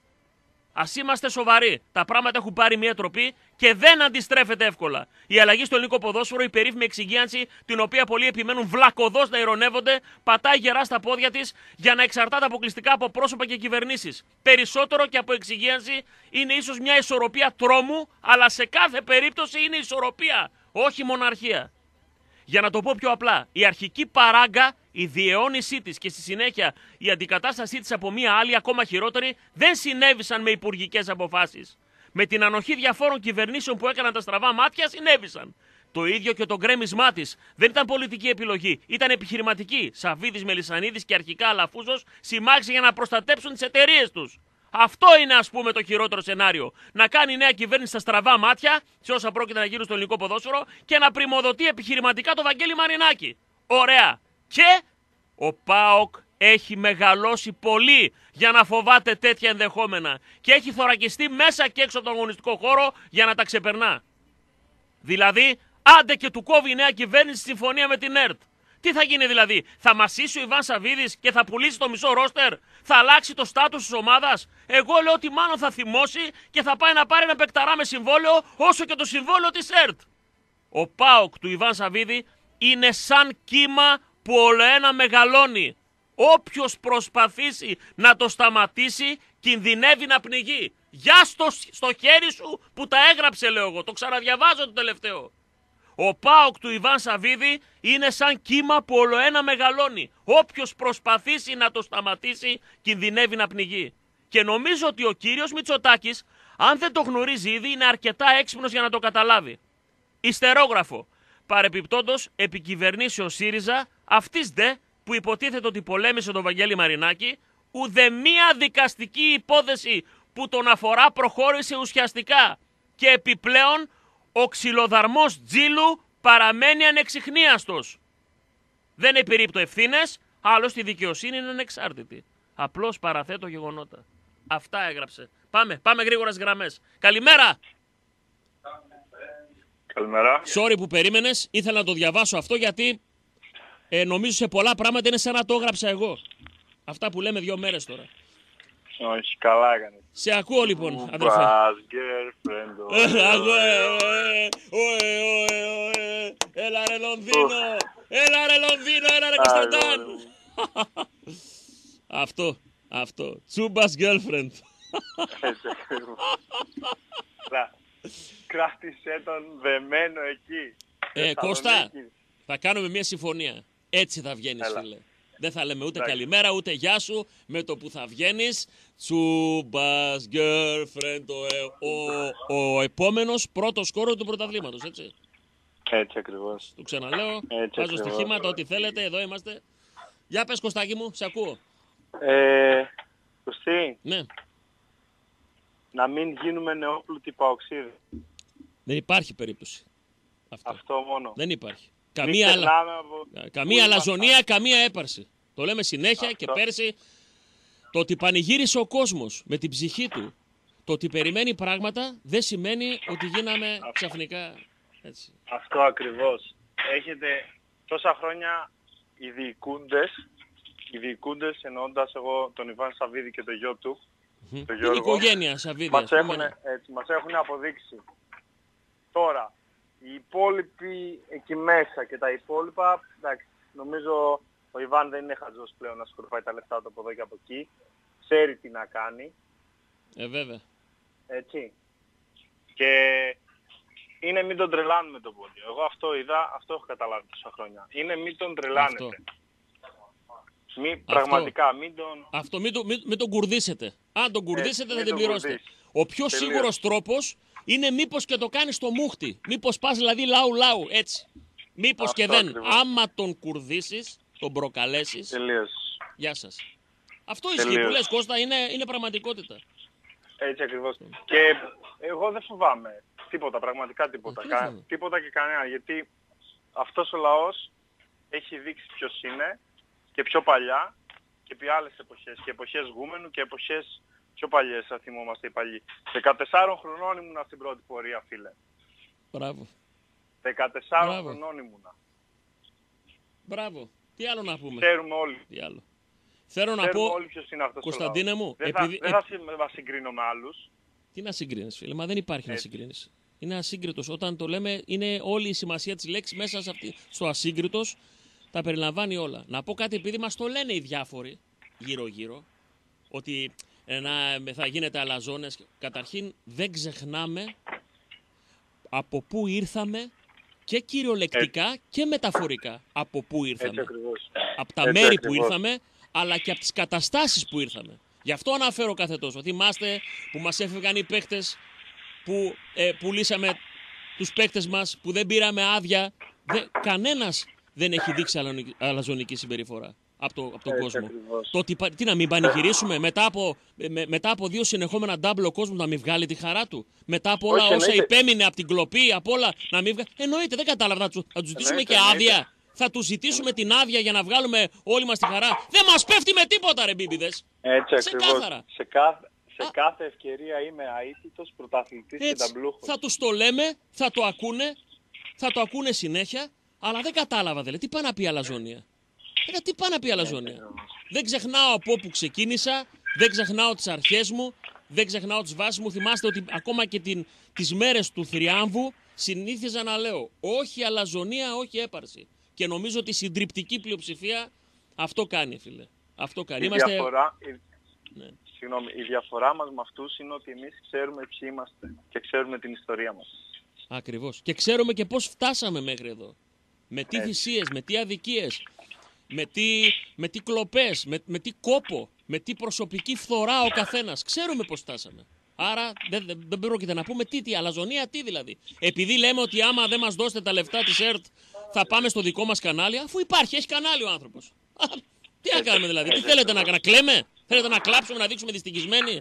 Ας είμαστε σοβαροί. Τα πράγματα έχουν πάρει μια τροπή και δεν αντιστρέφεται εύκολα. Η αλλαγή στο ελληνικό ποδόσφαιρο, η περίφημη εξυγίανση, την οποία πολλοί επιμένουν βλακωδώς να ειρωνεύονται, πατάει γερά στα πόδια της για να εξαρτάται αποκλειστικά από πρόσωπα και κυβερνήσεις. Περισσότερο και από εξυγίανση είναι ίσως μια ισορροπία τρόμου, αλλά σε κάθε περίπτωση είναι ισορροπία, όχι μοναρχία. Για να το πω πιο απλά, η αρχική παράγκα, η διαιώνισή της και στη συνέχεια η αντικατάστασή της από μία άλλη ακόμα χειρότερη δεν συνέβησαν με υπουργικές αποφάσεις. Με την ανοχή διαφόρων κυβερνήσεων που έκαναν τα στραβά μάτια συνέβησαν. Το ίδιο και το γκρέμισμά της. Δεν ήταν πολιτική επιλογή, ήταν επιχειρηματική. Σαββίδης, Μελισσανίδης και αρχικά Αλαφούζος συμμάχισαν για να προστατέψουν τις εταιρείες τους. Αυτό είναι, ας πούμε, το χειρότερο σενάριο. Να κάνει η νέα κυβέρνηση στα στραβά μάτια σε όσα πρόκειται να γίνουν στο ελληνικό ποδόσφαιρο και να πρημοδοτεί επιχειρηματικά το Βαγγέλη Μαρινάκη. Ωραία. Και ο ΠΑΟΚ έχει μεγαλώσει πολύ για να φοβάται τέτοια ενδεχόμενα και έχει θωρακιστεί μέσα και έξω από τον αγωνιστικό χώρο για να τα ξεπερνά. Δηλαδή, άντε και του κόβει η νέα κυβέρνηση συμφωνία με την ΕΡΤ. Τι θα γίνει δηλαδή, θα μασίσει ο Ιβάν Σαββίδης και θα πουλήσει το μισό ρόστερ, θα αλλάξει το στάτους της ομάδας? Εγώ λέω ότι μάλλον θα θυμώσει και θα πάει να πάρει ένα παικταρά με συμβόλαιο όσο και το συμβόλαιο της ΕΡΤ. Ο ΠΑΟΚ του Ιβάν Σαββίδη είναι σαν κύμα που ολοένα μεγαλώνει. Όποιος προσπαθήσει να το σταματήσει κινδυνεύει να πνιγεί. Γεια στο, στο χέρι σου που τα έγραψε, λέω εγώ. Το ξαναδιαβάζω το τελευταίο. Ο ΠΑΟΚ του Ιβάν Σαββίδη είναι σαν κύμα που ολοένα μεγαλώνει. Όποιος προσπαθήσει να το σταματήσει κινδυνεύει να πνιγεί. Και νομίζω ότι ο κύριος Μητσοτάκης, αν δεν το γνωρίζει ήδη, είναι αρκετά έξυπνος για να το καταλάβει. Ιστερόγραφο. Παρεπιπτόντως, επικυβερνήσει ο ΣΥΡΙΖΑ, αυτής δε που υποτίθεται ότι πολέμησε τον Βαγγέλη Μαρινάκη, ουδεμία δικαστική υπόθεση που τον αφορά προχώρησε ουσιαστικά. Και επιπλέον, ο ξυλοδαρμός Τζίλου παραμένει ανεξιχνίαστος. Δεν επιρρύπτω ευθύνες, άλλωστε η δικαιοσύνη είναι ανεξάρτητη. Απλώς παραθέτω γεγονότα. Αυτά έγραψε. Πάμε, πάμε γρήγορα στις γραμμές. Καλημέρα! Καλημέρα. Sorry που περίμενες, ήθελα να το διαβάσω αυτό γιατί ε, νομίζω σε πολλά πράγματα είναι σαν να το έγραψα εγώ. Αυτά που λέμε δύο μέρες τώρα. Όχι, καλά έκανε. Σε ακούω λοιπόν, αδερφέ. Έλα ρε Λονδίνο, έλα ρε Λονδίνο, έλα ρε Κωνσταντάν. Αυτό, αυτό. Τσούμπας girlfriend. Κράτησε τον δεμένο εκεί. Ε, Κώστα, θα κάνουμε μια συμφωνία. Έτσι θα βγαίνεις, φίλε. Δεν θα λέμε ούτε καλημέρα ούτε γεια σου με το που θα βγαίνεις. Τσούμπας girlfriend, ο, ο, ο επόμενος πρώτος σκόρερ του πρωταθλήματος, έτσι. Έτσι ακριβώς. Του ξαναλέω, έτσι βάζω στοιχήματα, ό,τι θέλετε, εδώ είμαστε. Για πες Κωστάκη μου, σε ακούω. Ε, Κωστή, ναι. Να μην γίνουμε νεόπλουτοι παοξίδες. Δεν υπάρχει περίπτωση. Αυτό, Αυτό μόνο. Δεν υπάρχει. Καμία, αλα... από... καμία αλαζονία, καμία έπαρση. Το λέμε συνέχεια. Αυτό. Και πέρσι το ότι πανηγύρισε ο κόσμος με την ψυχή του, το ότι περιμένει πράγματα, δεν σημαίνει ότι γίναμε Αυτό. ξαφνικά έτσι. Αυτό ακριβώς. Έχετε τόσα χρόνια οι διοικούντες, οι διοικούντες εννοώντας εγώ τον Ιβάν Σαββίδη και τον γιο του, mm-hmm. τον Γιώργο, η οικογένεια Σαββίδη, μας έχουν, έτσι, μας έχουν αποδείξει. Τώρα, οι υπόλοιποι εκεί μέσα και τα υπόλοιπα, εντάξει, νομίζω ο Ιβάν δεν είναι χαζός πλέον να σκορπάει τα λεφτά του από εδώ και από εκεί. Ξέρει τι να κάνει. Ε, βέβαια. Έτσι. Και είναι μην τον τρελάνουμε τον πόντιο. Εγώ αυτό είδα, αυτό έχω καταλάβει τόσα χρόνια. Είναι μην τον τρελάνετε. Αυτό. Μη, αυτό. Πραγματικά, μην τον... Αυτό, μην, το, μην, μην τον κουρδίσετε. Αν τον κουρδίσετε ε, θα την πληρώσετε. Ο πιο Τελείως. σίγουρος τρόπος είναι μήπως και το κάνεις στο μούχτι. Μήπως πας δηλαδή λαού λαού, έτσι. Μήπως αυτό και δεν. Ακριβώς. Άμα τον κουρδίσεις, τον προκαλέσεις. Τελείως. Γεια σας. Αυτό ισχύει που λες Κώστα, είναι, είναι πραγματικότητα. Έτσι ακριβώς. Και εγώ δεν φοβάμαι τίποτα, πραγματικά τίποτα. Κα... Τίποτα και κανένα. Γιατί αυτός ο λαός έχει δείξει ποιος είναι και πιο παλιά και επί άλλες εποχές. Και εποχές Γούμενου και εποχές πιο παλιές, θα θυμόμαστε οι παλιοί. δεκατεσσάρων χρονών ήμουνα στην πρώτη πορεία, φίλε. Μπράβο. δεκατεσσάρων Μπράβο. χρονών ήμουνα. Μπράβο. Τι άλλο να πούμε. Ξέρουμε όλοι. Τι άλλο. Θέλω να πω, όλοι ποιος είναι αυτός Κωνσταντίνε μου, δεν επειδή... θα, δεν θα συγκρίνω με άλλους. Τι να συγκρίνεις, φίλε, μα δεν υπάρχει Έτσι. να συγκρίνεις. Είναι ασύγκριτος. Όταν το λέμε, είναι όλη η σημασία της λέξης μέσα σε αυτή, στο ασύγκριτος, τα περιλαμβάνει όλα. Να πω κάτι, επειδή μας το λένε οι διάφοροι γύρω-γύρω, ότι να, θα γίνεται αλαζόνες. Καταρχήν, δεν ξεχνάμε από πού ήρθαμε και κυριολεκτικά Έτσι. και μεταφορικά από πού ήρθαμε. Από τα Έτσι μέρη ακριβώς. που ήρθαμε, αλλά και από τις καταστάσεις που ήρθαμε. Γι' αυτό αναφέρω κάθε τόσο. Θυμάστε που μας έφευγαν οι παίχτες που ε, πουλήσαμε τους παίκτες μας που δεν πήραμε άδεια. Δε, κανένας δεν έχει δείξει αλαζονική, αλαζονική συμπεριφορά από, το, από τον Έτσι κόσμο. ακριβώς. Το ότι, τι να μην πανηγυρίσουμε μετά από, με, μετά από δύο συνεχόμενα double ο κόσμος να μην βγάλει τη χαρά του. Μετά από όλα Όχι, όσα εννοείται. υπέμεινε από την κλοπή, από όλα να μην βγάλει. Εννοείται, δεν κατάλαβα. Θα τους, θα τους ζητήσουμε Εννοείται, και εννοείται. άδεια. Θα τους ζητήσουμε την άδεια για να βγάλουμε όλοι μας τη χαρά. Δεν μας πέφτει με τίποτα, ρε μπίμπιδες. Έτσι ακριβώς. Ξεκάθαρα. Σε κάθε, σε Α. κάθε ευκαιρία είμαι αίτητος, πρωταθλητής και Έτσι, ταμπλούχος. θα τους το λέμε, θα το ακούνε, θα το ακούνε συνέχεια, αλλά δεν κατάλαβα δηλαδή. Τι πάει να πει αλαζόνια. Έκα, τι πάει να πει αλαζόνια. Δεν ξεχνάω από όπου ξεκίνησα, δεν ξεχνάω τις αρχές μου, δεν ξεχνάω τις βάσεις μου. Θυμάστε ότι ακόμα και την, τις μέρες του θριάμβου συνήθιζα να λέω όχι αλαζονία, όχι έπαρση. Και νομίζω ότι η συντριπτική πλειοψηφία αυτό κάνει, φίλε. Αυτό κάνει. Η, Είμαστε... διαφορά, η, Ναι. συγγνώμη, η διαφορά μας με αυτούς είναι ότι εμείς ξέρουμε ποιοι είμαστε και ξέρουμε την ιστορία μας. Ακριβώς. Και ξέρουμε και πώς φτάσαμε μέχρι εδώ. Με τι Έτσι. θυσίες, με τι αδικίες, με τι, με τι κλοπές, με, με τι κόπο, με τι προσωπική φθορά ο καθένας. Ξέρουμε πώς φτάσαμε. Άρα δεν, δεν, δεν πρόκειται να πούμε τι, τι, αλαζονία, τι δηλαδή. Επειδή λέμε ότι άμα δεν μας δώσετε τα λεφτά της ΕΡΤ θα πάμε στο δικό μας κανάλι, αφού υπάρχει, έχει κανάλι ο άνθρωπος. Α, τι να κάνουμε δηλαδή, τι θέλετε να, να κλαίμε, θέλετε να κλάψουμε, να δείξουμε δυστυχισμένοι.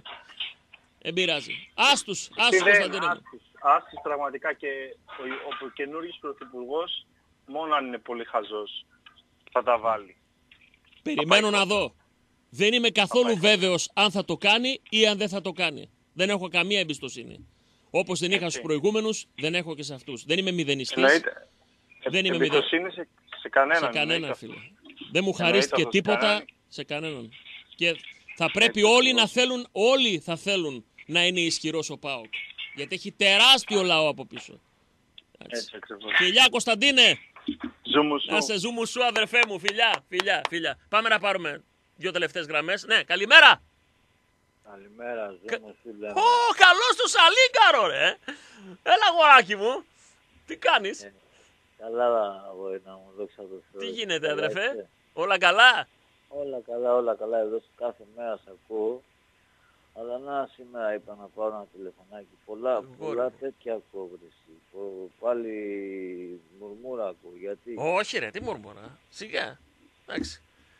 Δεν πειράζει. Άστους, άστους Κωνσταντίνε. Άστους, άστους πραγματικά και ο, ο καινούργιος πρωθυπουργός, μόνο αν είναι πολύ χαζός, θα τα βάλει. Περιμένω να δω. Δεν είμαι καθόλου βέβαιος αν θα το κάνει ή αν δεν θα το κάνει. Δεν έχω καμία εμπιστοσύνη. Όπως δεν είχα στους προηγούμενους, δεν έχω και σε αυτούς. Δεν είμαι μηδενιστής. Εννοείται. Δεν είμαι Εμπιστοσύνη σε, σε κανέναν. σε κανέναν, εννοείται φίλε. αυτό. Δεν μου Εννοείται χαρίστηκε αυτό, σε τίποτα κανέναν. σε κανέναν. Και θα πρέπει Έτσι όλοι ακριβώς. να θέλουν, όλοι θα θέλουν να είναι ισχυρός ο ΠΑΟΚ. Γιατί έχει τεράστιο λαό από πίσω. Έτσι. Έτσι ακριβώς. Φιλιά Κωνσταντίνε! Ζούμου σου. Να σε ζούμε σου αδερφέ μου, φιλιά, φιλιά, φιλιά. Πάμε να πάρουμε δύο τελευταίες γραμμές. Ναι, καλημέρα! Καλημέρα, ζούμε φίλε. Ω, καλώς το Σαλίγκαρο, ρε! Έλα, αγοράκι μου! Τι κάνεις? Ε, καλά, αγόρι μου, δόξα τω Θεώ. Τι γίνεται, Καλά αδερφέ? είστε? Όλα καλά? Όλα καλά, όλα καλά. Εδώ σε κάθε μέρα σε ακούω. Αλλά να, σήμερα είπα να πάρω ένα τηλεφωνάκι. Πολλά, πολλά τέτοια ακούω, βρεσί. Πάλι μουρμούρα ακούω. Γιατί? Όχι ρε, τι μουρμούρα. Σιγά. Εντάξει.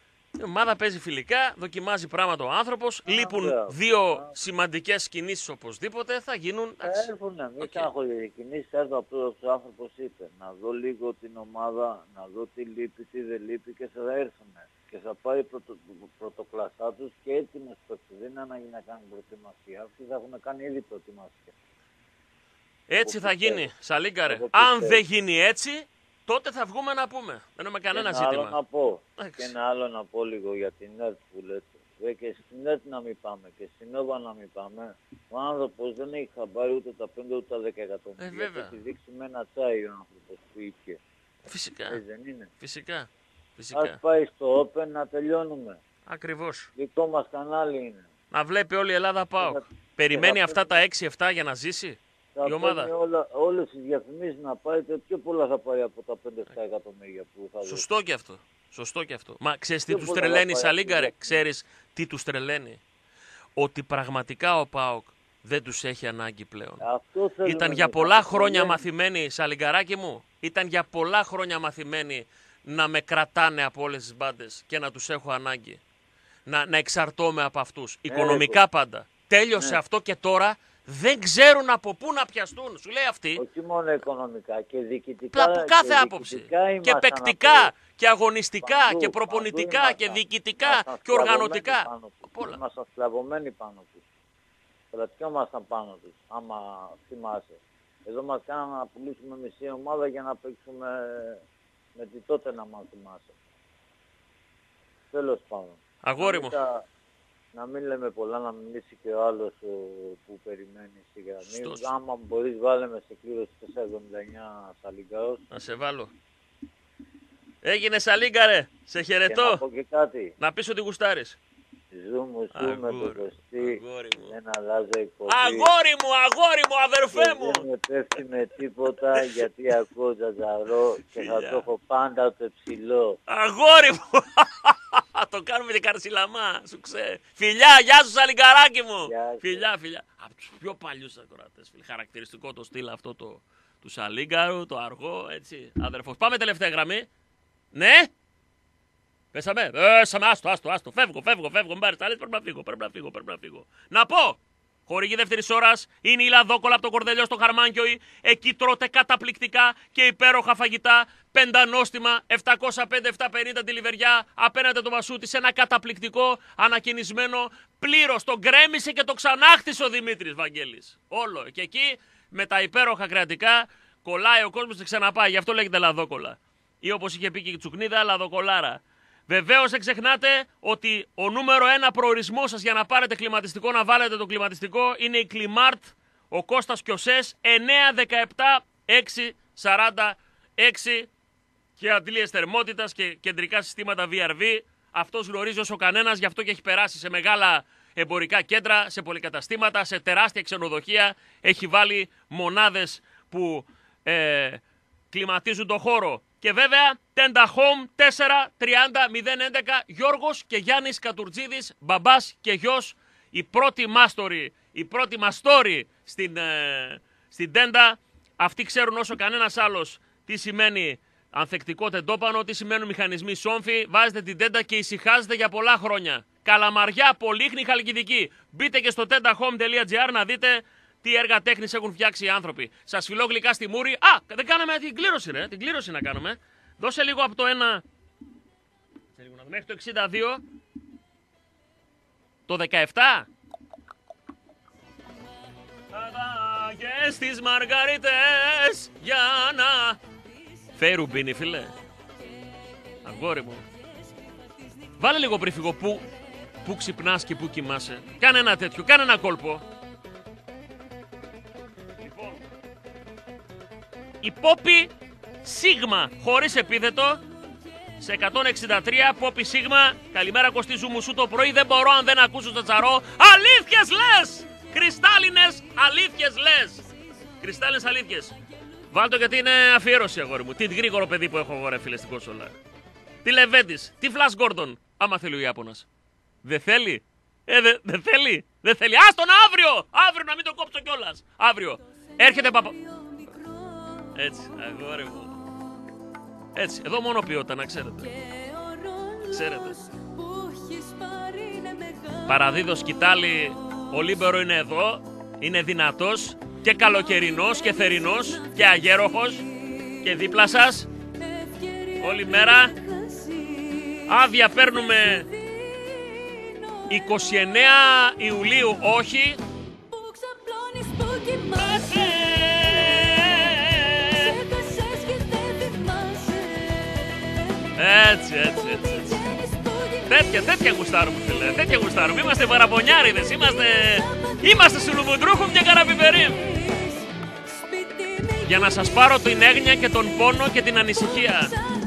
Η ομάδα παίζει φιλικά, δοκιμάζει πράγματα ο άνθρωπος. Λείπουν μπράβο. δύο σημαντικές κινήσεις οπωσδήποτε. Θα γίνουν. Θα έρθουν, μην στεναχωρηθείτε. Οι κινήσεις θα έρθουν, απλώς ο άνθρωπος είπε. Να δω λίγο την ομάδα, να δω τι λείπει, τι δεν λείπει και θα έρθουν. Και θα πάρει πρωτο, πρωτοκλασσά τους και έτοιμες παίκτες. Δεν είναι ανάγκη να κάνουν προετοιμασία. Αυτοί θα έχουν κάνει ήδη προετοιμασία. Έτσι θα πιστεύω. γίνει, Σαλίγκαρε. Εγώ Αν πιστεύω. δεν γίνει έτσι, τότε θα βγούμε να πούμε. Δεν έχουμε κανένα και ένα άλλο ζήτημα. να πω. Εντάξει. Και ένα άλλο να πω λίγο για την ΕΡΤ που λέτε. Δε και στην ΕΡΤ να μην πάμε και στην ΟΒΑ να μην πάμε. Ο άνθρωπος δεν έχει χαμπάρει ούτε τα πέντε ούτε τα δέκα εκατομμύρια. Ε, βέβαια. Έχει δείξει με ένα τσάι ο άνθρωπος που είχε. Φυσικά. Έτσι δεν είναι? Φυσικά. Ας Φυσικά. πάει στο Open να τελειώνουμε. Ακριβώς. Δικό μας κανάλι είναι. Να βλέπει όλη η Ελλάδα ΠΑΟΚ. θα- Περιμένει θα αυτά τα έξι εφτά για να ζήσει Θα η ομάδα. παίρνει όλα, όλες τις διαφημίσεις να πάρει και πιο πολλά θα πάρει από τα πέντε εφτά εκατομμύρια που θα δώσει. Σωστό και αυτό. Σωστό και αυτό. Μα ξέρεις τι Πιο τους πολλά τρελαίνει, θα πάει Σαλίγκαρε? αυτή η Ξέρεις τι τους τρελαίνει? Ότι πραγματικά ο ΠΑΟΚ δεν τους έχει ανάγκη πλέον. Αυτό θέλουμε Ήταν για εμείς, πολλά αυτό χρόνια λέμε. μαθημένοι, Σαλιγκαράκι μου, ήταν για πολλά χρόνια μαθημένοι να με κρατάνε από όλες τις μπάντες και να τους έχω ανάγκη. Να, να εξαρτώμαι από αυτούς. Οικονομικά εγώ. πάντα. Τέλειωσε Ναι. αυτό και τώρα δεν ξέρουν από πού να πιαστούν. Σου λέει αυτή. Όχι μόνο οικονομικά και διοικητικά. Από κάθε και άποψη. διοικητικά Και ήμασταν παικτικά από- και αγωνιστικά παντού, και παντού προπονητικά ήμασταν. και διοικητικά Ήμασταν και οργανωτικά. σκλαβωμένοι πάνω τους. Απ' όλα. Ήμασταν σκλαβωμένοι πάνω τους. Κρατιόμασταν πάνω τους, άμα θυμάσαι. Εδώ μας κάνανε να πουλήσουμε μισή ομάδα για να παίξουμε με τη τότε να μας θυμάσαι. Τέλος πάντων. Αγόρι Να μου. μην τα- Να μην λέμε πολλά, να μιλήσει και ο άλλος ο, που περιμένει στη γραμμή. Σωστός. Άμα μπορείς βάλε με σε κλήρωση τετρακόσια εβδομήντα εννιά Σαλιγκαρός. Να σε βάλω. Έγινε Σαλίγκαρε. Σε Και να χαιρετώ. πω και κάτι. Να πεις ότι γουστάρεις. Ζούμε σου με το Αγόρι, Κωστή. αγόρι μου. Δεν αλλάζω εκπομπή. Αγόρι μου, αγόρι μου, αδερφέ Και μου. δεν με πέφτει με τίποτα γιατί ακούω τζατζαρό και θα Φιλιά. το έχω πάντα το ψηλό. Αγόρι μου. Το κάνουμε και καρσιλαμά, σου ξέρει. Φιλιά, γεια σου Σαλιγκαράκι μου. Γεια σου. Φιλιά, φιλιά. Από τους πιο παλιούς ακροατές, φίλε. Χαρακτηριστικό το στυλ αυτό το, του Σαλίγκαρου, το αργό, έτσι, αδερφός. Πάμε τελευταία γραμμή. Ναι. Πέσαμε. Πέσαμε, άστο, άστο, άστο. Φεύγω, φεύγω, φεύγω. Μην πάρεις τα λες, πρέπει να φύγω, πρέπει να φύγω, πρέπει να φύγω. Να πω. Χορηγή δεύτερης ώρας είναι η Λαδόκολα από το Κορδελιό στο Χαρμάνκιοι. Εκεί τρώτε καταπληκτικά και υπέροχα φαγητά. Πεντανόστιμα, επτακόσια πέντε επτακόσια πενήντα τη Λιβεριά. Απέναντι το Μασούτη σε ένα καταπληκτικό ανακαινισμένο πλήρως. Το γκρέμισε και το ξανάχτισε ο Δημήτρης Βαγγέλης. Όλο. Και εκεί με τα υπέροχα κρεατικά κολλάει ο κόσμος και ξαναπάει. Γι' αυτό λέγεται Λαδόκολα. Ή όπως είχε πει και η Τσουκνίδα, Λαδοκολάρα. Βεβαίως δεν ξεχνάτε ότι ο νούμερο ένα προορισμός σας για να πάρετε κλιματιστικό, να βάλετε το κλιματιστικό, είναι η Κλιμάρτ, ο Κώστας Κιωσές, εννιά δεκαεπτά έξι σαράντα έξι και αντλίες θερμότητας και κεντρικά συστήματα βι αρ βι. Αυτός γνωρίζει όσο κανένας, γι' αυτό και έχει περάσει σε μεγάλα εμπορικά κέντρα, σε πολυκαταστήματα, σε τεράστια ξενοδοχεία. Έχει βάλει μονάδες που ε, κλιματίζουν το χώρο. Και βέβαια, Tenda Home τέσσερα τριάντα μηδέν έντεκα, Γιώργος και Γιάννης Κατουρτζίδης, μπαμπάς και γιος, οι πρώτοι μάστοροι, οι πρώτοι μαστόροι στην, ε, στην Tenda. Αυτοί ξέρουν όσο κανένας άλλος τι σημαίνει ανθεκτικό τεντόπανο, τι σημαίνουν μηχανισμοί σόμφι. Βάζετε την Tenda και ησυχάζετε για πολλά χρόνια. Καλαμαριά, Πολύχνη, Χαλκιδική. Μπείτε και στο τέντα χόμ τελεία τζι άρ να δείτε τι έργα τέχνης έχουν φτιάξει οι άνθρωποι. Σας φιλώ γλυκά στη μούρη. Α, δεν κάναμε την κλήρωση, ρε. Την κλήρωση να κάνουμε. Δώσε λίγο από το ένα. Μέχρι το εξήντα δύο. Το δεκαεπτά. Και στις μαργαρίτες για να. Φέρου μπίνι, φίλε. Αγόρι μου. Βάλε λίγο πρίφυγο που, που ξυπνάς και που κοιμάσαι. Κάνε ένα τέτοιο, κάνε ένα κόλπο. Λοιπόν, η Πόπη Σίγμα, χωρίς επίθετο, σε εκατόν εξήντα τρία, Πόπη Σίγμα. Καλημέρα Κωστή Ζουμουσού, το πρωί δεν μπορώ αν δεν ακούσω στο τσαρό. Αλήθειες λες! Κρυστάλλινες αλήθειες λες! Κρυστάλλινες αλήθειες. Βάλτο γιατί είναι αφιέρωση, αγόρι μου. Τι γρήγορο παιδί που έχω εγώ, ρε φίλε, στην κονσόλα. Τι Λεβέντης, τι Φλας Γκόρντον, άμα θέλει ο Ιάπωνας. Δεν θέλει. Ε, δεν δε θέλει. Δεν θέλει. Άστον αύριο! Αύριο να μην το κόψω κιόλας. Αύριο. Έρχεται παπα... Έτσι, αγόρι μου. Έτσι, εδώ μόνο ποιότητα, να ξέρετε. Ξέρετε. Παραδίδω σκητάλη, ο Λίμπερο είναι εδώ. Είναι δυνατός και καλοκαιρινός και θερινός και αγέροχος και δίπλα σας όλη μέρα. Άδεια παίρνουμε είκοσι εννέα Ιουλίου, όχι. Έτσι, έτσι, έτσι, έτσι. Τέτοια, τέτοια γουστάρουμε, φίλε, τέτοια γουστάρουμε. Είμαστε παραπονιάριδες, είμαστε, είμαστε σουλουμουντρούχουμ και καραπιπερίμ. Για να σας πάρω την έγνοια και τον πόνο και την ανησυχία.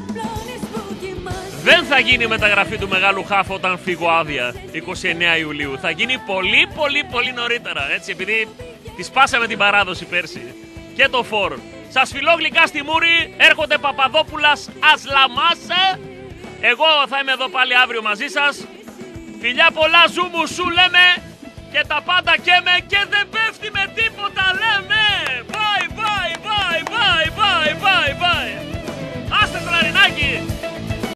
Δεν θα γίνει η μεταγραφή του μεγάλου χάφ όταν φύγω άδεια είκοσι εννέα Ιουλίου. Θα γίνει πολύ πολύ πολύ νωρίτερα, έτσι, επειδή τη σπάσαμε την παράδοση πέρσι. Και το φορ. Σας φιλώ γλυκά στη μούρη, έρχονται Παπαδόπουλας Ασλαμάσε. Εγώ θα είμαι εδώ πάλι αύριο μαζί σας. Φιλιά πολλά, ζούμου σου λέμε και τα πάντα καίμε και δεν πέφτει με τίποτα λέμε. Bye bye bye bye bye bye bye. Άστε το λαρινάκι.